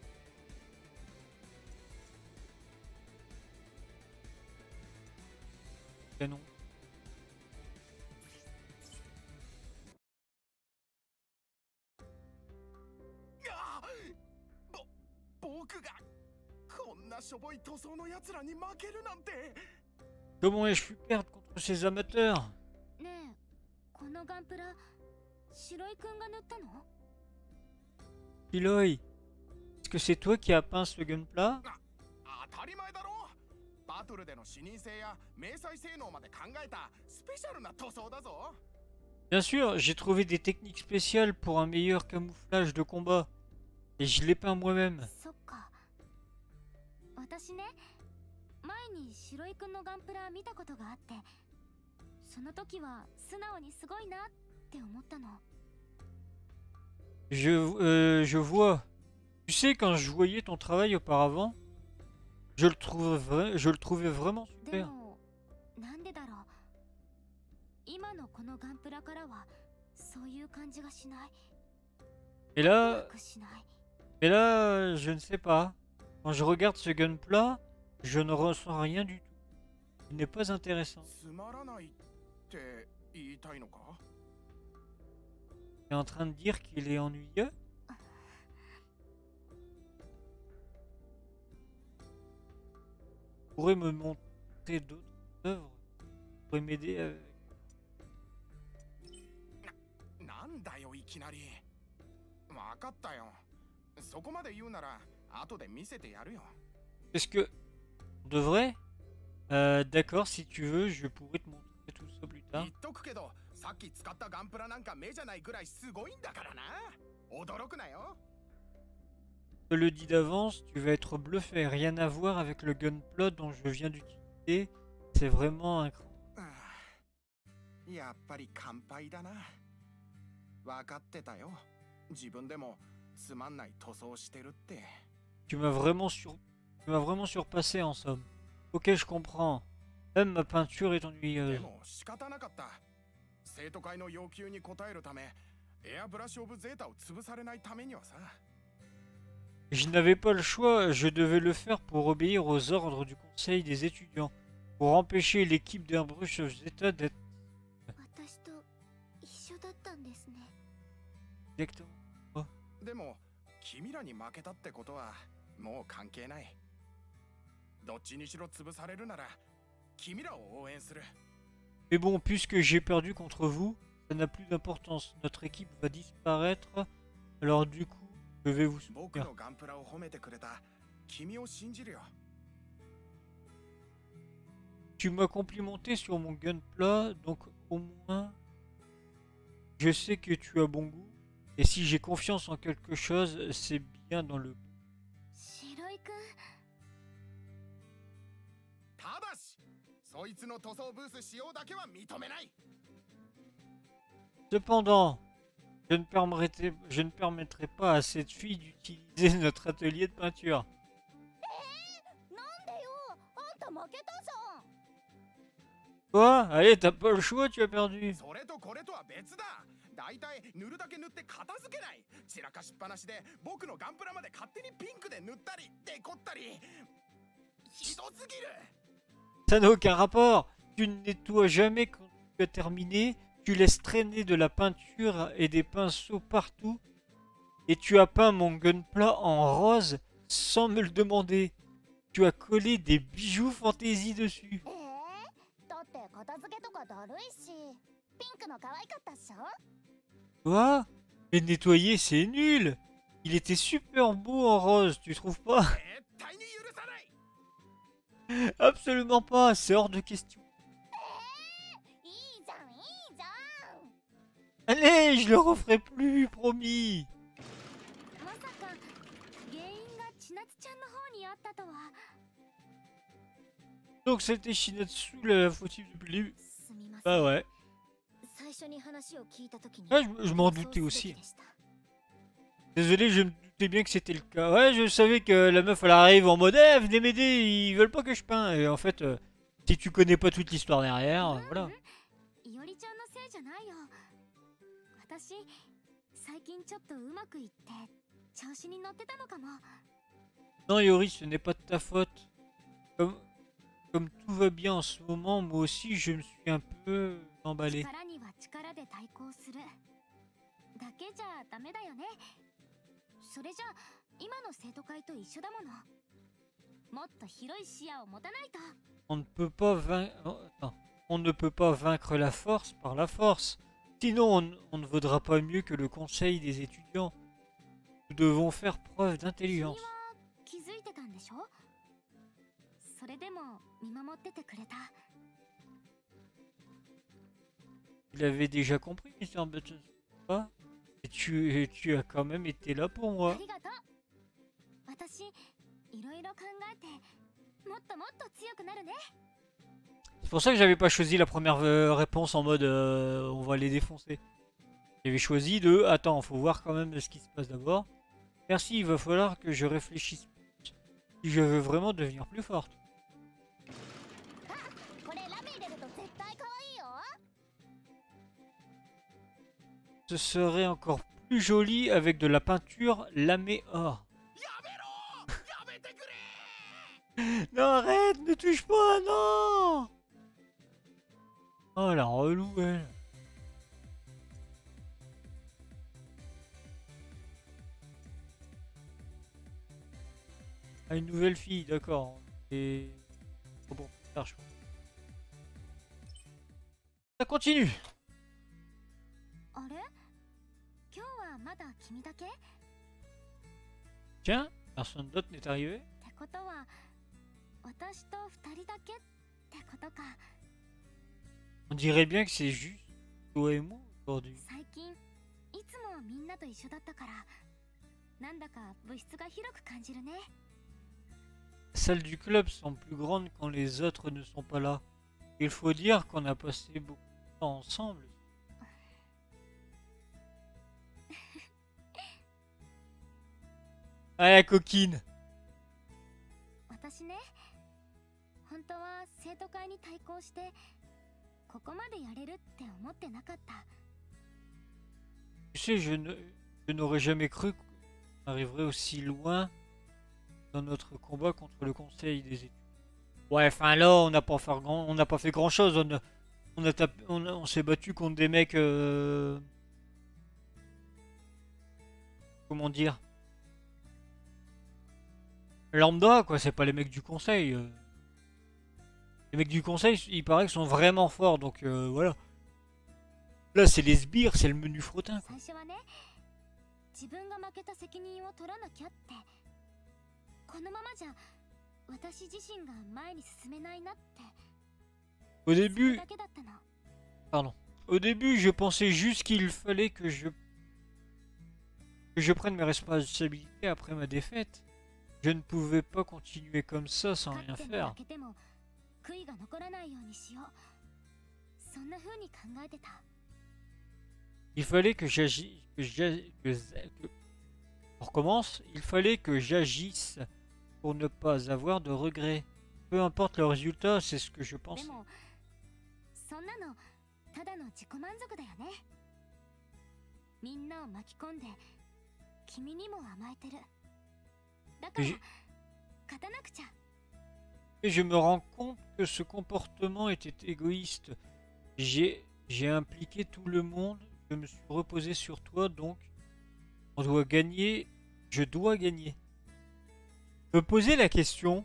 Canon. あぼ僕がこんなしょぼい塗装のやつらに負けるなんて。 Comment ai-je pu perdre contre ces amateurs? ねえ、このガンプラ白井くんが塗ったの？ Piloy, est-ce que c'est toi qui as peint ce gunpla? 当たり前だろ。バトルでの視認性や迷彩性能まで考えたスペシャルな塗装だぞ。 Bien sûr, j'ai trouvé des techniques spéciales pour un meilleur camouflage de combat. Et je l'ai peint moi-même. そっか。私ね、前に白井くんのガンプラ見たことがあって、その時は素直にすごいなって思ったの。 Je, euh, je vois. Tu sais, quand je voyais ton travail auparavant, je le, trouve vra- je le trouvais vraiment で super. も、なんでだろう。今のこのガンプラからはそういう感じがしない。 Et うま là, くしない。 et là, je ne sais pas. Quand je regarde ce gunpla, je ne ressens rien du tout. Il n'est pas intéressant. つまらないって言いたいのか。 Tu es en train de dire qu'il est ennuyeux? Tu pourrais me montrer d'autres œuvres? Tu pourrais m'aider avec... なんだよいきなり。わかったよ。そこまで言うなら後で見せてやるよ。 Est-ce que... On devrait? Euh, d'accord, si tu veux, je pourrais te montrer tout ça plus tard. 言っとくけど、さっき使ったガンプラなんか目じゃないぐらいすごいんだからな。驚くなよ。 Je te le dis d'avance, tu vas être bluffé. Rien à voir avec le gunpla dont je viens d'utiliser. C'est vraiment un... やっぱり乾杯だな。わかってたよ。自分でもつまんない塗装してるって。 Tu m'as vraiment sur... Tu m'as vraiment surpassé en somme. Ok, je comprends. Même ma peinture est で ennuyeuse. も仕方なかった。生徒会の要求に応えるため、エアブラシオブゼータを潰されないためにはさ。 Je n'avais pas le choix, je devais le faire pour obéir aux ordres du conseil des étudiants, pour empêcher l'équipe d'Airbrush Zeta d'être 私と一緒だったんですね。 exactement. でも君らに負けたってことはもう関係ない。どっちにしろ潰されるなら君らを応援する。 Mais bon, puisque j'ai perdu contre vous, ça n'a plus d'importance. Notre équipe va disparaître, alors du coup, je vais vous 僕 soutenir. のガンプラを褒めてくれた君を信じるよ。 Tu m'as complimenté sur mon gunpla, donc au moins, je sais que tu as bon goût. Et si j'ai confiance en quelque chose, c'est bien dans le... 白井くん、 ただしそいつの塗装ブース使用だけは認めない。 Cependant, je ne permettrai, je ne permettrai pas à cette fille d'utiliser notre atelier de peinture. なんでよ、あんた負けたじゃん。 Quoi? Allez, t'as pas le choix, tu as perdu. それとこれとは別だ。だいたい塗るだけ塗って片付けない。散らかしっぱなしで僕のガンプラまで勝手にピンクで塗ったりデコったり。ひどすぎる。 Ça n'a aucun rapport. Tu ne nettoies jamais quand tu as terminé. Tu laisses traîner de la peinture et des pinceaux partout. Et tu as peint mon gunpla en rose sans me le demander. Tu as collé des bijoux fantaisie dessus. えー、だって片付けとかだるいし、ピンクの可愛かったっしょ。 Quoi? Mais nettoyer, c'est nul. Il était super beau en rose, tu trouves pas? 絶対に許さない。 Absolument pas, c'est hors de question. いいじゃん、いいじゃん。 Allez, je le referai plus, promis. まさか原因が千夏ちゃんの方にあったとは。 Donc c'était Shinatsu la fautive depuis le début. すみません。 Bah ouais. 最初に話を聞いたときに。 Ouais, je, je m'en doutais aussi. Désolé, je me doutais bien que c'était le cas. Ouais, je savais que la meuf elle arrive en mode eh, venez m'aider, ils veulent pas que je peins. Et en fait, euh, si tu connais pas toute l'histoire derrière, euh, voilà. いおりちゃんのせいじゃないよ。私、最近ちょっとうまくいって調子に乗ってたのかも。 Non, Yori, ce n'est pas de ta faute. Comme, comme tout va bien en ce moment, moi aussi je me suis un peu emballé. 力には力で対抗する。だけじゃダメだよね。それじゃ今の生徒会と一緒だもの。もっと広い視野を持たないと。 On ne peut pas vaincre. Non. On ne peut pas vaincre la force par la force. Sinon, on, on ne vaudra pas mieux que le conseil des étudiants. Nous devons faire preuve 君は d'intelligence. 気づいてたんでしょ？それでも見守っててくれた。 Tu l'avais déjà compris, mister Button, pas? Et tu, et tu as quand même été là pour あ moi. りがとう。私、いろいろ考えて、もっともっと強くなるね。 C'est pour ça que j'avais pas choisi la première euh, réponse en mode euh, on va les défoncer. J'avais choisi de attends, faut voir quand même ce qui se passe d'abord. Merci, il va falloir que je réfléchisse plus si je veux vraiment devenir plus forte. これラメ入れると絶対可愛いよ。 Ce serait encore plus joli avec de la peinture lamée or. やめろ。やめてくれ。 Non, arrête, ne touche pas, non! Oh la relou, elle. Ah, une nouvelle fille, d'accord. Et... Oh bon, plus tard, je crois. Ça continue. あれ？今日はまだ君だけ？っ Tiens, personne d'autre n'est arrivé. てことは、私と二人だけってことか。 On dirait bien que c'est juste toi et moi aujourd'hui. 最近いつもみんなと一緒だったから、なんだか部室が広く感じるね。 La salle du club semble plus grande quand les autres ne sont pas là. Il faut dire qu'on a passé beaucoup de temps ensemble. Ah, la coquine. 私ね、本当は生徒会に対抗してここまでやれるって思ってなかった。 Tu sais, je ne, je n'aurais jamais cru qu'on arriverait aussi loin dans notre combat contre le conseil des études. Ouais, enfin là, on n'a pas fait grand, on n'a pas fait grand chose. On, a- on a tapé, on, a- on s'est battu contre des mecs. euh, Comment dire? Lambda, quoi. C'est pas les mecs du conseil. euh. Les mecs du conseil, il paraît qu'ils sont vraiment forts, donc euh, voilà. Là, c'est les sbires, c'est le menu frottin, quoi. 最初はね、自分が負けた責任を取らなきゃって。このままじゃ私自身が前に進めないなって。 Au それ début, だけだったの。 pardon. Au début, je pensais juste qu'il fallait que je que je prenne mes responsabilités après ma défaite. Je ne pouvais pas continuer comme ça sans 勝 rien っても faire. 負けても悔いが残らないようにしよう。そんな風に考えてた。 Il fallait que j'agisse. Que j'ag- que z- que- On recommence. Il fallait que j'agisse pour ne pas avoir de regrets. Peu importe le résultat, c'est ce que je で pense. もそんなのただの自己満足だよね。みんなを巻き込んで君にも甘えてる。だからじ勝たなくちゃ。 Et je me rends compte que ce comportement était égoïste. J'ai j'ai impliqué tout le monde. Je me suis reposé sur toi, donc on doit gagner. Je dois gagner. Me poser la question.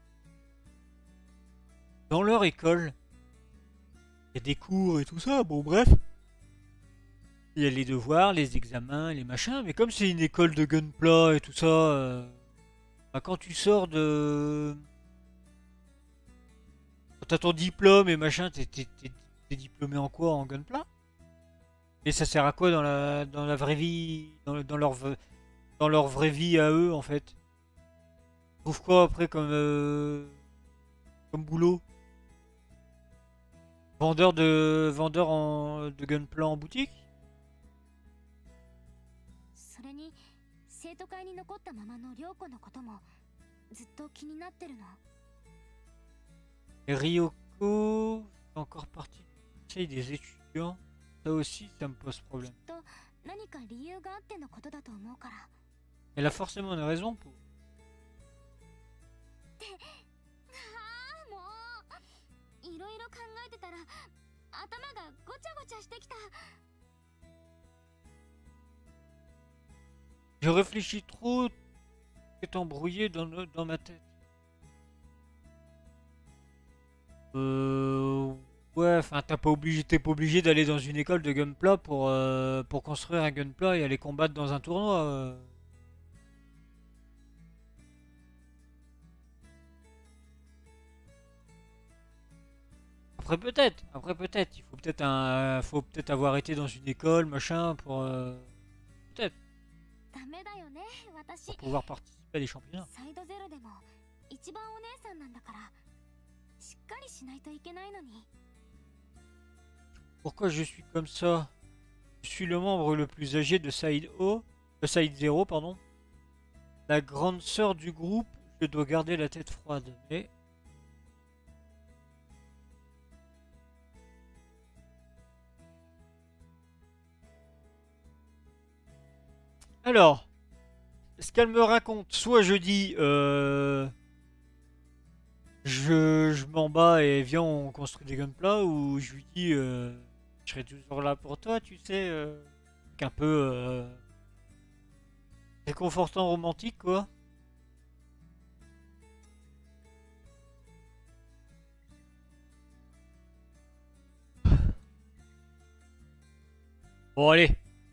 Dans leur école, il y a des cours et tout ça. Bon, bref. Il y a les devoirs, les examens, les machins. Mais comme c'est une école de gunpla et tout ça, euh, bah, quand tu sors de... Quand t'as ton diplôme et machin, t'es, t'es, t'es, t'es diplômé en quoi? En gunpla? Et ça sert à quoi dans la, dans la vraie vie, dans, le- dans leur, v- dans leur vraie vie à eux en fait? Ils trouvent quoi après comme, euh, comme boulot? Vendeur de, vendeur en, de gunpla en boutique? それに生徒会に残ったままの涼子のこともずっと気になってるの。 Et Ryoko fait encore partie du conseil des étudiants. Ça aussi, ça me pose problème. と何か理由があってのことだと思うから。 Elle a forcément une raison pour. ああもういろいろ考えてたら頭がごちゃごちゃしてきた。 Je réfléchis trop, est embrouillé dans, le- dans ma tête. Euh, ouais, enfin, t'as pas obligé, t'es pas obligé d'aller dans une école de gunpla pour, euh, pour construire un gunpla et aller combattre dans un tournoi. euh. Après peut-être, après peut-être, il faut peut-être un, faut peut-être avoir été dans une école, machin, pour, euh, peut-être, ダメだよね私。 pour pouvoir participer à des championnats. サイドゼロでも一番お姉さんなんだからしっかりしないといけないのに。 Pourquoi je suis comme ça? Je suis le membre le plus âgé de Side O, de Side Zero, pardon. La grande sœur du groupe, je dois garder la tête froide, mais... Alors, ce qu'elle me raconte, soit je dis... Euh... Je, je m'en bats et viens on construit des gunpla, ou je lui dis... Euh... Je serai toujours là pour toi, tu sais. Euh, un peu euh, réconfortant, romantique, quoi. Bon, allez.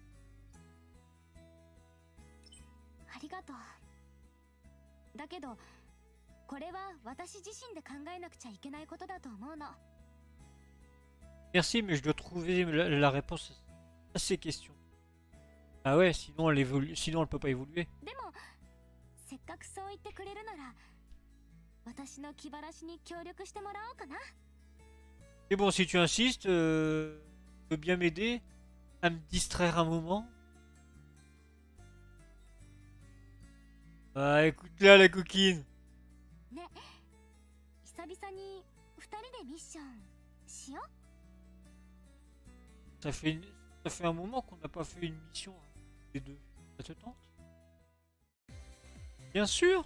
ありがとう。だけどこれは私自身で考えなくちゃいけないことだと思うの。 Merci, mais je dois trouver la, la réponse à ces questions. Ah ouais, sinon elle évolue, sinon elle peut pas évoluer. でもせっかくそう言ってくれるなら私の気晴らしに協力してもらおうかな。 Et bon, si tu insistes, euh, tu peux bien m'aider à me distraire un moment. Ah, écoute-la, la coquine. ね、久々に二人でミッションしよう。 Ça fait, une- ça fait un moment qu'on n'a pas fait une mission hein, les deux. Ça te tente? Bien sûr.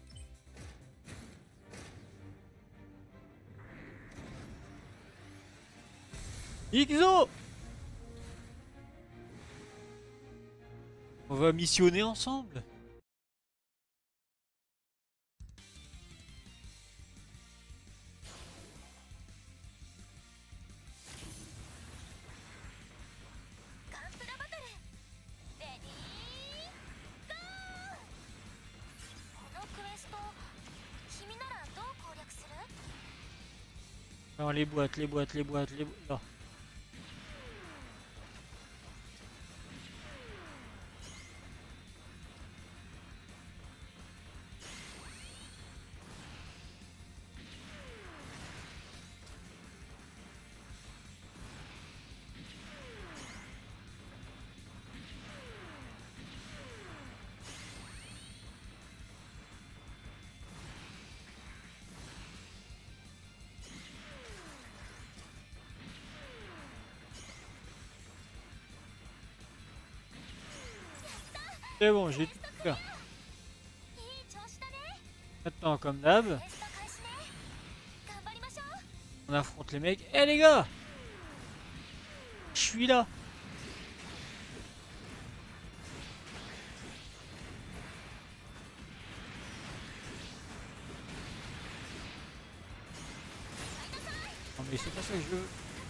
Ixo! On va missionner ensemble. Alors les boîtes, les boîtes, les boîtes, les boîtes. Là. C'est bon, j'ai tout fait. いい調子だね。 Maintenant, comme d'hab, テスト開始ね。頑張りましょう。 on affronte les mecs. Eh les gars! Je suis là! Non mais c'est pas ça que je veux.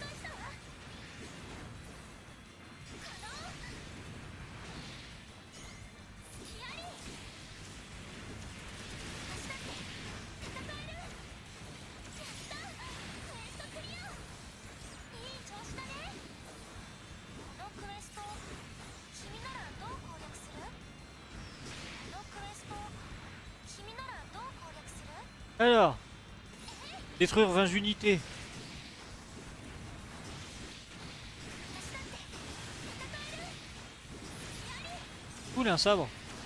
Alors, détruire vingt unités. Cool, un sabre.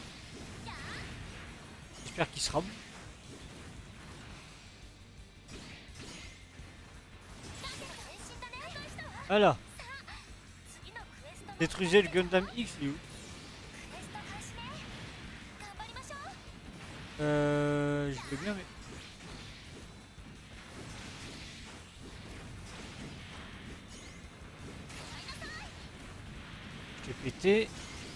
J'espère qu'il sera bon. Voilà. Détruisez le Gundam X, il est où? Euh... Je veux bien, mais... Je l'ai pété.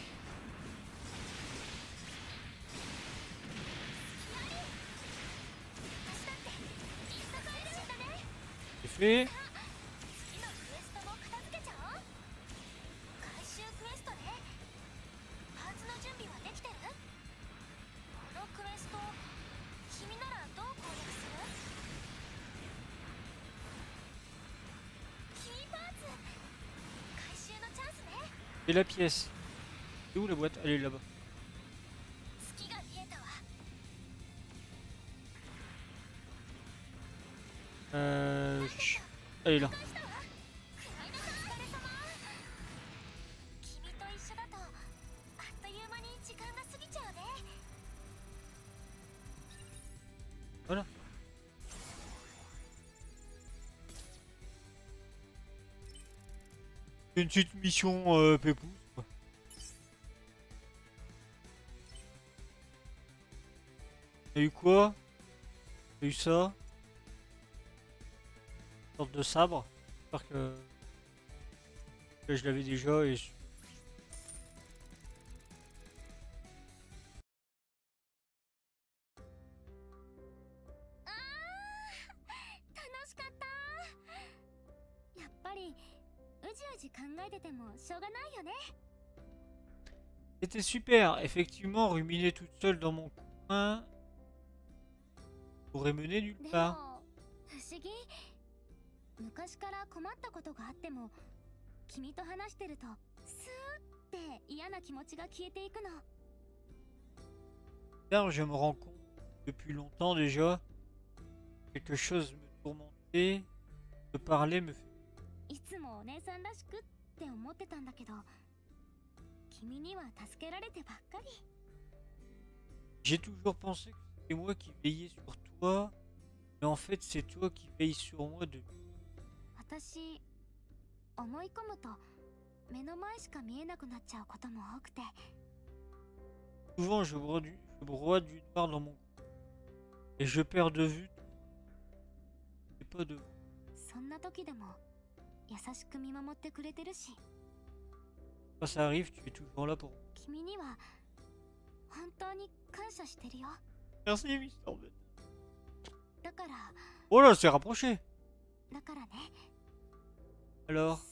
C'est fait. Et la pièce. C'est où la boîte? Elle est là-bas. Euh... chut. Elle est là. Voilà. Une petite mission euh, pépouze. Il y a eu quoi? Il y a eu ça. Une sorte de sabre. J'espère que... que je l'avais déjà et... C'était super, effectivement, ruminer toute seule dans mon coin pourrait mener nulle part. Car je me rends compte depuis longtemps déjà, quelque chose me tourmentait, me parler me fait. J'ai toujours pensé que c'était moi qui veillais sur toi, mais en fait c'est toi qui veilles sur moi depuis. Souvent je broie du, je broie du noir dans mon cou et je perds de vue. C'est pas de. Quand ça arrive, tu es toujours là pour. Merci, Mister Ben. Oh là, c'est rapproché. Alors.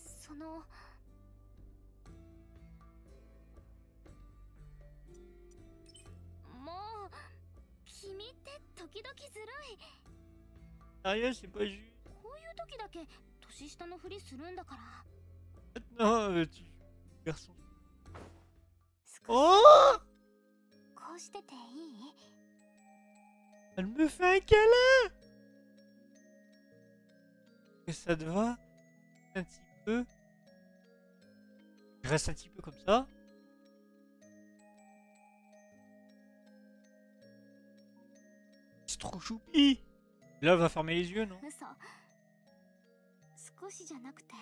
Sérieux, c'est pas juste. Non, mais tu... garçon. Oh! Elle me fait un câlin! Et ça te va? Un petit peu? Je reste un petit peu comme ça. C'est trop choupi! Là, elle va fermer les yeux, non?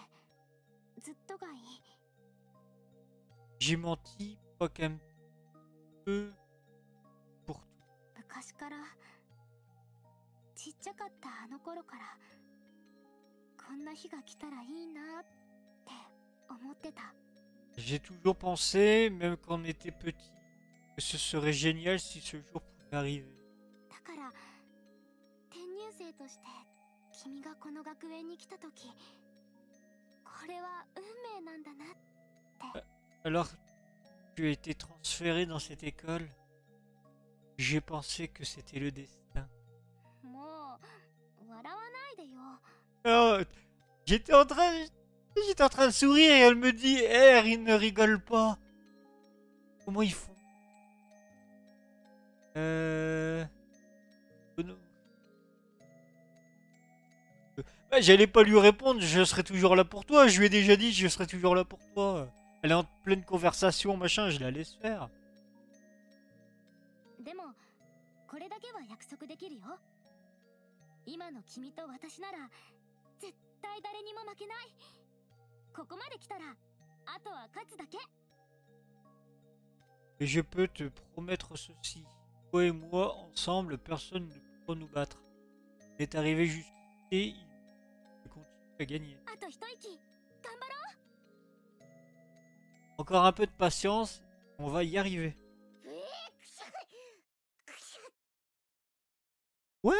J'ai menti, pas qu'elle me peu pour tout. 昔からちっちゃかったあの頃からこんな日が来たらいいなって思ってた。 J'ai toujours pensé, même quand on était petit, que ce serait génial si ce jour pouvait arriver. だから転入生として君がこの学園に来た時、これは運命なんだなって。 Alors, tu as été transféré dans cette école. J'ai pensé que c'était le destin. もう笑わないでよ。 Oh, j'étais en train, j'étais en train de sourire et elle me dit, R, ils ne rigolent pas. Comment ils font? Euh... oh non. Euh, bah, j'allais pas lui répondre, je serai toujours là pour toi. Je lui ai déjà dit, je serai toujours là pour toi. Elle est en pleine conversation, machin, je la laisse faire. でもこれだけは約束できるよ。今の君と私なら絶対誰にも負けない。ここまで来たらあとは勝つだけ。 Et je peux te promettre ceci. Toi et moi, ensemble, personne ne pourra nous battre. On est arrivé jusqu'ici, il continue à gagner. あと一息頑張ろう。 Encore un peu de patience, on va y arriver. What?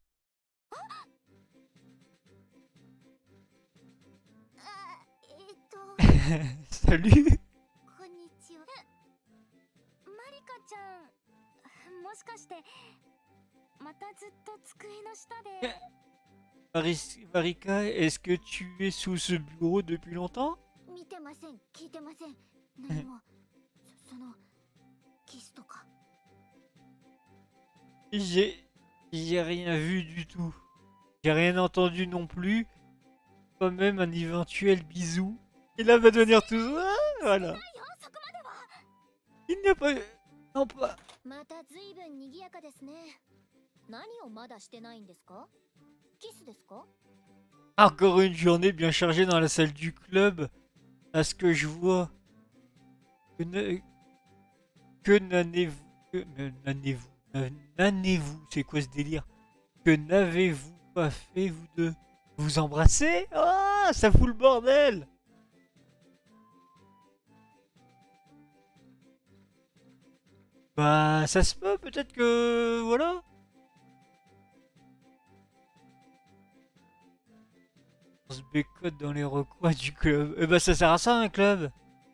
あ、えっと Salut. こんにちは。え、マリカちゃん、もしかしてまたずっと机の下で。 Maris- Marika, est-ce que tu es sous ce bureau depuis longtemps? 見てません、聞いてません。何もそそのキスとか。 J'ai... J'ai rien vu du tout. J'ai rien entendu non plus. Pas même un éventuel bisou. Et là va devenir tout... Ah, voilà. よ、そこまでは。 Il n'y a pas... Non, pas... またずいぶん賑やかですね。何をまだしてないんですか？キスですか？ Encore une journée bien chargée dans la salle du club. À ce que je vois. Que ne... Que n'avez-vous... Que n'avez-vous... N'avez-vous... C'est quoi ce délire? Que n'avez-vous pas fait, vous deux? Vous embrassez? Ah, ça fout le bordel! Bah, ça se peut, peut-être que... Voilà. On se bécote dans les recoins du club. Eh bah, ça sert à ça, un club.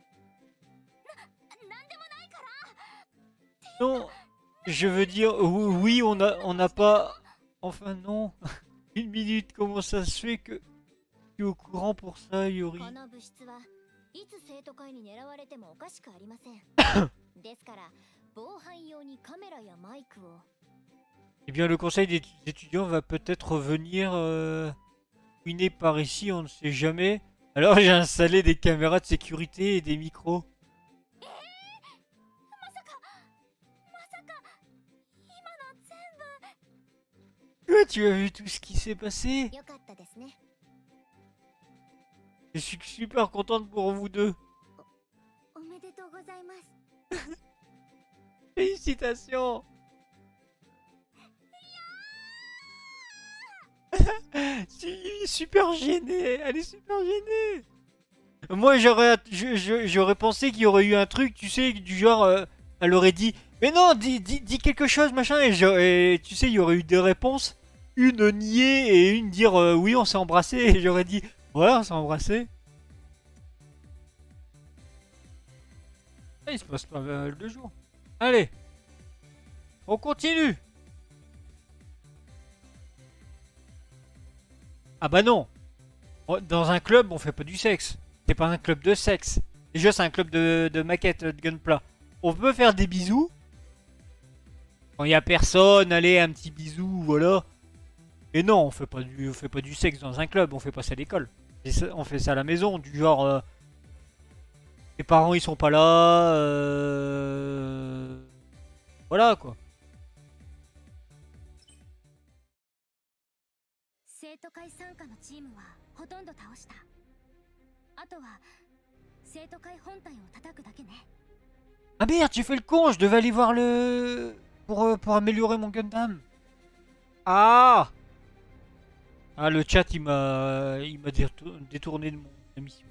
Non, je veux dire, oui, on a, on n'a pas... Enfin, non. Une minute, comment ça se fait que... Tu es au courant pour ça, Yuri? この物質はいつ生徒会に狙われてもおかしくありません。ですから防犯用にカメラやマイクを。 Eh bien, le conseil des étudiants va peut-être revenir euh, fouiner par ici, on ne sait jamais. Alors, j'ai installé des caméras de sécurité et des micros. まさかまさか今の全 Ouais, tu as vu tout ce qui s'est passé? 部。よかったですね。 Je suis super contente pour vous deux. おめでとうございます。 Félicitations. Si, super gênée, elle est super gênée. Moi j'aurais je- je- j'aurais pensé qu'il y aurait eu un truc, tu sais, du genre, euh, elle aurait dit, mais non, dis, dis, dis quelque chose, machin, et, je- et tu sais, il y aurait eu deux réponses, une nier et une dire, euh, oui, on s'est embrassé, et j'aurais dit, ouais, on s'est embrassé. Ah, il se passe pas mal de jours. Allez, on continue. Ah bah non. Dans un club, on fait pas du sexe. C'est pas un club de sexe. Déjà, c'est un club de, de maquette de gunpla. On peut faire des bisous. Quand il y a personne, allez, un petit bisou, voilà. Et non, on fait pas du, on fait pas du sexe dans un club. On fait pas ça à l'école. On fait ça à la maison, du genre... Euh, les parents, ils sont pas là. Euh... Voilà, quoi. 生徒会参加のチームはほとんど倒した。あとは生徒会本体を叩くだけね。 Ah merde, j'ai fait le con, je devais aller voir le... Pour, euh, pour améliorer mon Gundam. Ah Ah, le chat, il m'a il m'a détour- détourné de mon mission.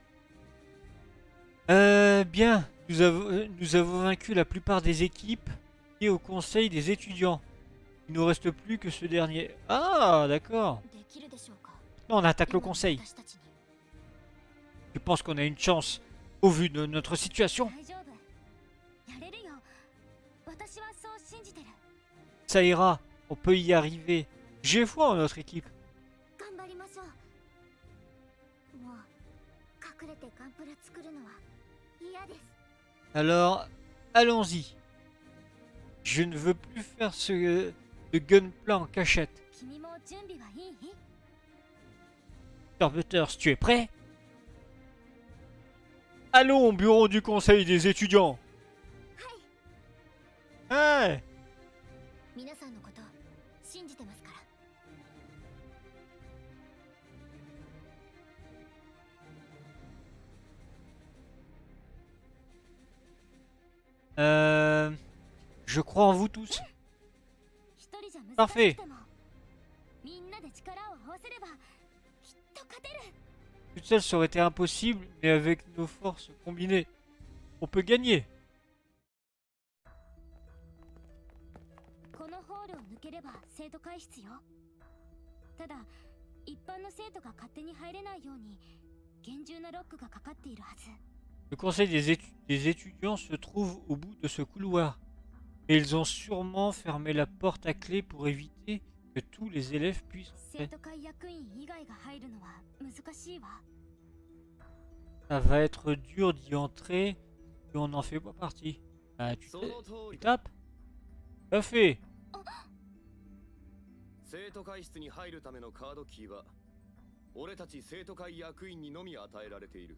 Euh, bien, nous avons, nous avons vaincu la plupart des équipes et au conseil des étudiants. Il nous reste plus que ce dernier. Ah, d'accord. できるでしょうか。 Non, on attaque le 今の conseil. 私たちに Tu penses qu'on a une chance au vu de notre situation? 大丈夫。やれるよ。私はそう信じてる。 Ça ira, on peut y arriver. J'ai foi en notre équipe. 頑張りましょう。もう隠れてガンプラ作るのは嫌です。 Alors, allons-y. Je ne veux plus faire ce de gunpla en cachette. 君も準備はいい？ Butters, tu es prêt? Allons au bureau du conseil des étudiants. Hey. 皆さんのこと信じてますから。 Euh, je crois en vous tous. 一人じゃ難 Parfait. しくてもみんなで力を合わせればきっと勝てる。 Toute seule, ça aurait été impossible, mais avec nos forces combinées, on peut gagner. このホールを抜ければ生徒会室よ。ただ一般の生徒が勝手に入れないように厳重なロックがかかっているはず。 Le conseil des, étu- des étudiants se trouve au bout de ce couloir. Et ils ont sûrement fermé la porte à clé pour éviter que tous les élèves puissent 生 entrer. 徒会役員以外が入るのは難しいわ。 Ça va être dur d'y entrer si on n'en fait pas partie. Ah, tu, そ sais- の通 tu り tapes? Parfait. 生徒会室に入るためのカードキーは俺たち生徒会役員にのみ与えられている。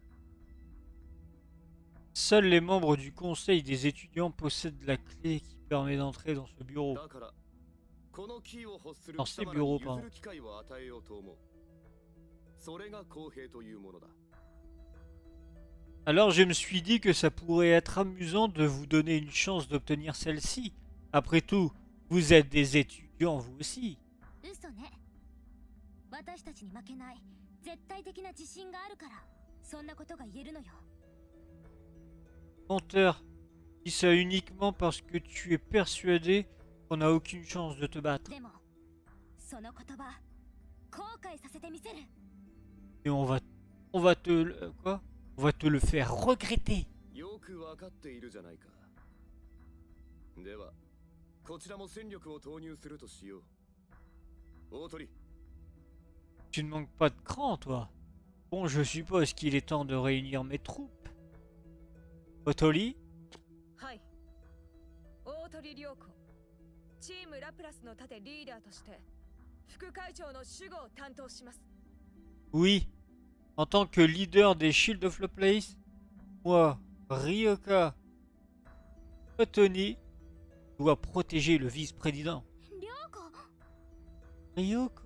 Seuls les membres du conseil des étudiants possèdent la clé qui permet d'entrer dans ce bureau. だからこのキーを欲する dans 貴 ces 様ら bureaux, に pardon. 譲る機会を与えようと思う。それが公平というものだ。 Alors je me suis dit que ça pourrait être amusant de vous donner une chance d'obtenir celle-ci. Après tout, vous êtes des étudiants vous aussi. 嘘ね。私たちに負けない絶対的な自信があるからそんなことが言えるのよ。 Menteur, dis ça uniquement parce que tu es persuadé qu'on n'a aucune chance de te battre. でもその言葉後悔させてみせる。 Et on va, on va te, le- quoi? On va te le faire regretter. よくわかっているじゃないか。ではこちらも戦力を投入するとしよう。大鳥、 Tu ne manques pas de cran, toi. Bon, je suppose qu'il est temps de réunir mes troupes. Otoli? はい。大鳥良子、チームラプラスの盾リーダーとして副会長の守護を担当します。 Oui. En tant que leader des Shield of the Place, moi, Ryoka Otoni, dois protéger le vice-président. 涼子、 Ryoko?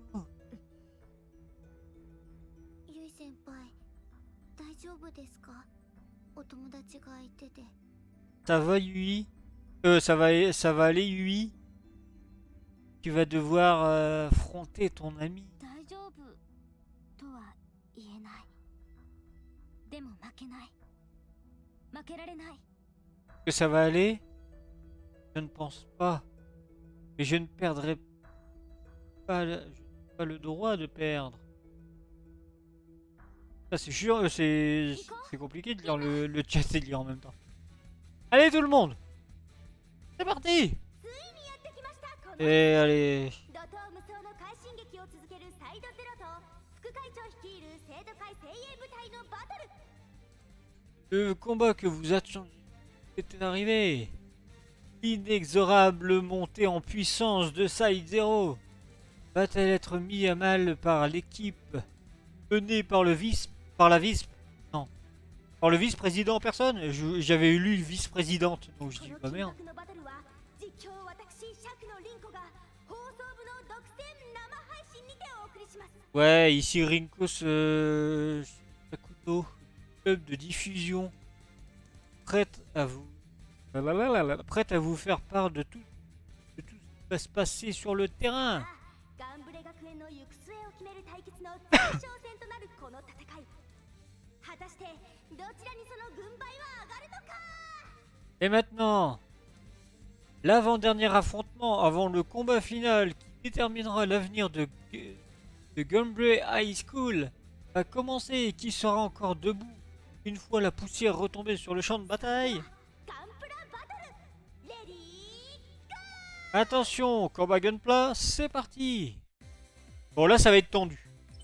ゆい先輩大丈夫ですか？お友達がいてて。 Ça va, Yui? Euh, ça va, ça va aller, Yui? Tu vas devoir euh, affronter ton ami. 大丈夫とは言えない。でも負けない。負けられない。 Que ça va aller? Je ne pense pas. Mais je ne perdrai pas le, je n'ai pas le droit de perdre. Ça c'est chiant, c'est c'est compliqué de lire le, le chat et de lire en même temps. Allez tout le monde! C'est parti! ついにやってきましたこの Et allez. 怒涛無双の快進撃を続けるサイドゼロと副会長率いる生徒会精鋭部隊のバトル。 Le combat que vous attendiez est arrivé. Inexorable montée en puissance de Side Zero va-t-elle être mise à mal par l'équipe menée par le vice, par la vice, non, par le vice-président en personne? Je- J'avais lu vice-présidente, donc je dis こ bah の緊 merde. 迫のバトルは実況私釈野凛子が放送部の独占生配信にてお送りします。 Ouais, ici Rinkos euh, Sakuto, club de diffusion, prête à vous Lalalala, prête à vous faire part de tout, de tout ce qui va se passer sur le terrain. ガンブレ学園の行く末を決める対決の前哨戦となるこの戦い果たしてどちらにその軍配は上がるのか。 Et maintenant, l'avant-dernier affrontement avant le combat final qui déterminera l'avenir de, de Gunbury High School va commencer et qui sera encore debout une fois la poussière retombée sur le champ de bataille. ガンプラバトルレディー Attention, combat gunpla, c'est parti. Bon là ça va être tendu.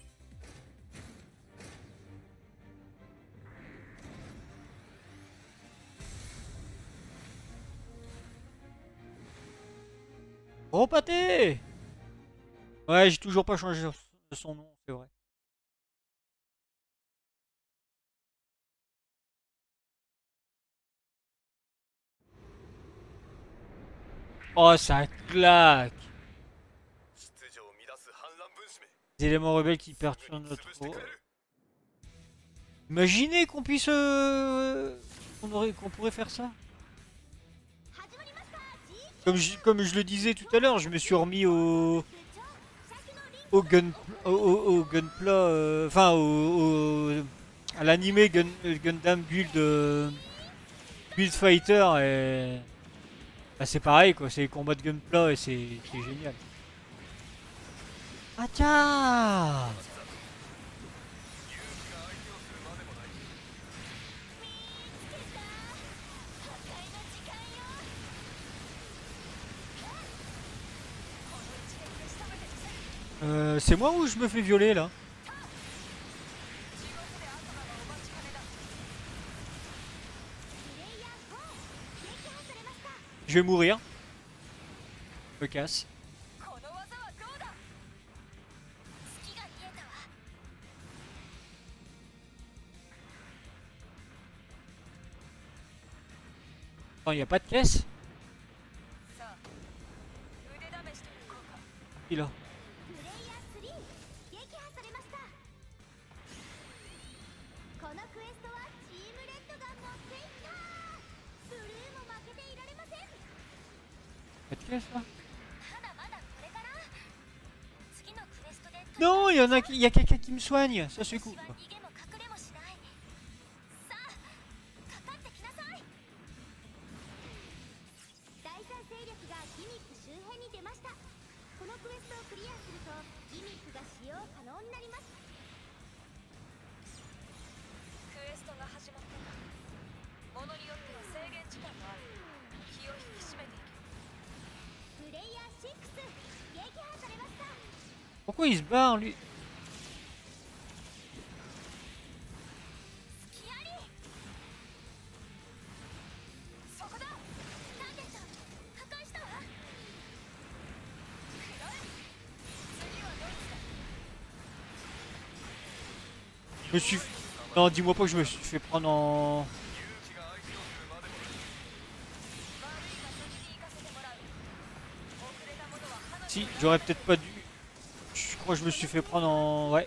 Gros pâté. Ouais, j'ai toujours pas changé son nom, c'est vrai. Oh, ça claque. Des éléments rebelles qui perturbent notre... Imaginez qu'on puisse... Euh... qu'on aurait... qu'on pourrait faire ça. Comme je, comme je le disais tout à l'heure, je me suis remis au... Au gun... Au, au, au gunpla... Euh... Enfin, au... au... à l'animé gun... Gundam Build... Euh... Build Fighter et... Bah, c'est pareil quoi, c'est les combats de gunpla et c'est génial. Ah tiens! Euh, c'est moi ou je me fais violer là? Je vais mourir. Je me casse. Il n'y a pas de caisse? Il a. Pas de caisse là? Non, il y en a, il y a quelqu'un qui me soigne. Ça c'est cool. Quoi. pourquoi il se barre lui? Je me suis... Non, dis-moi pas que je me suis fait prendre en... Si, j'aurais peut-être pas dû... Je crois que je me suis fait prendre en... Ouais.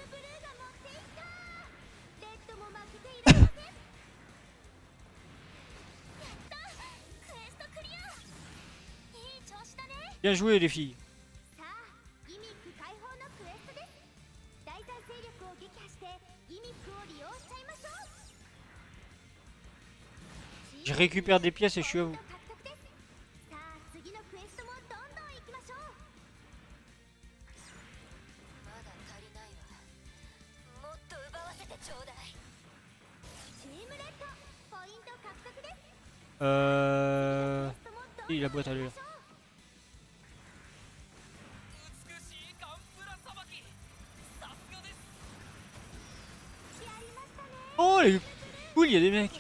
Bien joué les filles. Je récupère des pièces et je suis à vous. Euh... Et la boîte à l'heure. Oh, elle est cool, il y a des mecs.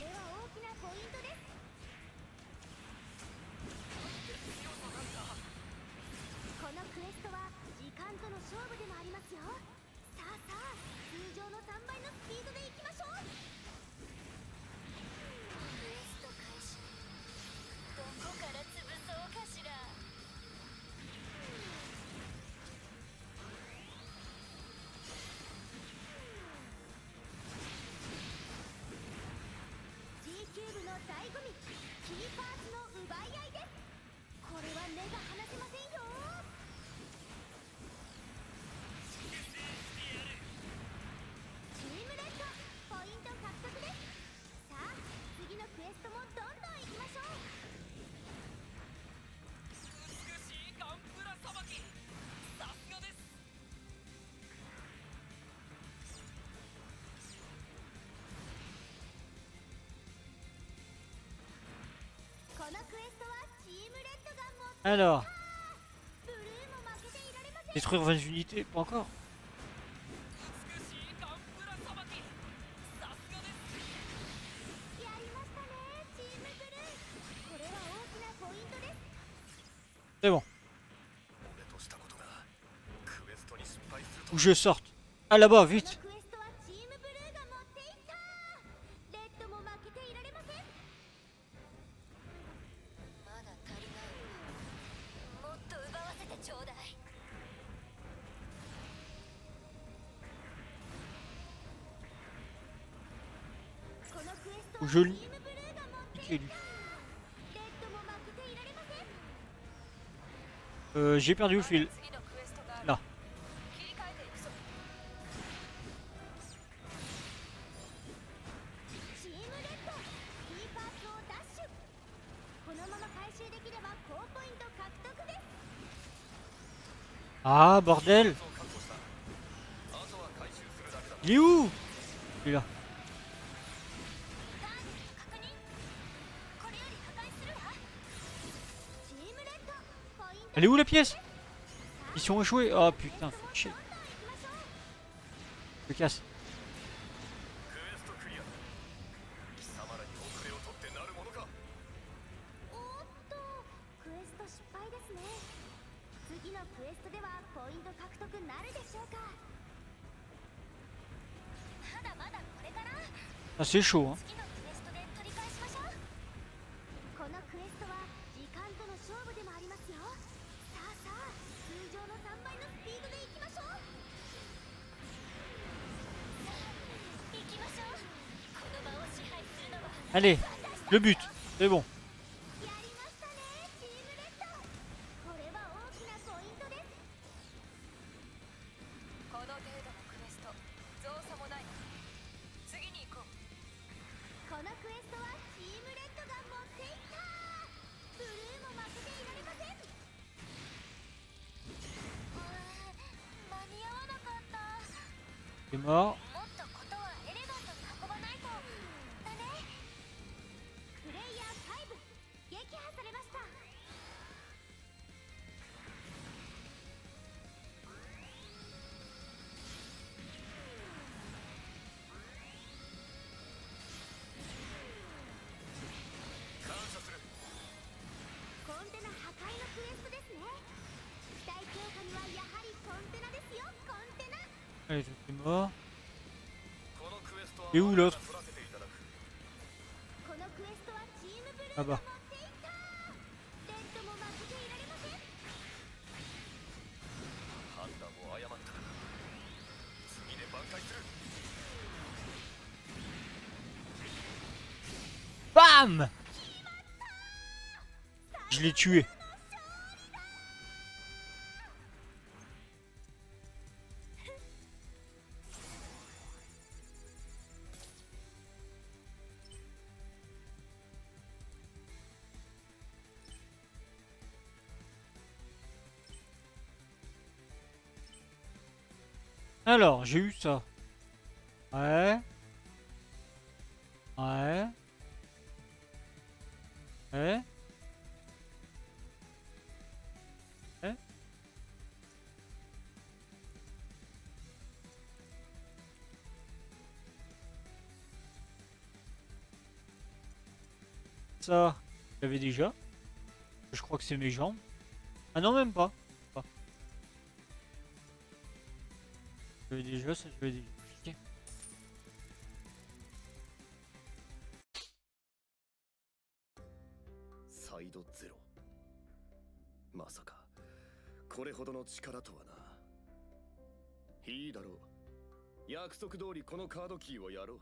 Alors. Détruire vingt unités, pas encore. C'est bon. Où je sorte. Ah là-bas, vite. Où je lis. Niquez lui. Euh, j'ai perdu le fil. Là. Ah, bordel. Il est où? Il est là. Elle est où la pièce? Ils sont échoués. Oh putain, faut chier. Je me casse. Ah, c'est chaud, hein. Allez, le but, c'est bon. C'est mort. Allez, c'est mort. Et où l'autre? Là-bas. Bam! Je l'ai tué. Alors, j'ai eu ça. Ouais. Ouais. Ouais. Ouais. Ça, j'avais déjà. Je crois que c'est mes jambes. Ah non, même pas. pas. J'avais déjà, ça, j'avais déjà. Ok. サイドゼロ。まさかこれほどの力とはな。いいだろう。約束通りこのカードキーをやろう。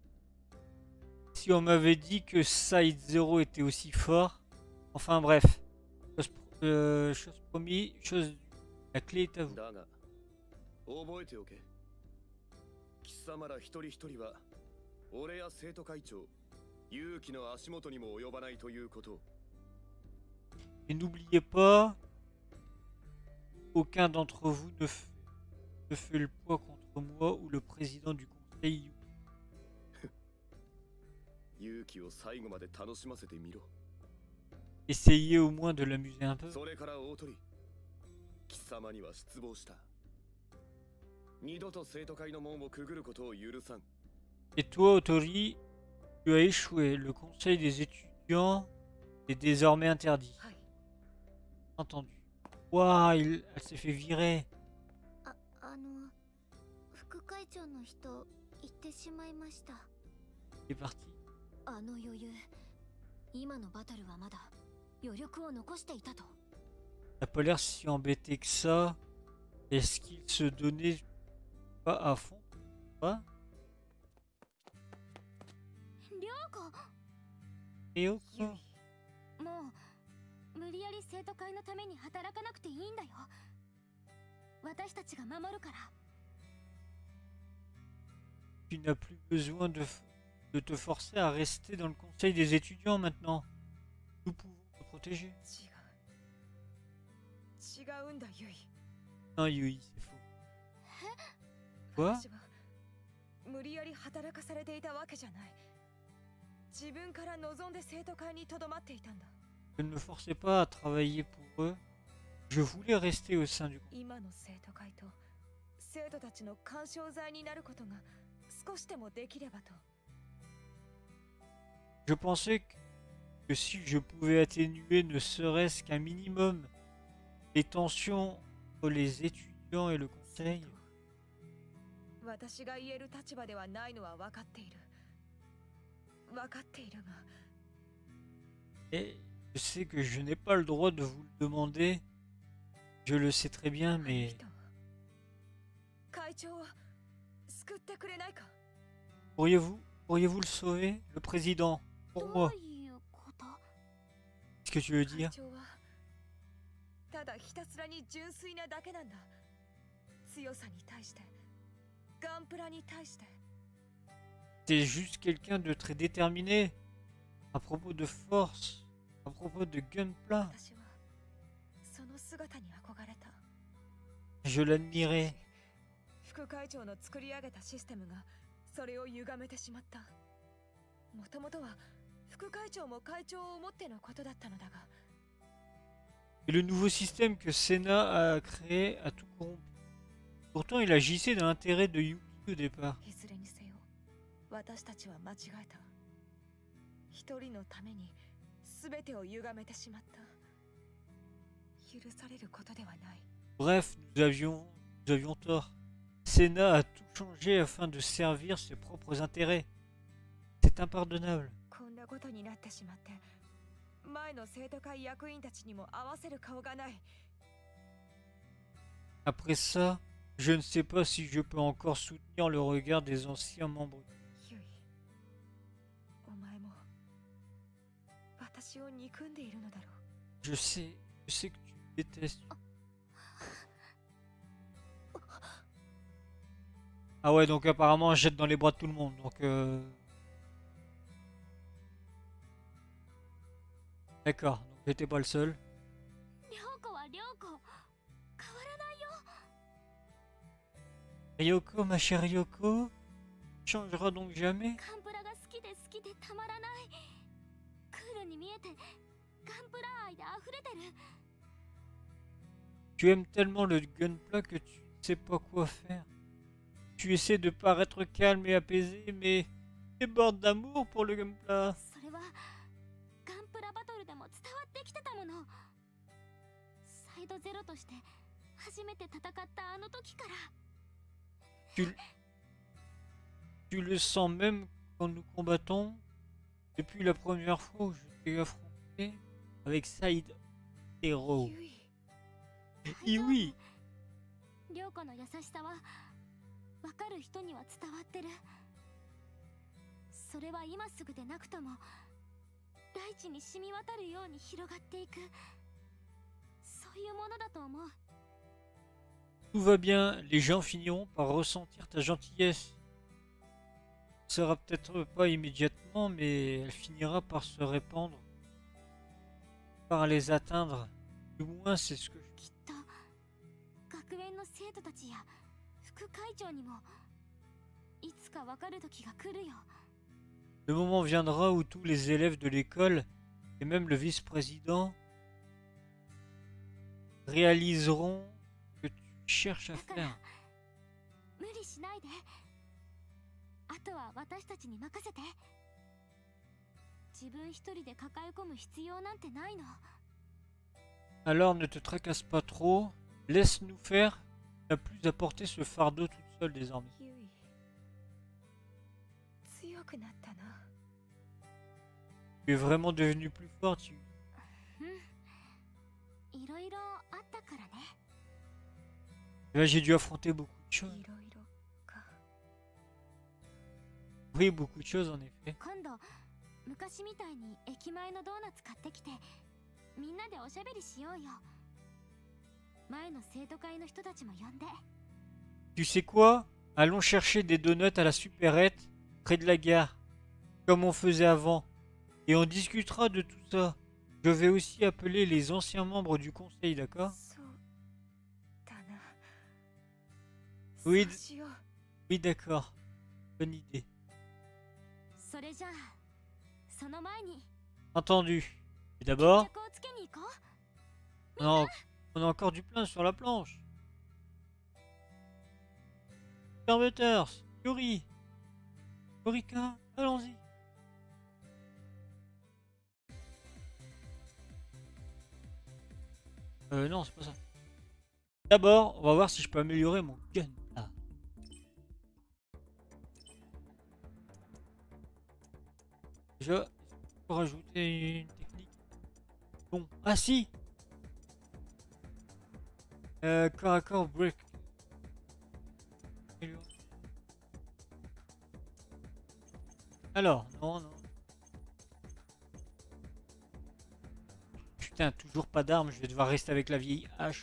Si on m'avait dit que Side Zero était aussi fort. Enfin bref. Chose, euh, chose promis, chose. La clé est à vous. だが覚えておけ。貴様ら一人一人は俺や生徒会長勇気の足元にも及ばないということ。 Et n'oubliez pas, aucun d'entre vous ne fait, ne fait le poids contre moi ou le président du conseil. 勇気を最後まで楽しませてみろ。 essayer au moins de l'amuser un peu. それから大鳥、貴様には失望した。二度と生徒会の門をくぐることを許さん。 Et toi, Otori, tu as échoué. Le conseil des étudiants est désormais interdit. はい。 Entendu. Waouh, il... elle s'est fait virer. ああの副会長の人言ってしまいました。 Il est parti. あの余裕、今のバトルはまだ余力を残していたと。 Il n'a pas l'air si embêté que ça. Est-ce qu'il se donnait pas à fond? Quoi? 涼子、 Ryoko? ゆい。 もう無理やり生徒会のために働かなくていいんだよ。私たちが守るから。 Tu n'as plus besoin de, f- de te forcer à rester dans le conseil des étudiants maintenant. Nous pouvons te protéger. 違う。違うんだ、ゆい。 Non, Yui, c'est faux. Quoi? 私は無理やり働かされていたわけじゃない。自分から望んで生徒会にとどまっていたんだ。 Je ne me forçais pas à travailler pour eux. Je voulais rester au sein du conseil. 今の生徒会と生徒たちの干渉剤になることが少しでもできればと。 Je pensais que, que si je pouvais atténuer ne serait-ce qu'un minimum les tensions entre les étudiants et le conseil, 私が言える立場ではないのは分かっている。分かっているが、 et je sais que je n'ai pas le droit de vous le demander. Je le sais très bien, あの mais 人は会長を救ってくれないか。 pourriez-vous, pourriez-vous le sauver, le président, ど pour う moi? いうこと？ Qu'est-ce que tu veux 会 dire? 長はただひたすらに純粋なだけなんだ。強さに対して、ガンプラに対して。 C'est juste quelqu'un de très déterminé. À propos de force, à propos de gunpla, 私はその姿に憧れた。 je l'admirais. 副会長の作り上げたシステムがそれを歪めてしまった。もともとは副会長も会長を思ってのことだったのだが、 Et le nouveau système que Senna a créé a tout corrompu. Pourtant, il agissait dans l'intérêt de Yuki au départ. いずれにせよ私たちは間違えた。一人のために全てを歪めてしまった。許されることではない。 Bref, nous avions, nous avions tort. Senna a tout changé afin de servir ses propres intérêts. C'est impardonnable. こんなことになってしまって、前の生徒会役員たちにも合わせる顔がない。 Après ça, je ne sais pas si je peux encore soutenir le regard des anciens membres. ゆい、お前も私を憎んでいるのだろう。 Je sais, je sais que tu me détestes. Ah ouais, donc apparemment, je jette dans les bras de tout le monde. Donc, euh... d'accord, donc j'étais pas le seul. 涼子は涼子、変わらないよ。 Ryoko, ma chère Ryoko, changera donc jamais. ガンプラが好きで好きでたまらない。クールに見えてガンプラ愛で溢れてる。 Tu aimes tellement le gunpla que tu ne sais pas quoi faire. Tu essaies de paraître calme et apaisé, mais tu débordes d'amour pour le gunpla. それはガンプラバトルでも伝わってきてたもの。サイドゼロとして初めて戦ったあの時から。 Tu, tu le sens même quand nous combattons. Depuis la première fois où je t'ai affronté avec Side Hero. ゆい、 Et oui, 涼子の優しさは分かる人には伝わってる。それは今すぐでなくとも大地に染み渡るように広がっていく、そういうものだと思う。 tout va bien. Les gens finiront par ressentir ta gentillesse. Ce sera peut-être pas immédiatement, mais elle finira par se répandre, par les atteindre. Du moins, c'est ce que je... きっと学園の生徒たちや副会長にもいつか分かる時が来るよ。 Le moment viendra où tous les élèves de l'école et même le vice-président réaliseront ce que tu cherches à faire. 無理しないで。あとは私たちに任せて。自分一人で抱え込む必要なんてないの。 Alors ne te tracasse pas trop, laisse-nous faire. Tu n'as plus à porter ce fardeau toute seule désormais. ユイ強くなったな。 Tu es vraiment devenu plus fort, tu... いろいろあったからね。 Là, j'ai dû affronter beaucoup de choses. いろいろか。 Oui, beaucoup de choses en effet. 今度昔みたいに駅前のドーナツ買ってきてみんなでおしゃべりしようよ。前の生徒会の人たちも呼んで。 Tu sais quoi? Allons chercher des donuts à la supérette près de la gare, comme on faisait avant. Et on discutera de tout ça. Je vais aussi appeler les anciens membres du conseil, d'accord? そうだな。 Oui, そうしよう。 oui, d'accord. Bonne idée. それじゃあその前に Entendu. Et d'abord, 決着をつけに行こう。 on a, on a encore du plein sur la planche. Serviteurs, Yuri, Yorika, allons-y. Euh, non, c'est pas ça. D'abord, on va voir si je peux améliorer mon gun. Ah. Déjà, pour rajouter une technique. Bon, ah si. Euh, corps à corps break. Alors, non, non. Putain, toujours pas d'armes, je vais devoir rester avec la vieille hache.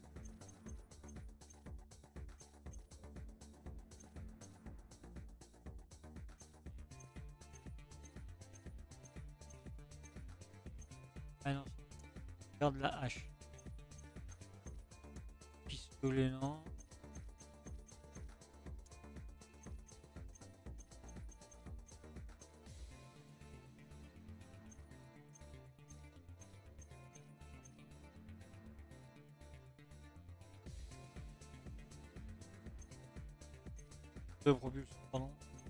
Ah non, garde la hache. Pistolet, non. De propulsion, pardon.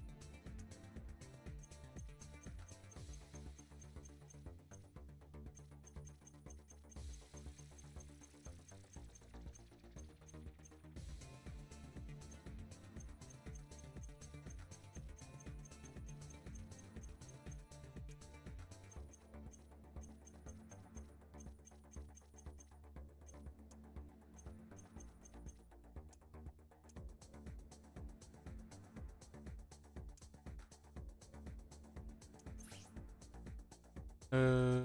Euh...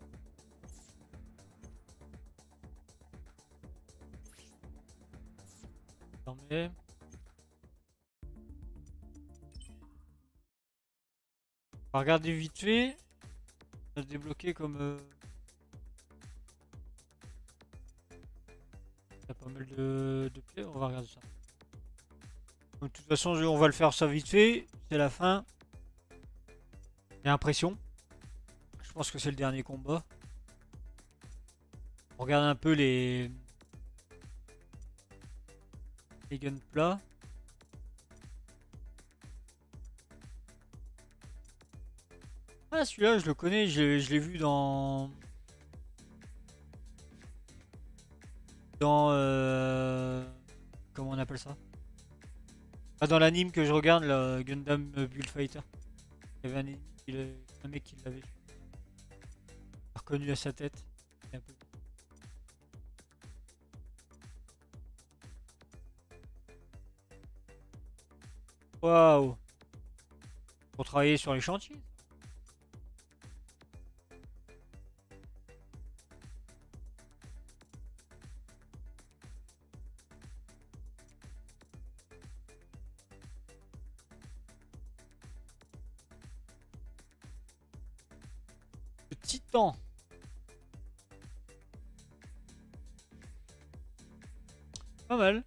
Désormais... On va regarder vite fait. On a débloqué comme... Euh... Il y a pas mal de, de pieds. On va regarder ça. Donc, de toute façon, on va le faire ça vite fait. C'est la fin. J'ai l'impression. Je pense que c'est le dernier combat. On regarde un peu les... Les gunpla. Ah, celui-là, je le connais, je, je l'ai vu dans... Dans... Euh... Comment on appelle ça? Ah, dans l'anime que je regarde, le Gundam Bullfighter. Il y avait un, il, un mec qui l'avait reconnu à sa tête. Un peu. Waouh! Pour travailler sur les chantiers. Le titan. Pas mal.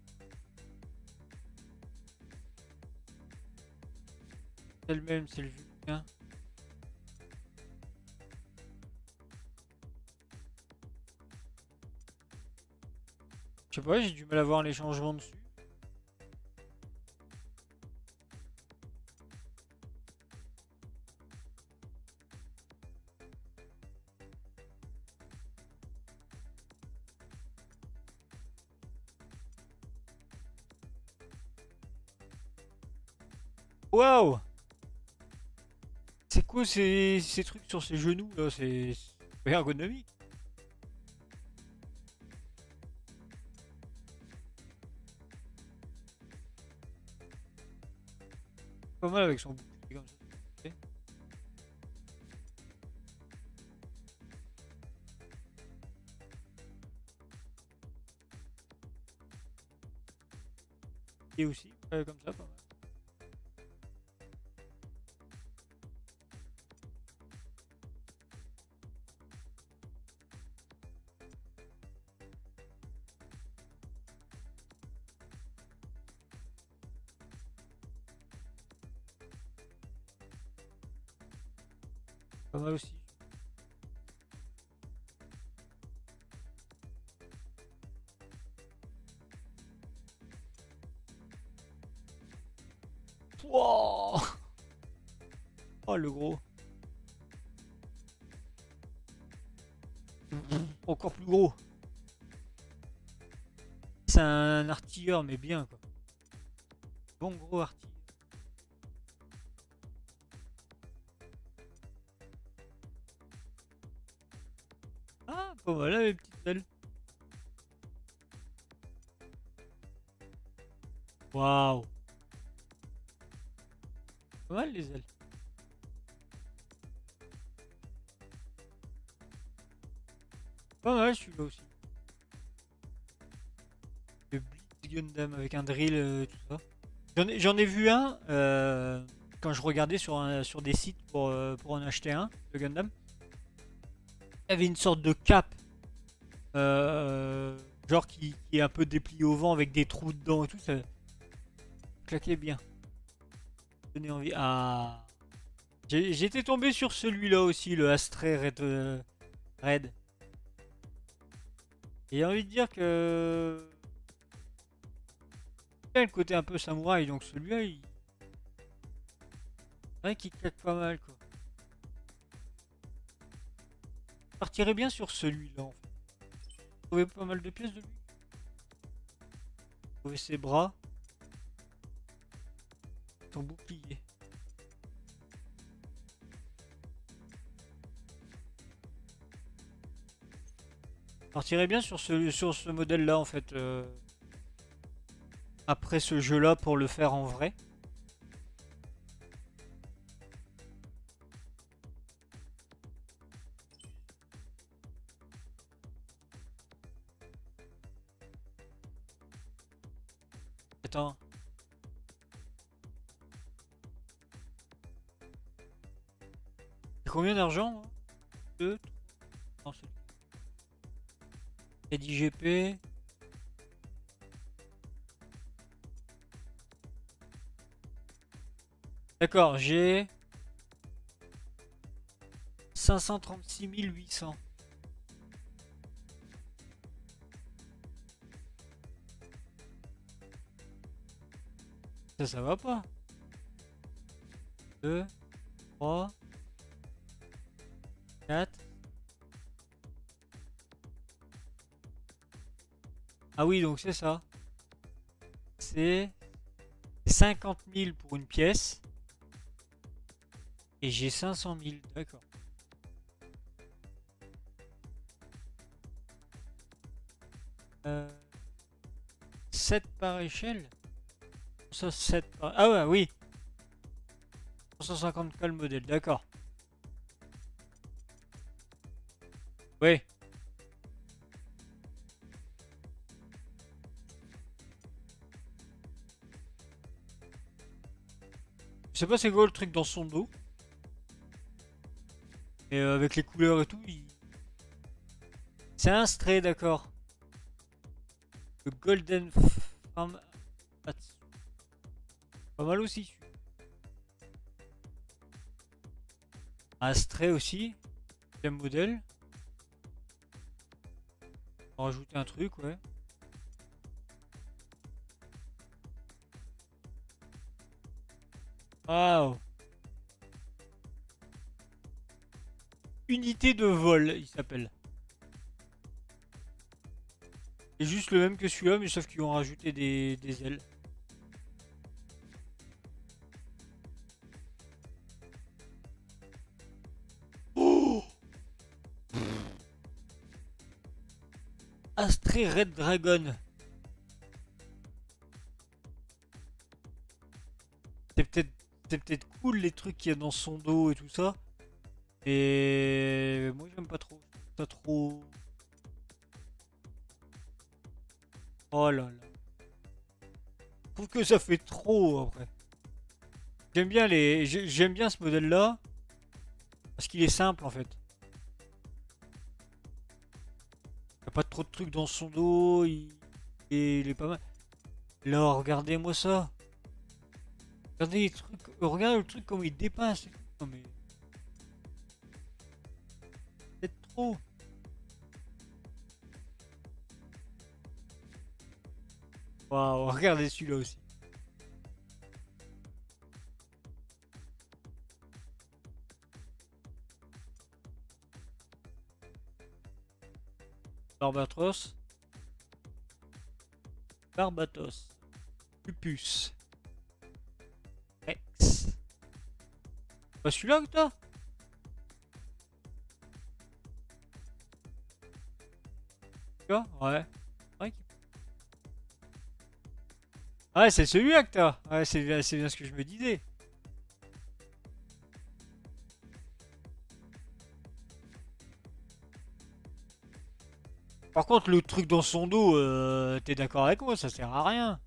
C'est le même, c'est le vu. Hein. Je sais pas, j'ai du mal à voir les changements dessus. Waouh! C'est quoi ces, ces trucs sur ses genoux là? C'est c'est ergonomique. Pas mal avec son bouclier comme ça. Ok. Et aussi, ouais, comme ça, pas mal. Pas mal aussi. Wow. Oh le gros. Encore plus gros. C'est un artilleur mais bien quoi. Bon gros artilleur. Ah bah voilà les petites ailes. Waouh. Pas mal les ailes. Pas mal celui-là aussi. Le Blitz Gundam avec un drill, euh, tout ça. J'en ai, j'en ai vu un euh, quand je regardais sur, un, sur des sites pour, euh, pour en acheter un, le Gundam. Il y avait une sorte de cape. Euh, genre qui, qui est un peu déplié au vent avec des trous dedans et tout. Ça claquait bien. Donnait envie. Ah. J'étais tombé sur celui-là aussi, le Astray Red. Euh, Red. Et j'ai envie de dire que il y a le côté un peu samouraï, donc celui-là il. C'est vrai qu'il claque pas mal quoi. Je partirais bien sur celui-là en fait. Vous trouvez pas mal de pièces de lui. Vous trouvez ses bras. Son bouclier. Je partirais bien sur ce, sur ce modèle-là en fait. Euh, après ce jeu-là pour le faire en vrai. Attends. C'est combien d'argent? deux, trois. Non, c'est crédit G P. D'accord, j'ai cinq cent trente-six mille huit cents. Ça, ça va pas. deux, trois, quatre. Ah oui, donc c'est ça. C'est cinquante mille pour une pièce. Et j'ai cinq cent mille, d'accord. Euh, sept par échelle. Ça, sept par... Ah ouais, oui. cent cinquante K le modèle, d'accord. Oui. Je sais pas c'est quoi le truc dans son dos. Et euh, avec les couleurs et tout, il... c'est un stray, d'accord. Le Golden Farm. Pas mal aussi. Astray aussi. Deuxième modèle. On va rajouter un truc, ouais. Waouh. Unité de vol, il s'appelle. C'est juste le même que celui-là, mais sauf qu'ils ont rajouté des, des ailes. Oh, Astray Red Dragon. C'est peut-être c'est peut-être cool les trucs qu'il y a dans son dos et tout ça. Et moi j'aime pas trop. Pas trop. Oh là là. Je trouve que ça fait trop après. J'aime bien les. J'aime bien ce modèle là. Parce qu'il est simple en fait. Il n'y a pas trop de trucs dans son dos. Il, et il est pas mal. Là, regardez-moi ça. Regardez les trucs. Regardez le truc comme il dépasse. Non mais. C'est trop. Waouh, regardez celui-là aussi. Barbatos. Barbatos. Pupus. Rex. Pas celui-là que toi? Tu vois? Ouais. Ouais, ouais c'est celui-là que t'as. Ouais, c'est bien, c'est bien ce que je me disais. Par contre, le truc dans son dos, euh, t'es d'accord avec moi, ça sert à rien.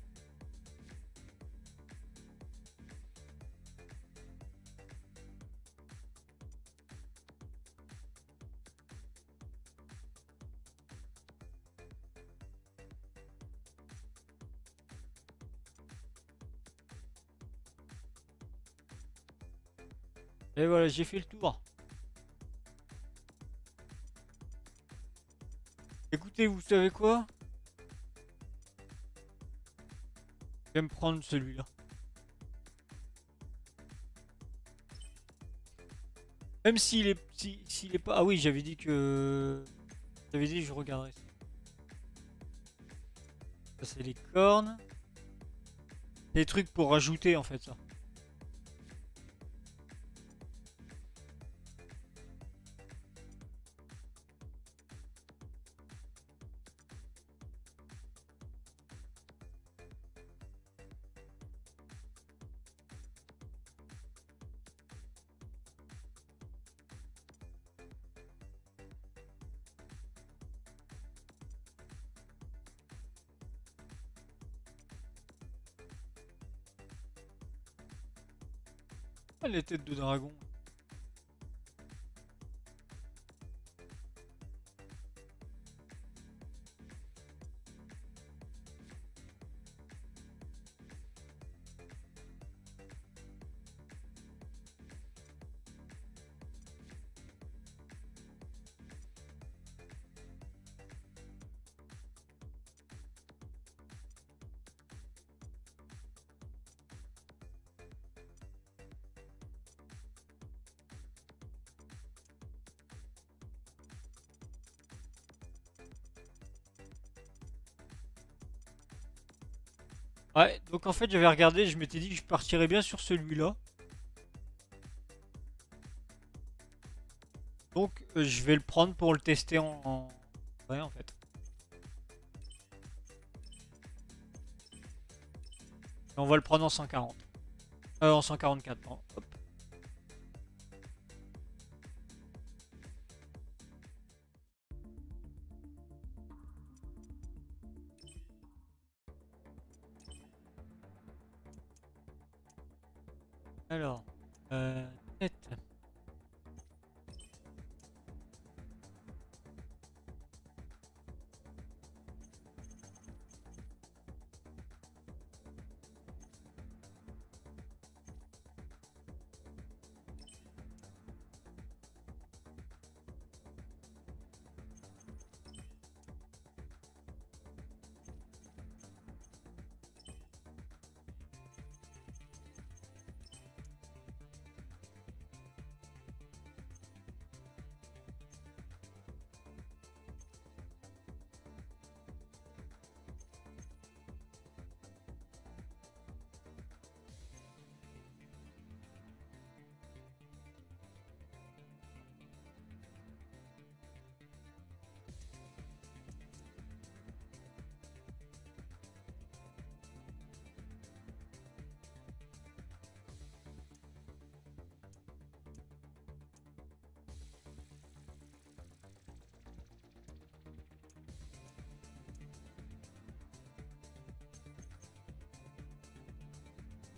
Et voilà, j'ai fait le tour. Écoutez, vous savez quoi? Je vais me prendre celui-là. Même s'il est, si, s'il est pas... Ah oui, j'avais dit que... J'avais dit que je regarderais ça. Ça, c'est les cornes. Des trucs pour rajouter, en fait, ça. Ah, les têtes de dragon. Ouais, donc en fait j'avais regardé, je m'étais dit que je partirais bien sur celui-là. Donc euh, je vais le prendre pour le tester en... en... Ouais en fait. Et on va le prendre en cent quarante. Euh, en cent quarante-quatre, non. Hop. Alors, euh, tête.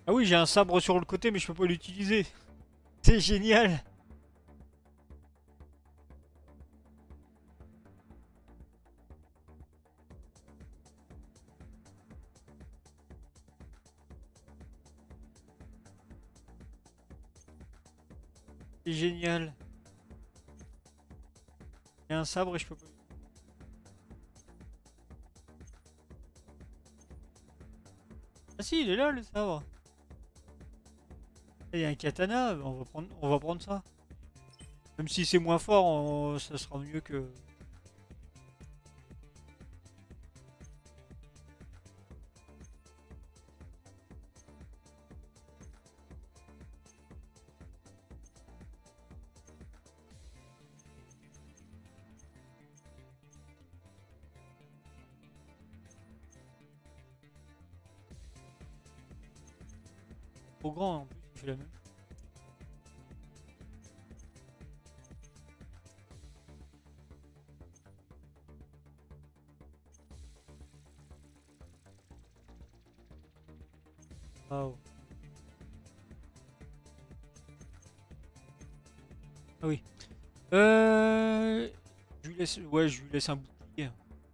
Ah oui, j'ai un sabre sur le côté, mais je peux pas l'utiliser. C'est génial. C'est génial. Il y a un sabre et je peux pas. Ah si, il est là le sabre. Il y a un katana, on va prendre, on va prendre ça. Même si c'est moins fort, on- ça sera mieux que... Trop grand en plus, il fait la même. Waouh. Ah oui. Euh... Je lui laisse... Ouais, je lui laisse un bouclier.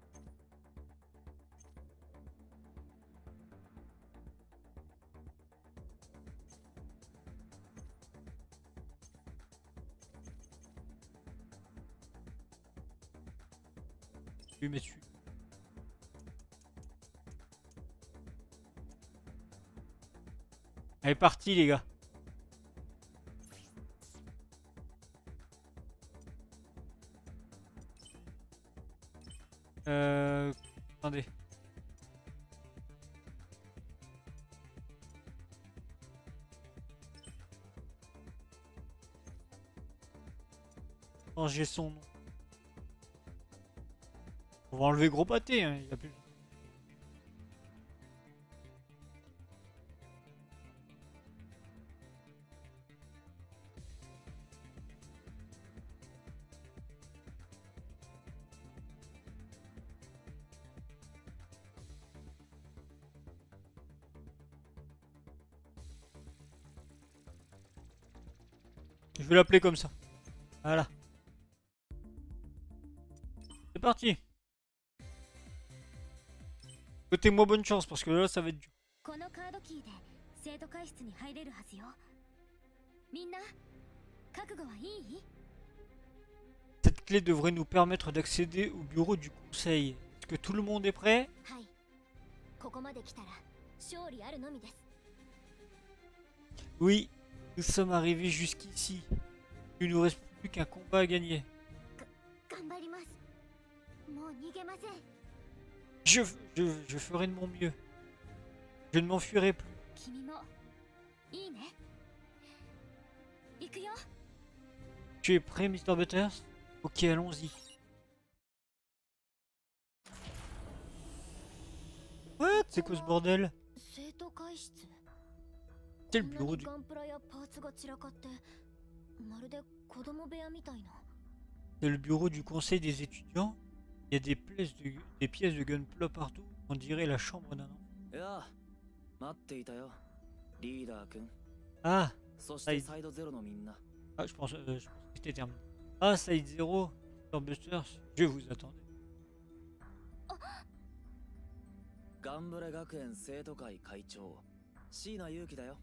Je vais lui mettre celui. Allez, parti les gars. Euh... Attendez. Changer son nom. On va enlever gros pâté, hein, il a plus... Je vais l'appeler comme ça. Voilà. C'est parti. Souhaitez-moi bonne chance parce que là ça va être dur. このカードキーで生徒会室に入れるはずよ。みんな覚悟はいい？ Cette clé devrait nous permettre d'accéder au bureau du conseil. Est-ce que tout le monde est prêt? はい。ここまで来たら勝利あるのみです。 Oui, nous sommes arrivés jusqu'ici. Il ne nous reste plus qu'un combat à gagner. 頑張ります。もう逃げません。 Je, je, je ferai de mon mieux. Je ne m'enfuirai plus. 君もいいね。行くよ。 Tu es prêt, mister Butters? Ok, allons-y. What? C'est quoi ce bordel? 生徒会室。 C'est le bureau du... ガンプラやパーツが散らかってまるで子供部屋みたいな。 C'est le bureau du conseil des étudiants. Il y a des pièces de, des pièces de gunpla partout. On dirait la chambre d'un enfant. いや待っていたよリーダー君 Ah, そしてサイドゼロのみんな ah je pense, euh, je pense que c'était terminé. Ah, Side Zero, mister Butters, je vous attendais. ガンブレ学園生徒会会長椎名祐樹だよ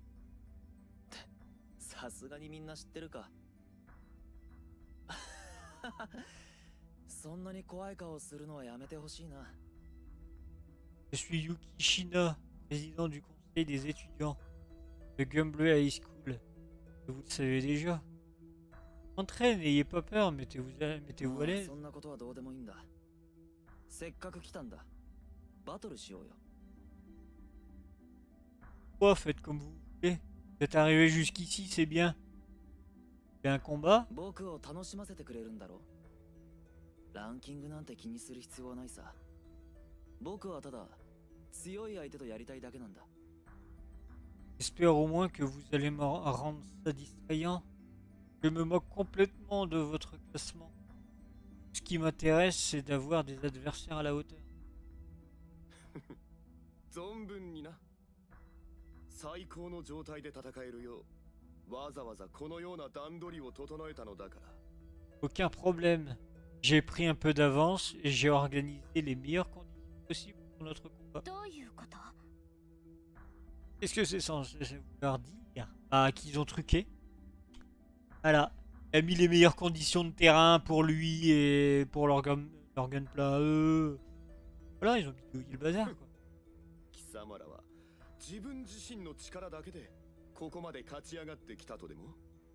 さすがにみんな知ってるかそんなに怖い顔するのはやめてほしいな Je suis Yuki Shina, président du conseil des étudiants de Gunblue High School. Vous le savez déjà. Entrez, n'ayez pas peur, mettez-vous à, mettez-vous à l'aise. そんなことはどうでもいいんだせっかく来たんだバトルしようよ Quoi, faites comme vous voulez. Vous êtes arrivé jusqu'ici, c'est bien. Il y a un combat? 僕を楽しませてくれるんだろランキングなんて気にする必要はないさ僕はただ強い相手とやりたいだけなんだ J'espère au moins que vous allez me rendre ça distrayant. Je me moque complètement de votre classement. Ce qui m'intéresse, c'est d'avoir des adversaires à la hauteur. 存分にな最高の状態で戦えるようわざわざこのような段取りを整えたのだから。 Aucun problème. J'ai pris un peu d'avance et j'ai organisé les meilleures conditions possibles pour notre combat. どういうこと？ Qu'est-ce que c'est censé vouloir dire? Bah, qu'ils ont truqué. Voilà. Il a mis les meilleures conditions de terrain pour lui et pour leur, gun- leur gunpla à eux. Voilà, ils ont bidouillé le bazar, quoi. 貴様らは自分自身の力だけでここまで勝ち上がってきたとでも？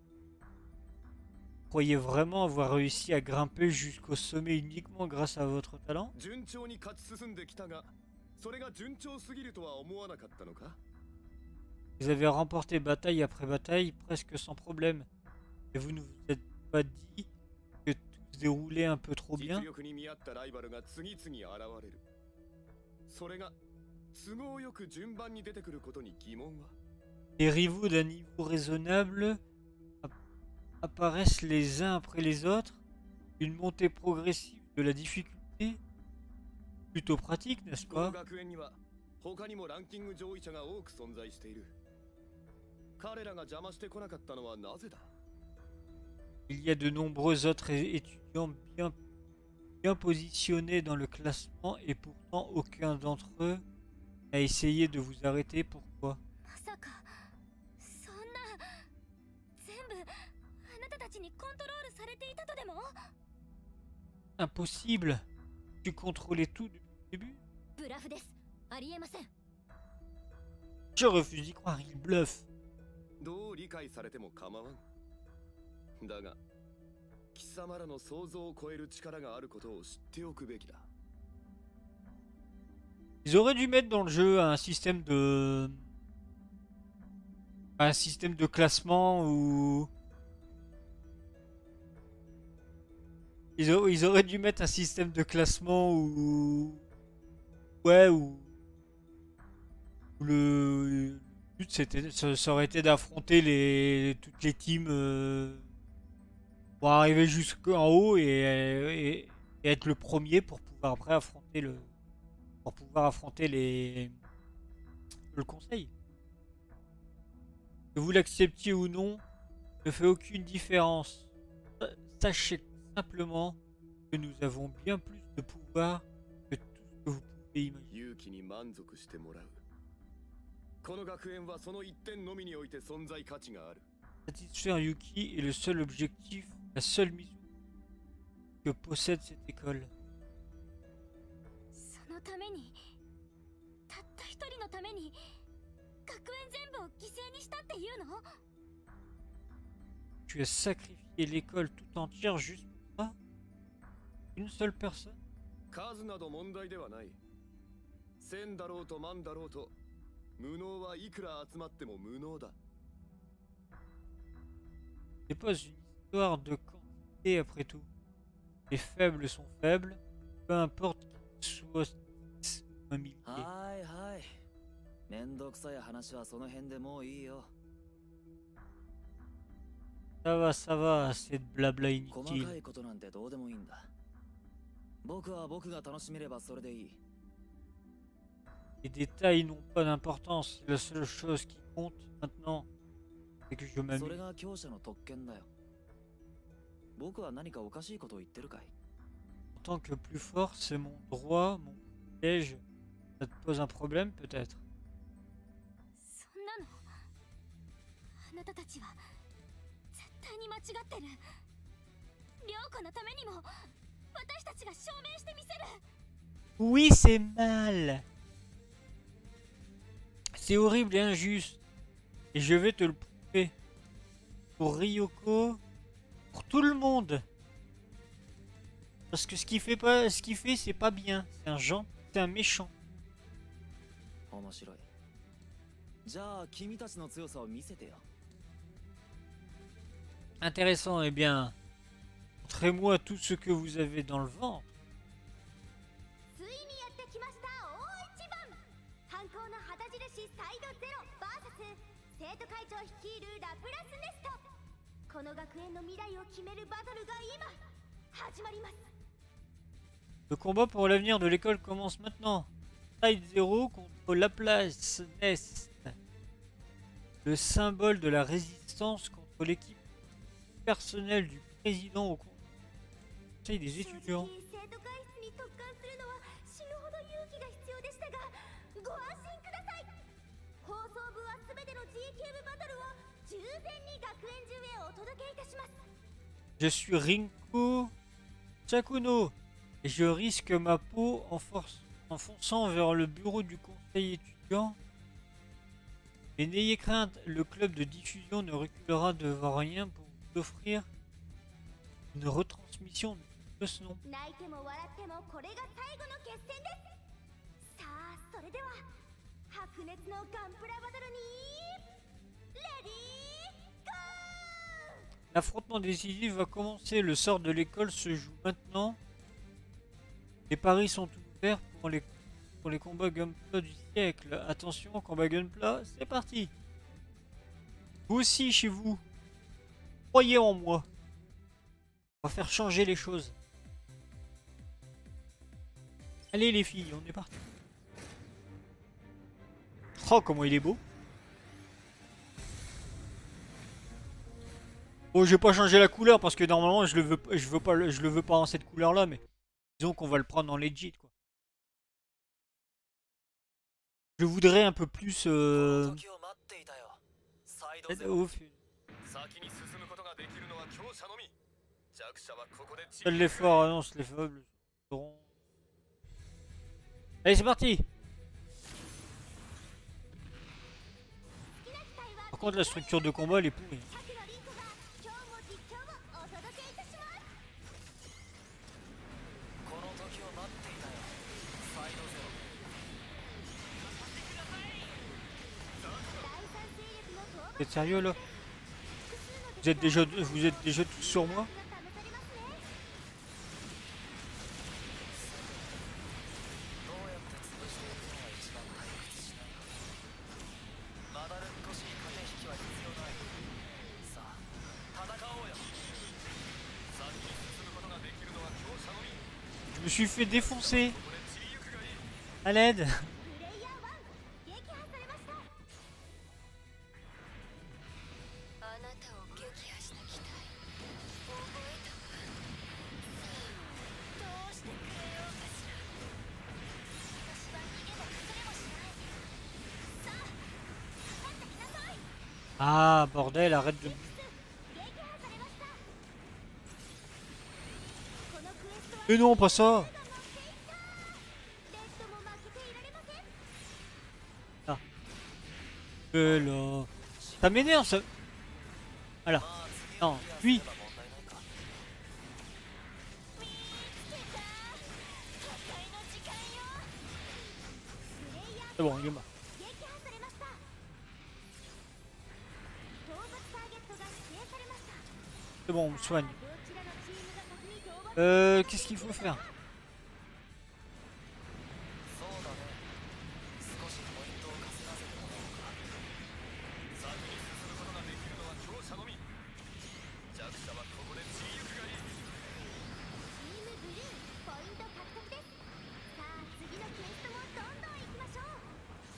Croyez vraiment avoir réussi à grimper jusqu'au sommet uniquement grâce à votre talent? 順調に勝ち進んできたが、それが順調すぎるとは思わなかったのか？ Vous avez remporté bataille après bataille presque sans problème. Et vous ne vous êtes pas dit que tout se déroulait un peu trop 実 bien? 力に見合ったライバルが次々現れる。それが都合よく順番に出てくることに疑問は？ Les rivaux d'un niveau raisonnable app- apparaissent les uns après les autres. Une montée progressive de la difficulté. Plutôt pratique, n'est-ce この pas? 学園には他にもランキング上位者が多く存在している。彼らが邪魔してこなかったのはなぜだ？ Il y a de nombreux autres é- étudiants bien, bien positionnés dans le classement et pourtant aucun d'entre eux n'a essayé de vous arrêter. Pourquoi? まさかそんな全部あなたたちにコントロールされていたとでも？ Impossible! Tu contrôlais tout depuis le début? ブラフです。ありえません。 Je refuse d'y croire, il bluffe. どう理解されても構わん。だが、貴様らの想像を超える力があることを知っておくべきだ。 Ils auraient dû mettre dans le jeu un système de... Un système de classement où... Ils, a- ils auraient dû mettre un système de classement où... Ouais, où... où le... le but c'était... Ça, ça aurait été d'affronter les... toutes les teams... euh, pour arriver jusqu'en haut et, et, et être le premier pour pouvoir après affronter le... pour pouvoir affronter les le conseil. Que vous l'acceptiez ou non ne fait aucune différence. Sachez simplement que nous avons bien plus de pouvoir que tout ce que vous pouvez imaginer. 勇気に満足してもらう。この学園はその一点のみにおいて存在価値がある。 Satisfaire Yuki est le seul objectif, la seule mission que possède cette école. そのためにたった一人のために学園全部を犠牲にしたっていうの？ Tu as sacrifié l'école tout entière juste pour ça? Une seule personne? 数など問題ではない。千だろうと万だろうと、無能はいくら集まっても無能だ。 C'est pas une histoire de quantité après tout. Les faibles sont faibles, peu importe qu'ils soient dix ou un millier. はいはい。めんどくさい話はその辺でもういいよ。 Ça va, ça va, c'est de blabla 細か inutile. いことなんてどうでもいいんだ。僕は僕が楽しめればそれでいい。 Les détails n'ont pas d'importance. La seule chose qui compte maintenant, c'est que je そ m'amuse. れが強者の特権だよ。僕は何かおかしいことを言ってるかい？ En tant que plus fort, c'est mon droit, mon privilège. Ça te pose un problème peut-être? そんなのあなたたちは絶対に間違ってる。涼子のためにも私たちが証明してみせる。 Oui, c'est mal. C'est horrible et injuste. Et je vais te le prouver. Pour Ryoko, pour tout le monde. Parce que ce qu'il fait pas, ce qu'il fait, c'est pas bien. C'est un gentil, c'est un méchant. 面白い。じゃあ君たちの強さを見せてよ。 Intéressant, eh bien. Montrez-moi tout ce que vous avez dans le ventre. ついにやってきました大一番。犯行の旗印サイドゼロ ブイエス 生徒会長率いるラプラスネスト。この学園の未来を決めるバトルが今始まります。 Le combat pour l'avenir de l'école commence maintenant. Side zéro contre Laplace Nest. le symbole de la résistance contre l'équipe personnelle du président au conseil des 正 étudiants. 直生徒会室に特艦するのは死ぬほど勇気が必要でしたが、ご安心ください。放送部はすべての G キューブバトルを従前に学園中へお届けいたします。 Je suis Rinko Sakuno et je risque ma peau en, force, en fonçant vers le bureau du conseil étudiant. Mais n'ayez crainte, le club de diffusion ne reculera devant rien pour vous offrir une retransmission de ce nom. 泣いても笑ってもこれが最後の決戦です。さあ、それでは白熱のガンプラバトルにレディーゴー。 L'affrontement décisif va commencer. Le sort de l'école se joue maintenant. Les paris sont ouverts pour les, pour les combats Gunpla du siècle. Attention, combat Gunpla, c'est parti. Vous aussi, chez vous, croyez en moi. On va faire changer les choses. Allez les filles, on est parti. Oh, comment il est beau. Bon, je vais pas changer la couleur parce que normalement je le veux, je veux pas, le- je le veux pas en cette couleur là, mais disons qu'on va le prendre en legit quoi. Je voudrais un peu plus. この Euh... 時を待っていたよ。サイド euh, ゼロ。 ouf. 先に進むことができるのは強者のみ。弱者はここで散 Seul l'effort annonce les faibles seront. Allez, c'est parti. Par contre, la structure de combat elle est pourrie. 百のリンクが今日も実況をお届けいたします。 この時を待っていたよ。サイドゼロ。 第三勢力の討伐 Vous êtes sérieux là? 複数の Vous êtes déjà, vous êtes déjà tous sur moi? が試されますね。 どうやって潰していくのが一番退屈しないか。まだるっこしい駆け引きは必要ない。さあ、戦おうよ。 先に進むことができるのは強者のみ。 Je me suis fait défoncer. ここで散りゆくがいい。 À l'aide. プレイヤーワン撃破されました。あなたを撃破した機体覚えたわ。さあどうしてくれようかしら。私は逃げも隠れもしない。さあかかってきなさい。 Ah bordel, arrête de. 撃破されました。このクエストは Mais non, pas ça. レッドも負けていられません。 Euh, là. Ça m'énerve ça. Voilà. まあ次 Non, をクリアす lui. れば問題ないか。 見つけた。破壊の時間よ。プレイヤー C'est bon, il est mort. 撃破されました。討伐ターゲットが指定されました。 C'est bon, on me soigne. どちらのチームが先に討伐 Euh, qu'est-ce qu'il faut faire? そうだね。少しポイントを稼がせてもらおうか。 先に進むことができるのは強者のみ。弱者はここで散りゆくがいい。 チームブルーポイント獲得です。さあ次のクエストもどんどん行きましょう。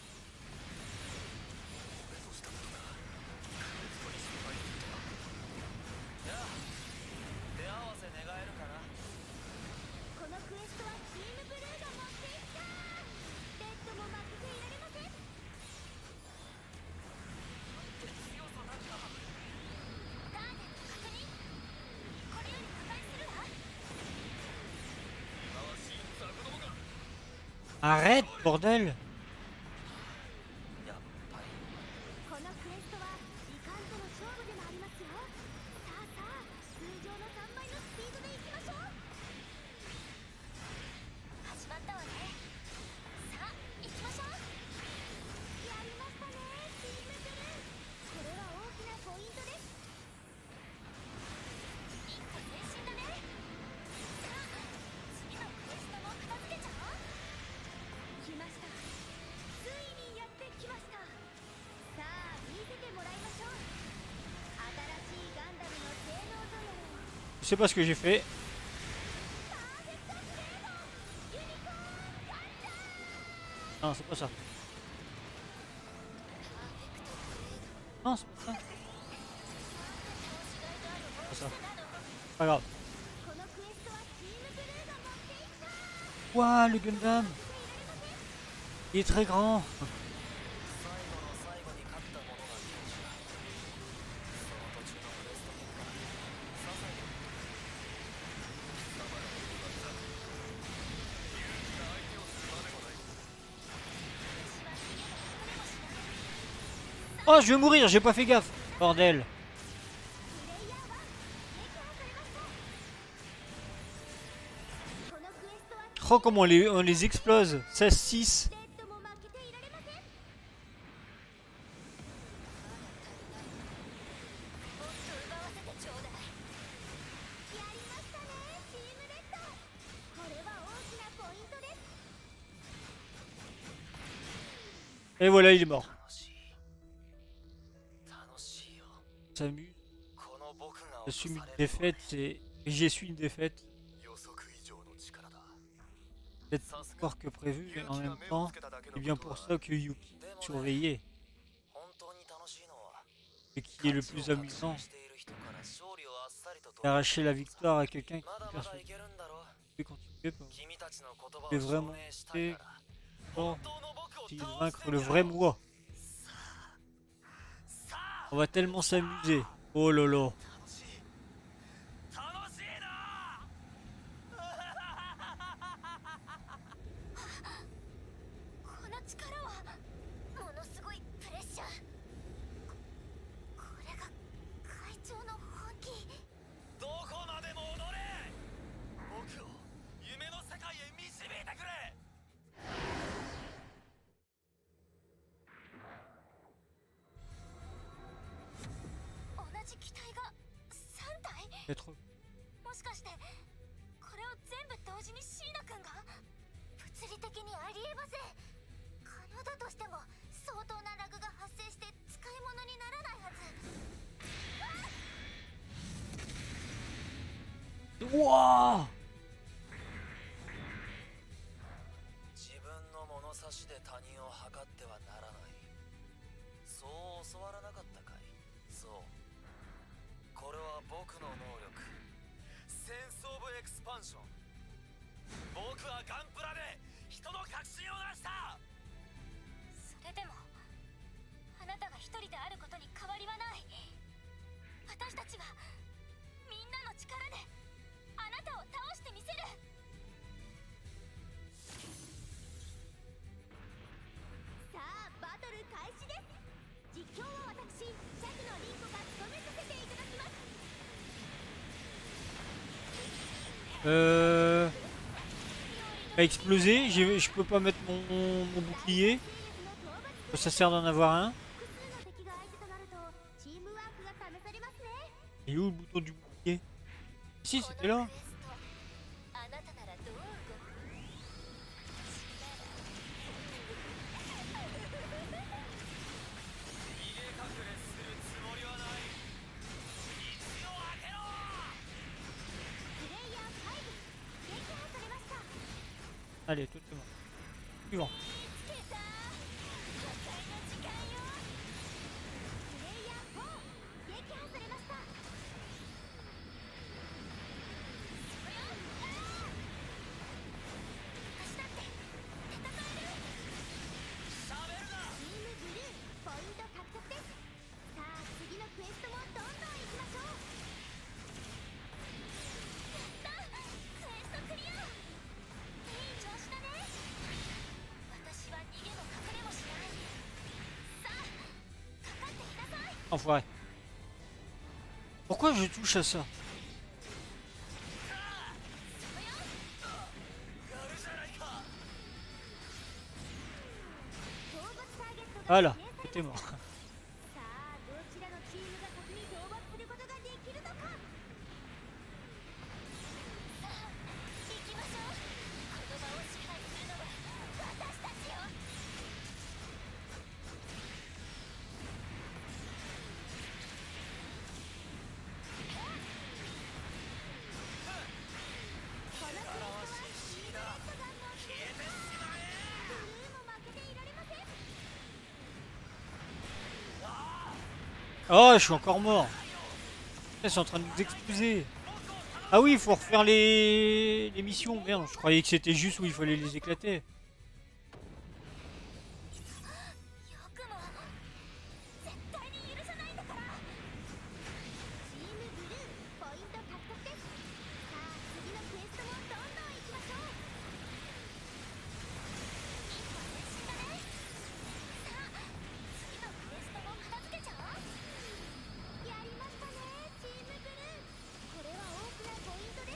俺としたことがクエストに失敗するとは。 じゃあ手合わせ願えるかな。 このクエストはチームブルーが持っていった。レッドも負けていられません。ターゲット確認。これより破壊するわ。 今はシーンザコどもが。 Arrête, bordel. やっぱり。 このクエストは時間との勝負でもありますよ。さあさあ通常のさんばいのスピードでいきましょう。始まったわね。さあ行きましょう。やりましたねチームブルー。これは大きなポイントです。一歩前進だね。さあ次のクエストも片付けちゃおう。来ました。ついにやってきました。さあ見せてもらいましょう。新しいガンダムの性能とやらを。 Je sais pas ce que j'ai fait. パーフェクトグレードユニコーンガンダム。 Non, c'est pas ça. パーフェクトグレード Non, c'est pas ça. C'est pas ça. Pas grave. Ouah, le Gundam. Il est très grand. 最後の最後に勝った者が天使だ。その途中のクエスト結果些細な貴様らの言わずだ。勇気が相手をするまでもない。 Oh, je vais mourir, j'ai pas fait gaffe. Bordel. Oh, comment on les, on les explose. seize six. Et voilà, il est mort. 楽しい。楽しいよ。 S'amuse. この僕が J'assume 落と une される défaite et et j'essuie une défaite. 予測以上の力だ。 Peut-être plus fort que prévu, mais en même temps, c'est bien pour ça que Yuki est surveillé. 本当に楽しいのは Et qui est le plus 勝ちを確 amusant. 信している人から勝利をあっさりと取る D'arracher la victoire à quelqu'un qui まだ est まだ persuadé いけるんだろ。 de continuer pour 君たちの言葉を Et 証 vraiment 明したいから pour 本当の僕を essayer de 倒 vaincre して le みろ。 vrai moi. さあ On va tellement s'amuser. Oh lolo. 楽しい楽しいな。 この力はものすごいプレッシャー。ここれが会長の本気。 どこまでも踊れ。僕を夢の世界へ導いてくれ。 同じ機体がさんたい。 Être もしかしてこれを全部同時に椎名君が。物理的にありえません。可能だとしても相当なラグが発生して使い物にならないはず。 Wouah. 自分の物差しで他人を測ってはならない。そう教わらなかったかい。そう。これは僕の能力。センスオブエクスパンション。僕はガンプラで人の確信を出した。 それでもあなたが一人であることに変わりはない。私たちはみんなの力であなたを倒してみせる。さあバトル開始です。実況は私シャクのリンコが務めさせていただきます。 Euh... A explosé. J'ai- Je peux pas mettre mon, mon bouclier. Ça sert d'en avoir un. 複数の敵が相手となるとチームワークが試されますね。 Et où le bouton du bouclier? Si, c'était là. あなたならどう動く？ 逃げ隠れするつもりはない。一度開けろ。 プレイヤーファイブ撃破されました。 Allez, tout est bon. Suivant. 見つけた。破壊の時間よ。プレイヤーフォー撃破されました。それを私だって戦える。 喋るな。 チームブルーポイント獲得です。さあ次のクエストもどんどん行きましょう。やったクエストクリア。いい調子だね。私は逃げも隠れもしない。さあかかってきなさい。 Enfoiré. Pourquoi je touche à ça? やるじゃないか。 討伐ターゲットが Voilà, 指定され c'était ま mort. す。さあどちらのチームが先に討伐することができるのか。さあ行きましょう。この場を支配するのは私たちよ。 このクエストはシールレッドガンの消えてしまえ。ブルーも負けていられません。 Oh, je suis encore mort. Ils sont en train de nous exploser. Ah oui, il faut refaire les... les missions. Merde, je croyais que c'était juste où il fallait les éclater. よくも絶対に許さないんだから。チームブルーポイント獲得です。さあ次のクエストもどんどん行きましょう。一歩前進だね。さあ次のクエストも片付けちゃおう。やりましたねチームブルー。これは大きなポイントです。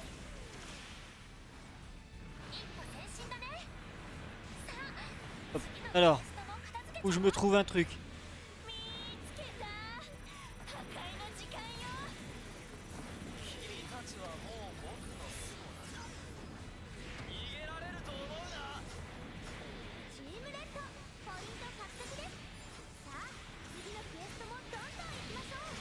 一歩前進だね。さあ Hop. Alors, où je me trouve un truc. 見つけた。破壊の時間よ。 君たちはもう僕の巣の中。逃げられると思うな。 チームレッドポイント獲得です。さあ次のクエストもどんどん行きましょう。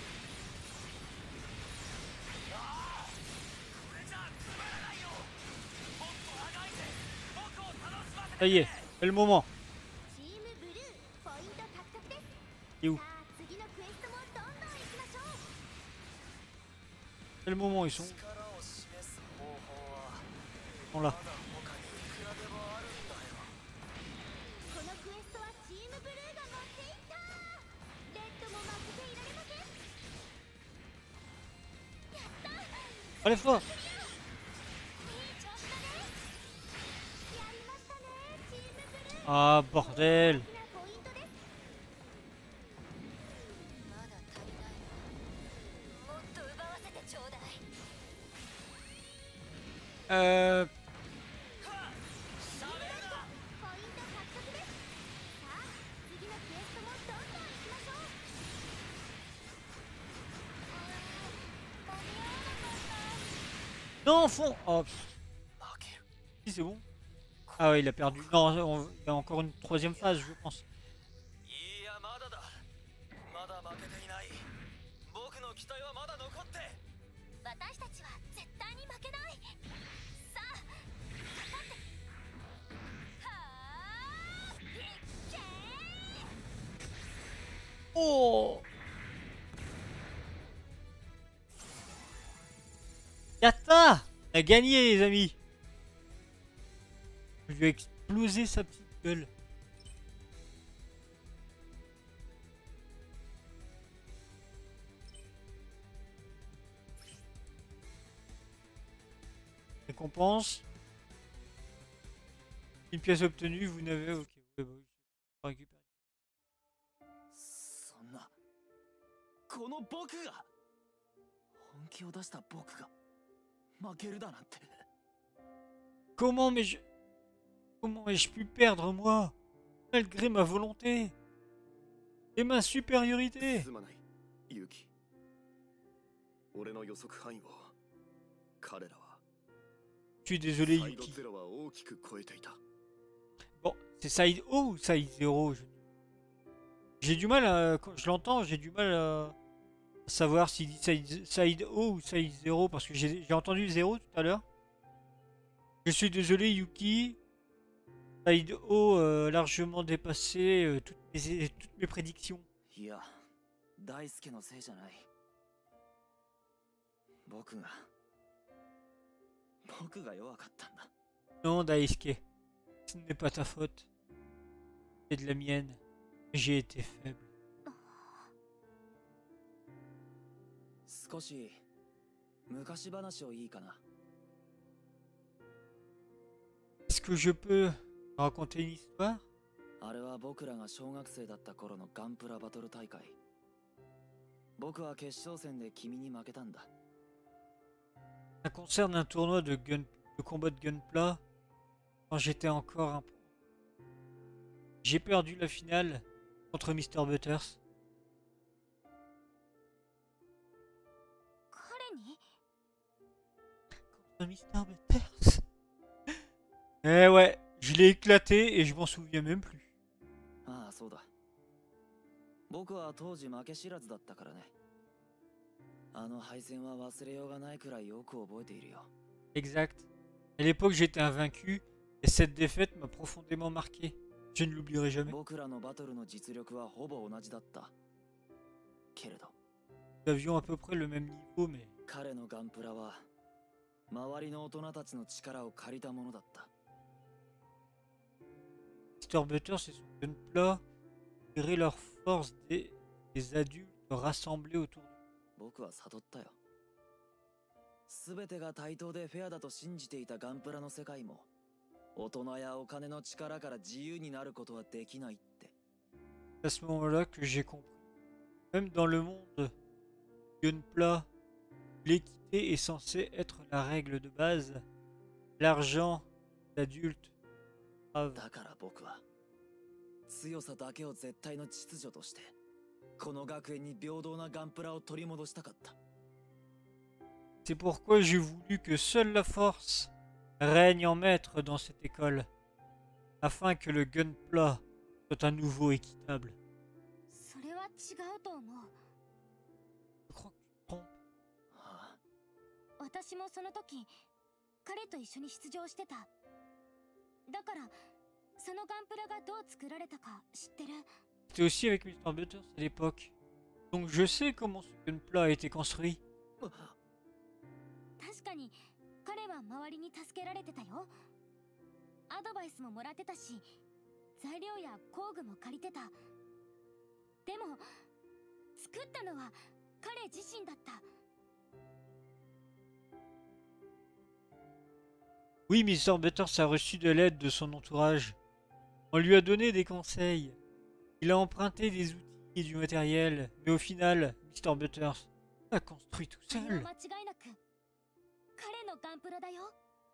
これじゃつまらないよ。もっとあがいて僕を楽しませ Ça y est, c'est le moment. チームブルーポイント獲得です。 Et où? さあ次のクエストもどんどん行きましょう。 C'est le moment, ils sont, 力を示す方法は ils sont ま là. だ他にいくらでもあるんだよ。 このクエストはチームブルーが持っていった。レッドも負けていられません。やった。 Allez, fort. いい調子だね。やりましたねチームブルー。 Ah, bordel. 大きなポイントです。まだ足りないわ。もっと奪わせてちょうだい。 Euh... ポイント獲得です。さあ次のクエストもどんどん行きましょう。あー間に合わなかった。 Non, fond. Oh, pff, 負ける。 si, c'est bon. Ah ouais, il a perdu. Non, on- il y a encore une troisième phase, je pense. いやまだだ。まだ負けていない。僕の期待はまだ残って。 私たちは絶対に負けない。さあかかってはあいっけー。 Oh. Yatta! On a gagné, les amis. Je lui ai explosé sa petite gueule. Récompense. Une pièce obtenue, vous n'avez... Ok, ouais, bah, je vais récupérer. そんなこの僕が本気を出した僕が負けるだなんて。 Comment mais je... Comment ai-je pu perdre, moi? Malgré ma volonté et ma supériorité. すまないユキ。俺の予測範囲を彼らは Je suis désolé, サイド Yuki. ゼロは大きく超えていた。 Bon, c'est Side O ou Side zéro? je- J'ai du mal à... Quand je l'entends, j'ai du mal à savoir s'il dit side, side O ou Side zéro parce que j'ai j'ai entendu zéro tout à l'heure. Je suis désolé, Yuki. Side O euh, largement dépassé euh, toutes, mes, toutes mes prédictions. いや大輔のせいじゃない。僕が僕が弱かったんだ。 Non, Daisuke. Ce n'est pas ta faute. C'est de la mienne. J'ai été faible. 少し昔話をいいかな。 Est-ce que je peux raconter une histoire? あれは僕らが小学生だった頃のガンプラバトル大会。僕は決勝戦で君に負けたんだ。 Ça concerne un tournoi de, gun, de combat de gunpla quand j'étais encore un... J'ai perdu la finale contre mister Butters. 彼に Contre mister Butters. Eh ouais, je l'ai éclaté et je m'en souviens même plus. ああそうだ。僕は当時負け知らずだったからね。あの敗戦は忘れようがないくらいよく覚えているよ。 Exact. À l'époque, j'étais invaincu et cette défaite m'a profondément marqué. Je ne l'oublierai jamais. 僕らのバトルの実力はほぼ同じだった。けれど nous avions à peu près le même niveau, mais 彼のガンプラは周りの大人たちの力を借りたものだった。 mister Butters et son Gunpla tiraient leur force des, des adultes rassemblés autour d'eux. 僕は悟ったよ。全てが対等でフェアだと信じていたガンプラの世界も大人やお金の力から自由になることはできないって。 C'est à ce moment-là que j'ai compris. Même dans le monde Gunpla, l'équité est censée être la règle de base. L'argent d'adulte. だから僕は強さだけを絶対の秩序としてこの学園に平等なガンプラを取り戻したかった。 C'est pourquoi j'ai voulu que seule la force règne en maître dans cette école, afin que le Gunpla soit à nouveau équitable. それは違うと思う。 Je crois que tu te trompes. はあ、 私もその時彼と一緒に出場してた。だからそのガンプラがどう作られたか知ってる？ C'était aussi avec mister Butters à l'époque. Donc je sais comment ce Gunpla a été construit. 確かに彼は周りに助けられてたよ。アドバイスももらってたし、材料や工具も借りてた。でも作ったのは彼自身だった。 Oui, mister Butters a reçu de l'aide de son entourage. On lui a donné des conseils. Il a emprunté des outils et du matériel. Mais au final, mister Butters a construit tout それ seul. は間違いなく彼のガンプラだよ。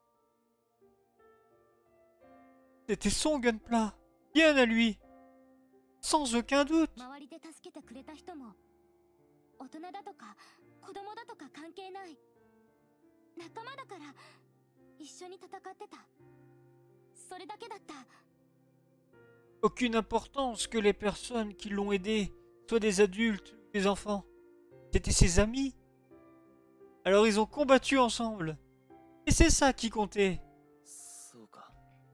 C'était son Gunpla. Bien à lui. Sans aucun doute. 周りで助けてくれた人も大人だとか子供だとか関係ない。仲間だから一緒に戦ってた。それだけだった。 Aucune importance que les personnes qui l'ont aidé soient des adultes ou des enfants. C'étaient ses amis. Alors ils ont combattu ensemble. Et c'est ça qui comptait. そうか。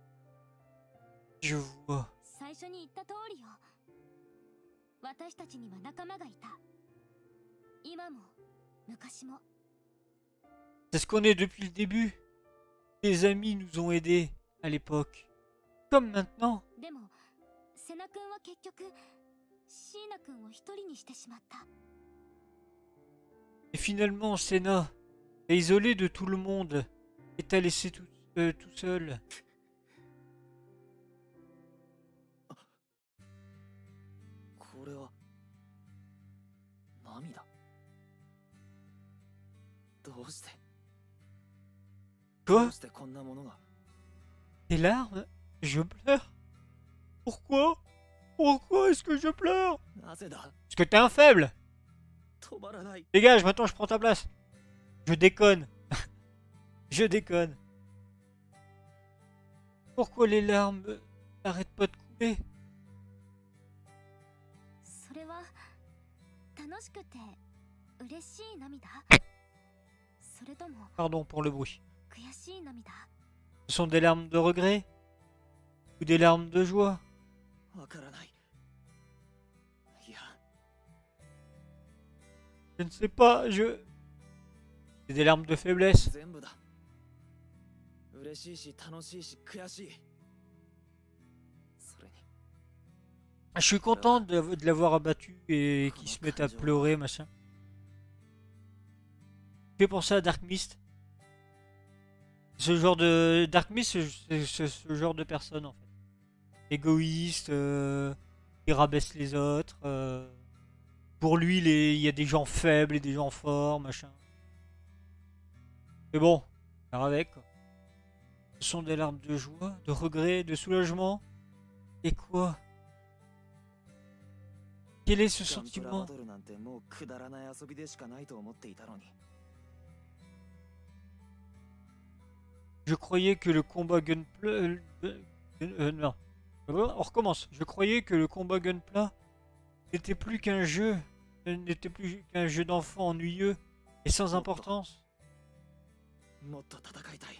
Je vois. 最初に言った通りよ。私たちには仲間がいた。今も昔も。 C'est ce qu'on est depuis le début. Les amis nous ont aidés à l'époque. Comme maintenant. でもセナ君は結局シーナ君を一人にしてしまった。 Et finalement, Senna est isolé de tout le monde et t'a laissé tout, euh, tout seul. これは涙。どうしてど Quoi? うしてこんなものが。 Des larmes? Je pleure? Pourquoi? Pourquoi est-ce que je pleure? なぜだ。 Parce que t'es un faible. 止まらない。 Dégage, maintenant je prends ta place. Je déconne. Je déconne. Pourquoi les larmes n'arrêtent pas de couler? それは楽しくて嬉しい涙？それとも Pardon pour le bruit. 悔しい涙？ Ce sont des larmes de regret? Ou des larmes de joie? わからない。いや、 Je ne sais pas, je... C'est des larmes de faiblesse. 全部だ。嬉しいし楽しいし悔しい。それに Je suis content de, de l'avoir abattu et qu'il se mette à pleurer, machin. Fait penser à Dark Mist. Ce genre de... Dark Mist, c'est ce, ce genre de personne en fait. Égoïste, euh, qui rabaisse les autres. Euh, pour lui, il y a des gens faibles et des gens forts, machin. Mais bon, faire avec quoi. Ce sont des larmes de joie, de regret, de soulagement. Et quoi? Quel est ce ガンプラ sentiment? バトルなんてもうくだらない遊びでしかないと思っていたのに。 Je croyais que le combat Gunpla... Euh, euh, non. On recommence. Je croyais que le combat Gunpla n'était plus qu'un jeu, n'était plus qu'un jeu d'enfant ennuyeux et sans importance. もっと戦いたい。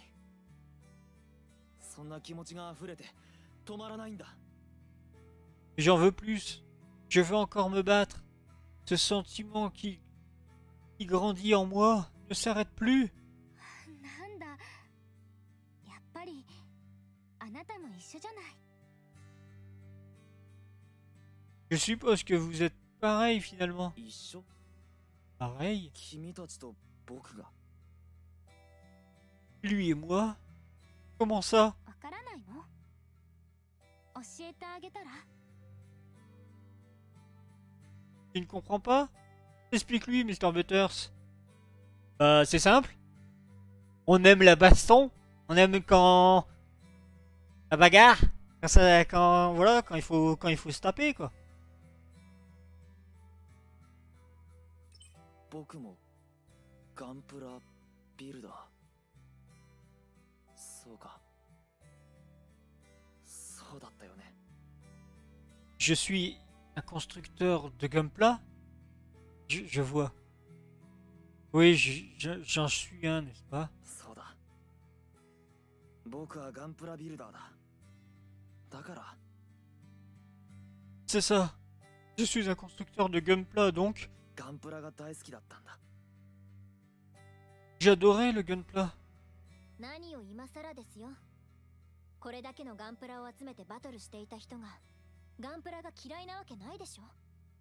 そんな気持ちが溢れて止まらないんだ。 J'en veux plus. Je veux encore me battre. Ce sentiment qui, qui grandit en moi ne s'arrête plus. なんだ、やっぱりあなたも一緒じゃない。 Je suppose que vous êtes pareil finalement. 一緒 Pareil. 君たちと僕が Lui et moi. Comment ça? わからないの？教えてあげたら？ Tu ne comprends pas? Explique-lui, mister Butters. Euh, c'est simple. On aime la baston. On aime quand... La bagarre. Quand ça... Quand... Voilà, quand il faut... Quand il faut se taper, quoi. 僕もガンプラビルダー。そうか。そうだったよね。 Je suis un constructeur de Gunpla? Je, je vois. Oui, je- je- j'en suis un, n'est-ce pas? そうだ。僕はガンプラビルダーだ。だから C'est ça. Je suis un constructeur de Gunpla, donc ガンプラが大好きだったんだ。 j'adorais le Gunpla. 何を今更ですよ。これだけのガンプラを集めてバトルしていた人がガンプラが嫌いなわけないでしょ。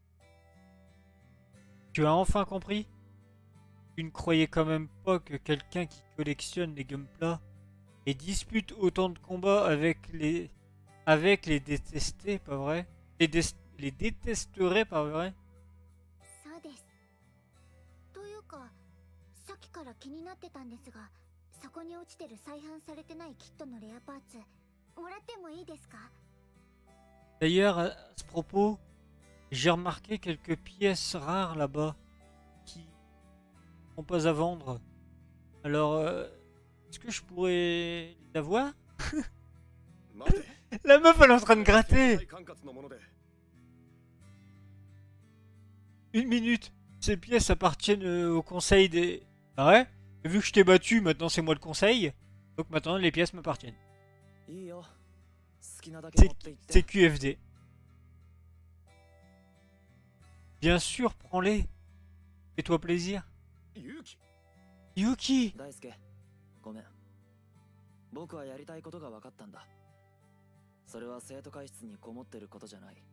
Tu as enfin compris? Tu ne croyais quand même pas que quelqu'un qui collectionne les Gunpla et dispute autant de combats avec les... avec les détestés, pas vrai? Les, dé- les détesterait, pas vrai? そうです。というか、さっきから気になってたんですが、そこに落ちてる再販されてないキットのレアパーツ、もらってもいいですか？ D'ailleurs, à ce propos, j'ai remarqué quelques pièces rares là-bas qui sont pas à vendre. Alors, euh, est-ce que je pourrais les avoir? 待て。 La meuf, elle est en train de gratter. 管轄のもので Une minute. Ces pièces appartiennent euh, au conseil des... Ah ouais? Vu que je t'ai battu, maintenant c'est moi le conseil. Donc maintenant les pièces m'appartiennent. いいよ。好きなだけ C'est 持って行って c'est Q F D. Bien sûr, prends-les. Fais-toi plaisir. 勇気 Yuki! 大輔ごめん。僕はやりたいことが分かったんだ。それは生徒会室にこもってることじゃない。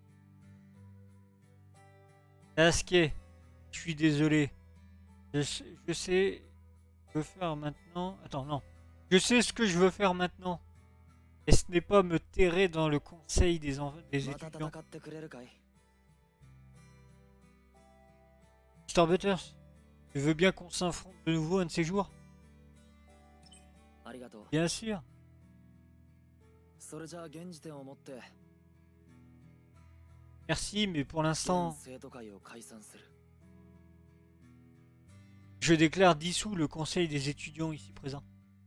Sasuke, je suis désolé. Je sais, je sais ce que je veux faire maintenant. Attends, non. Je sais ce que je veux faire maintenant. Et ce n'est pas me terrer dans le conseil des, enf- des また étudiants. 戦ってくれるかい？ mister Butters, tu veux bien qu'on s'affronte de nouveau un de ces jours? ありがとう。 Bien sûr. それじゃあ現時点をもって Merci, mais pour 現 l'instant, 生徒会を解散する。 je déclare dissous le conseil des étudiants ici présents.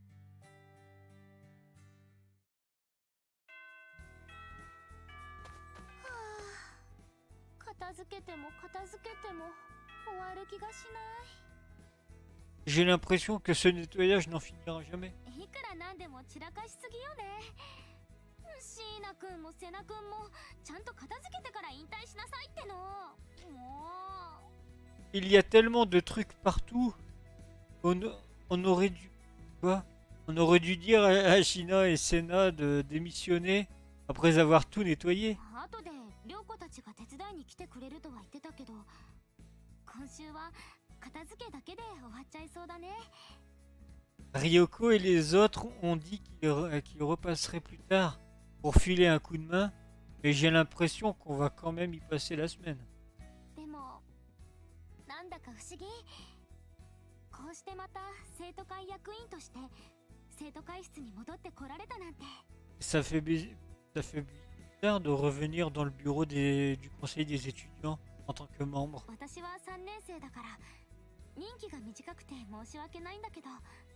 片付けても片付けても終わる気がしな J'ai l'impression que ce nettoyage n'en finira jamais. い。いくらなんでも散らかしすぎよね。椎名くんも瀬名くんもちゃんと片付けてから引退しなさいっての。もう。 Il y a tellement de trucs partout. On, on aurait dû... Quoi? On aurait dû dire à Ashina et Senna de démissionner après avoir tout nettoyé. 後で涼子たちが手伝いに来てくれるとは言ってたけど、今週は片付けだけで終わっちゃいそうだね。 Ryoko et les autres ont dit qu'ils re- qu'ils repasseraient plus tard pour filer un coup de main, mais j'ai l'impression qu'on va quand même y passer la semaine. でもなんだか不思議。こうしてまた生徒会役員として生徒会室に戻ってこられたなんて。 Ça fait, bi- ça fait bizarre de revenir dans le bureau des- du conseil des étudiants en tant que membre. 私はさんねん生だから任期が短くて申し訳ないんだけど。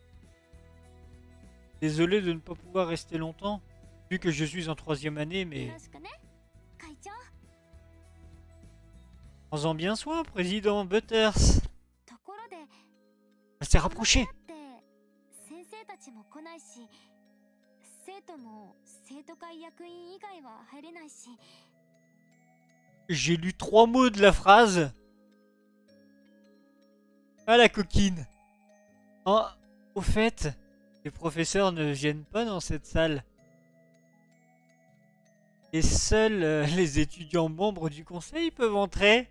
Désolé de ne pas pouvoir rester longtemps, vu que je suis en troisième année, よ mais ろしくね、会長。 prends-en bien soin, président Butters. ところで Elle s'est rapprochée. って先生たちも来ないし、生徒も生徒会役員以外は入れないし。 J'ai lu trois mots de la phrase. Ah, la coquine. Oh, au fait, les professeurs ne viennent pas dans cette salle. Et seuls euh, les étudiants membres du conseil peuvent entrer.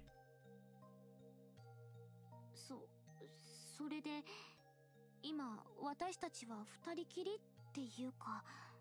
そそれで今私たちは二人きりっていうか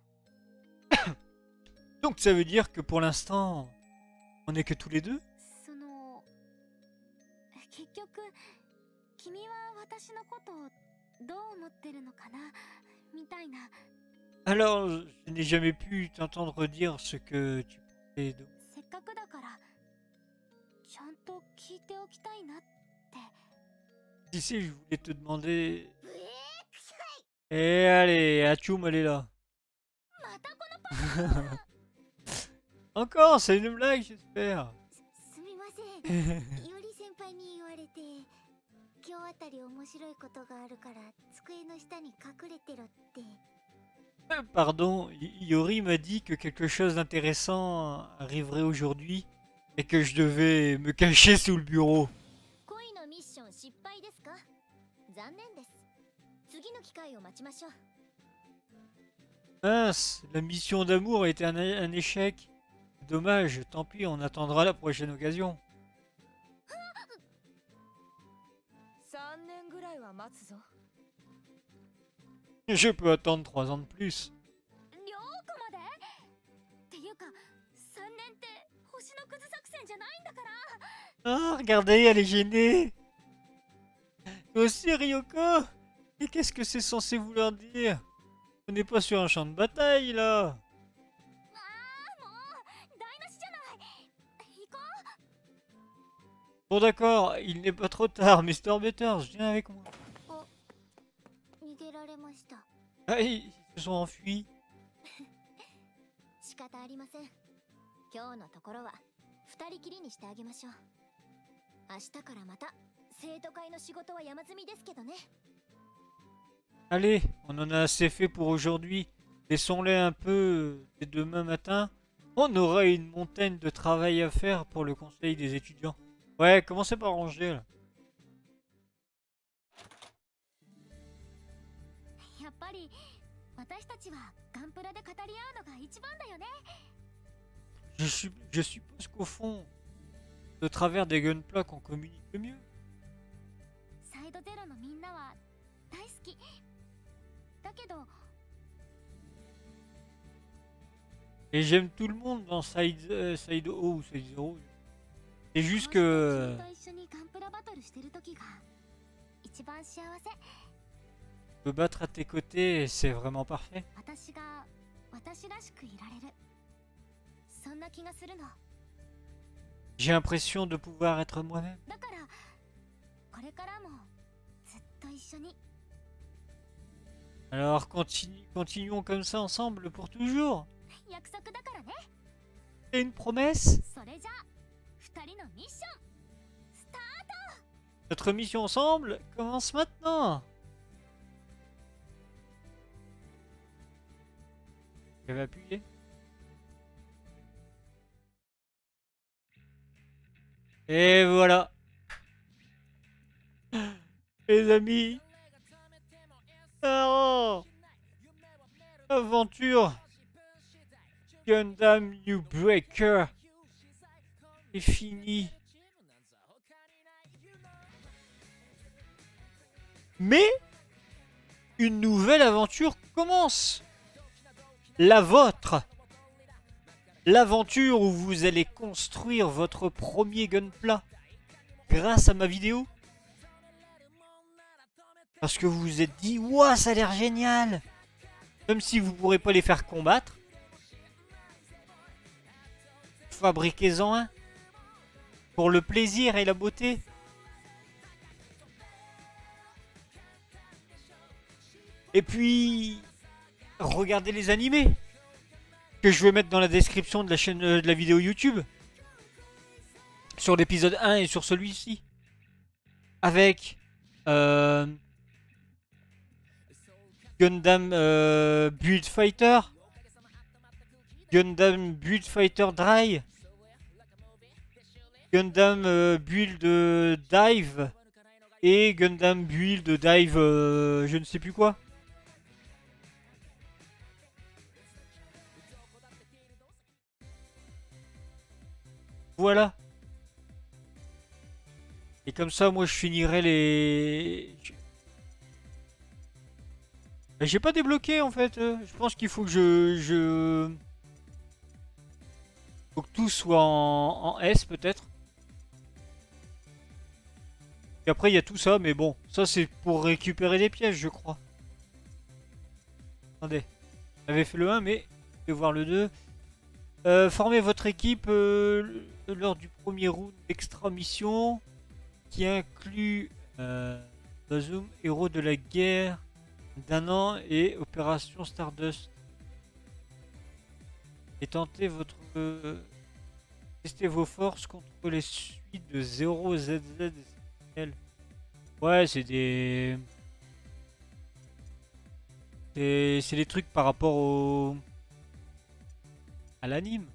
Donc ça veut dire que pour l'instant, on n'est que tous les deux? その結局君は私のことをどう思ってるのかなみたいな Alors, je n'ai jamais pu t'entendre dire ce que tu pensais de... せっかくだからちゃんと聞いておきたいなって Tu sais, je voulais te demander... うえーくしゃい Eh allez, Atchoum, elle est là. またこのパ Encore, c'est une blague, j'espère. すみませんより先輩に言われて今日あたり面白いことがあるから机の下に隠れてろって Euh, Pardon, Y- Yori m'a dit que quelque chose d'intéressant arriverait aujourd'hui et que je devais me cacher sous le bureau. 恋のミッション失敗ですか残念です次の機会を待ちましょう Mince, la mission d'amour a été un, un échec. Dommage, tant pis, on attendra la prochaine occasion. さんねんぐらいは待つぞ Je peux attendre trois ans de plus. 両国までっていうかさんねんって星のくず作戦じゃないんだから Ah, regardez, elle est gênée. Toi aussi, Ryoko. Et qu'est-ce que c'est censé vouloir dire? On n'est pas sur un champ de bataille, là. ああもう台無しじゃない行こう Bon, d'accord, il n'est pas trop tard, mister Butters, viens avec moi. 逃げられました Ah, ils se sont enfuis. 仕方ありません今日のところは二人きりにしてあげましょう明日からまた生徒会の仕事は山積みですけどね Allez, on en a assez fait pour aujourd'hui. Laissons-les un peu dès demain matin. On aura une montagne de travail à faire pour le conseil des étudiants. Ouais, commencez par ranger, là. やっぱり私たちはガンプラで語り合うのが一番だよね Je, suis, je suppose qu'au fond, de travers des gunpla qu'on communique le mieux. サイドゼロのみんなは大好きだけど Et j'aime tout le monde dans Side, euh, Side O ou Side Zero. C'est juste こうして que... 君と一緒にガンプラバトルしてる時が一番幸せ Me battre à tes côtés, c'est vraiment parfait. 私が私らしくいられるそんな気がするの J'ai l'impression de pouvoir être moi-même. だからこれからもずっと一緒に Alors continue, continuons comme ça ensemble pour toujours. 約束だからね C'est une promesse. それじゃあ二人のミッションスター Notre mission ensemble commence maintenant. J'avais appuyé. Et voilà. Les amis. Oh. Aventure Gundam New Breaker est fini. Mais une nouvelle aventure commence. La vôtre. L'aventure où vous allez construire votre premier gunpla grâce à ma vidéo. Parce que vous vous êtes dit, ouah, ça a l'air génial. Même si vous ne pourrez pas les faire combattre. Fabriquez-en un. Pour le plaisir et la beauté. Et puis, regardez les animés que je vais mettre dans la description de la chaîne euh, de la vidéo YouTube. Sur l'épisode un et sur celui-ci. Avec euh, Gundam euh, Build Fighter, Gundam Build Fighter Dry, Gundam euh, Build euh, Dive et Gundam Build Dive euh, je ne sais plus quoi. Voilà. Et comme ça, moi, je finirai les... J'ai pas débloqué, en fait. Je pense qu'il faut que je... je... Faut que tout soit en, en S, peut-être. Et après, il y a tout ça, mais bon. Ça, c'est pour récupérer des pièges, je crois. Attendez. J'avais fait le un, mais... Je vais voir le deux. Euh, formez votre équipe euh, lors du premier round d'extra mission qui inclut euh, Zoom, héros de la guerre d'un an et opération Stardust. Et tentez votre euh, testez vos forces contre les suites de zéro Z Z et L. Ouais, c'est des c'est c'est des trucs par rapport au à l'anime.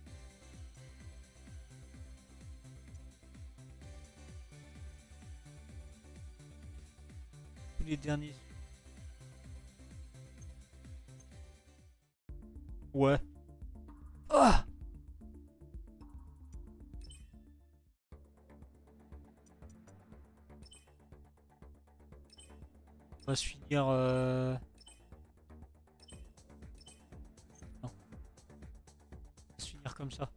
Tous les derniers. Ouais. Ah, on va se finir euh... non. On va se finir comme ça.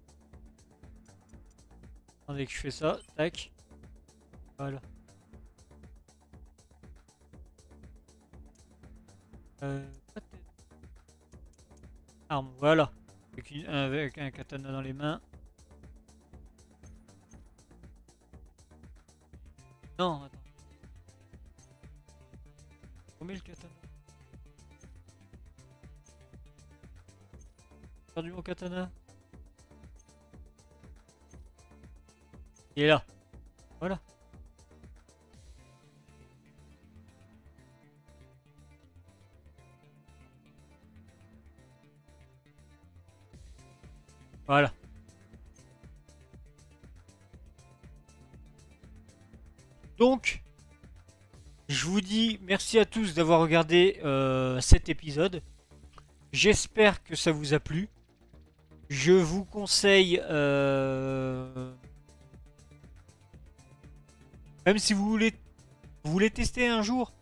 Attendez que je fais ça, tac. Voilà. Euh, arme, voilà. Avec, une, avec un katana dans les mains. Non, attends. On met le katana. J'ai perdu mon katana. Il est là. Voilà. Voilà. Donc, je vous dis merci à tous d'avoir regardé euh, cet épisode. J'espère que ça vous a plu. Je vous conseille, euh, même si vous voulez, vous voulez tester un jour,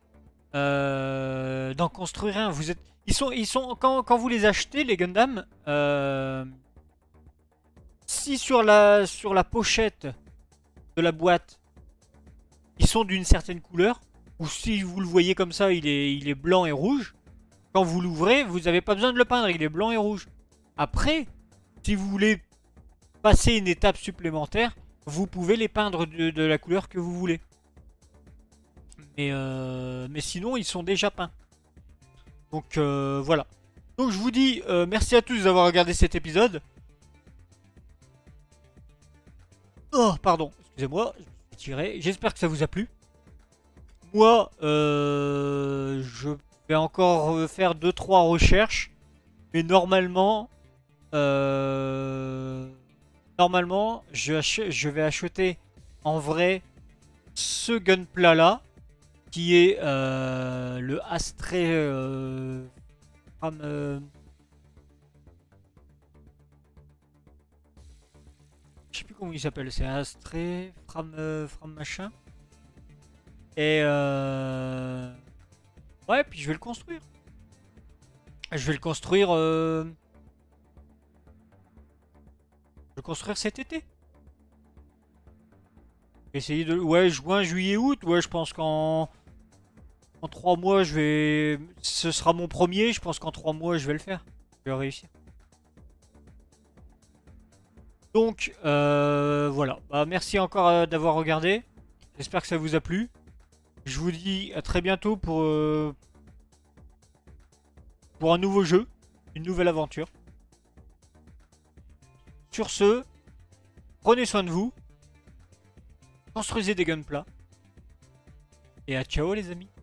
euh, d'en construire un. Vous êtes, ils sont, ils sont quand, quand vous les achetez les Gundam. Euh, Si sur la, sur la pochette de la boîte, ils sont d'une certaine couleur, ou si vous le voyez comme ça, il est, il est blanc et rouge, quand vous l'ouvrez, vous n'avez pas besoin de le peindre, il est blanc et rouge. Après, si vous voulez passer une étape supplémentaire, vous pouvez les peindre de, de la couleur que vous voulez. Mais, euh, mais sinon, ils sont déjà peints. Donc euh, voilà. Donc je vous dis euh, merci à tous d'avoir regardé cet épisode. Oh, pardon, excusez-moi, je me suis tiré. J'espère que ça vous a plu. Moi, euh, je vais encore faire deux trois recherches. Mais normalement, euh, normalement, je, je vais acheter en vrai ce gunpla là, qui est euh, le Astray euh, Fram, euh, je sais plus comment il s'appelle, c'est Astray Fram, euh, Fram machin. Et euh... ouais, puis je vais le construire. Je vais le construire. Euh... Je vais le construire cet été. Essayer de. Ouais, juin, juillet, août. Ouais, je pense qu'en. En trois mois, je vais. Ce sera mon premier. Je pense qu'en trois mois, je vais le faire. Je vais réussir. Donc, euh, voilà. Bah, merci encore euh, d'avoir regardé. J'espère que ça vous a plu. Je vous dis à très bientôt pour, euh, pour un nouveau jeu, une nouvelle aventure. Sur ce, prenez soin de vous. Construisez des gunpla. Et à ciao les amis.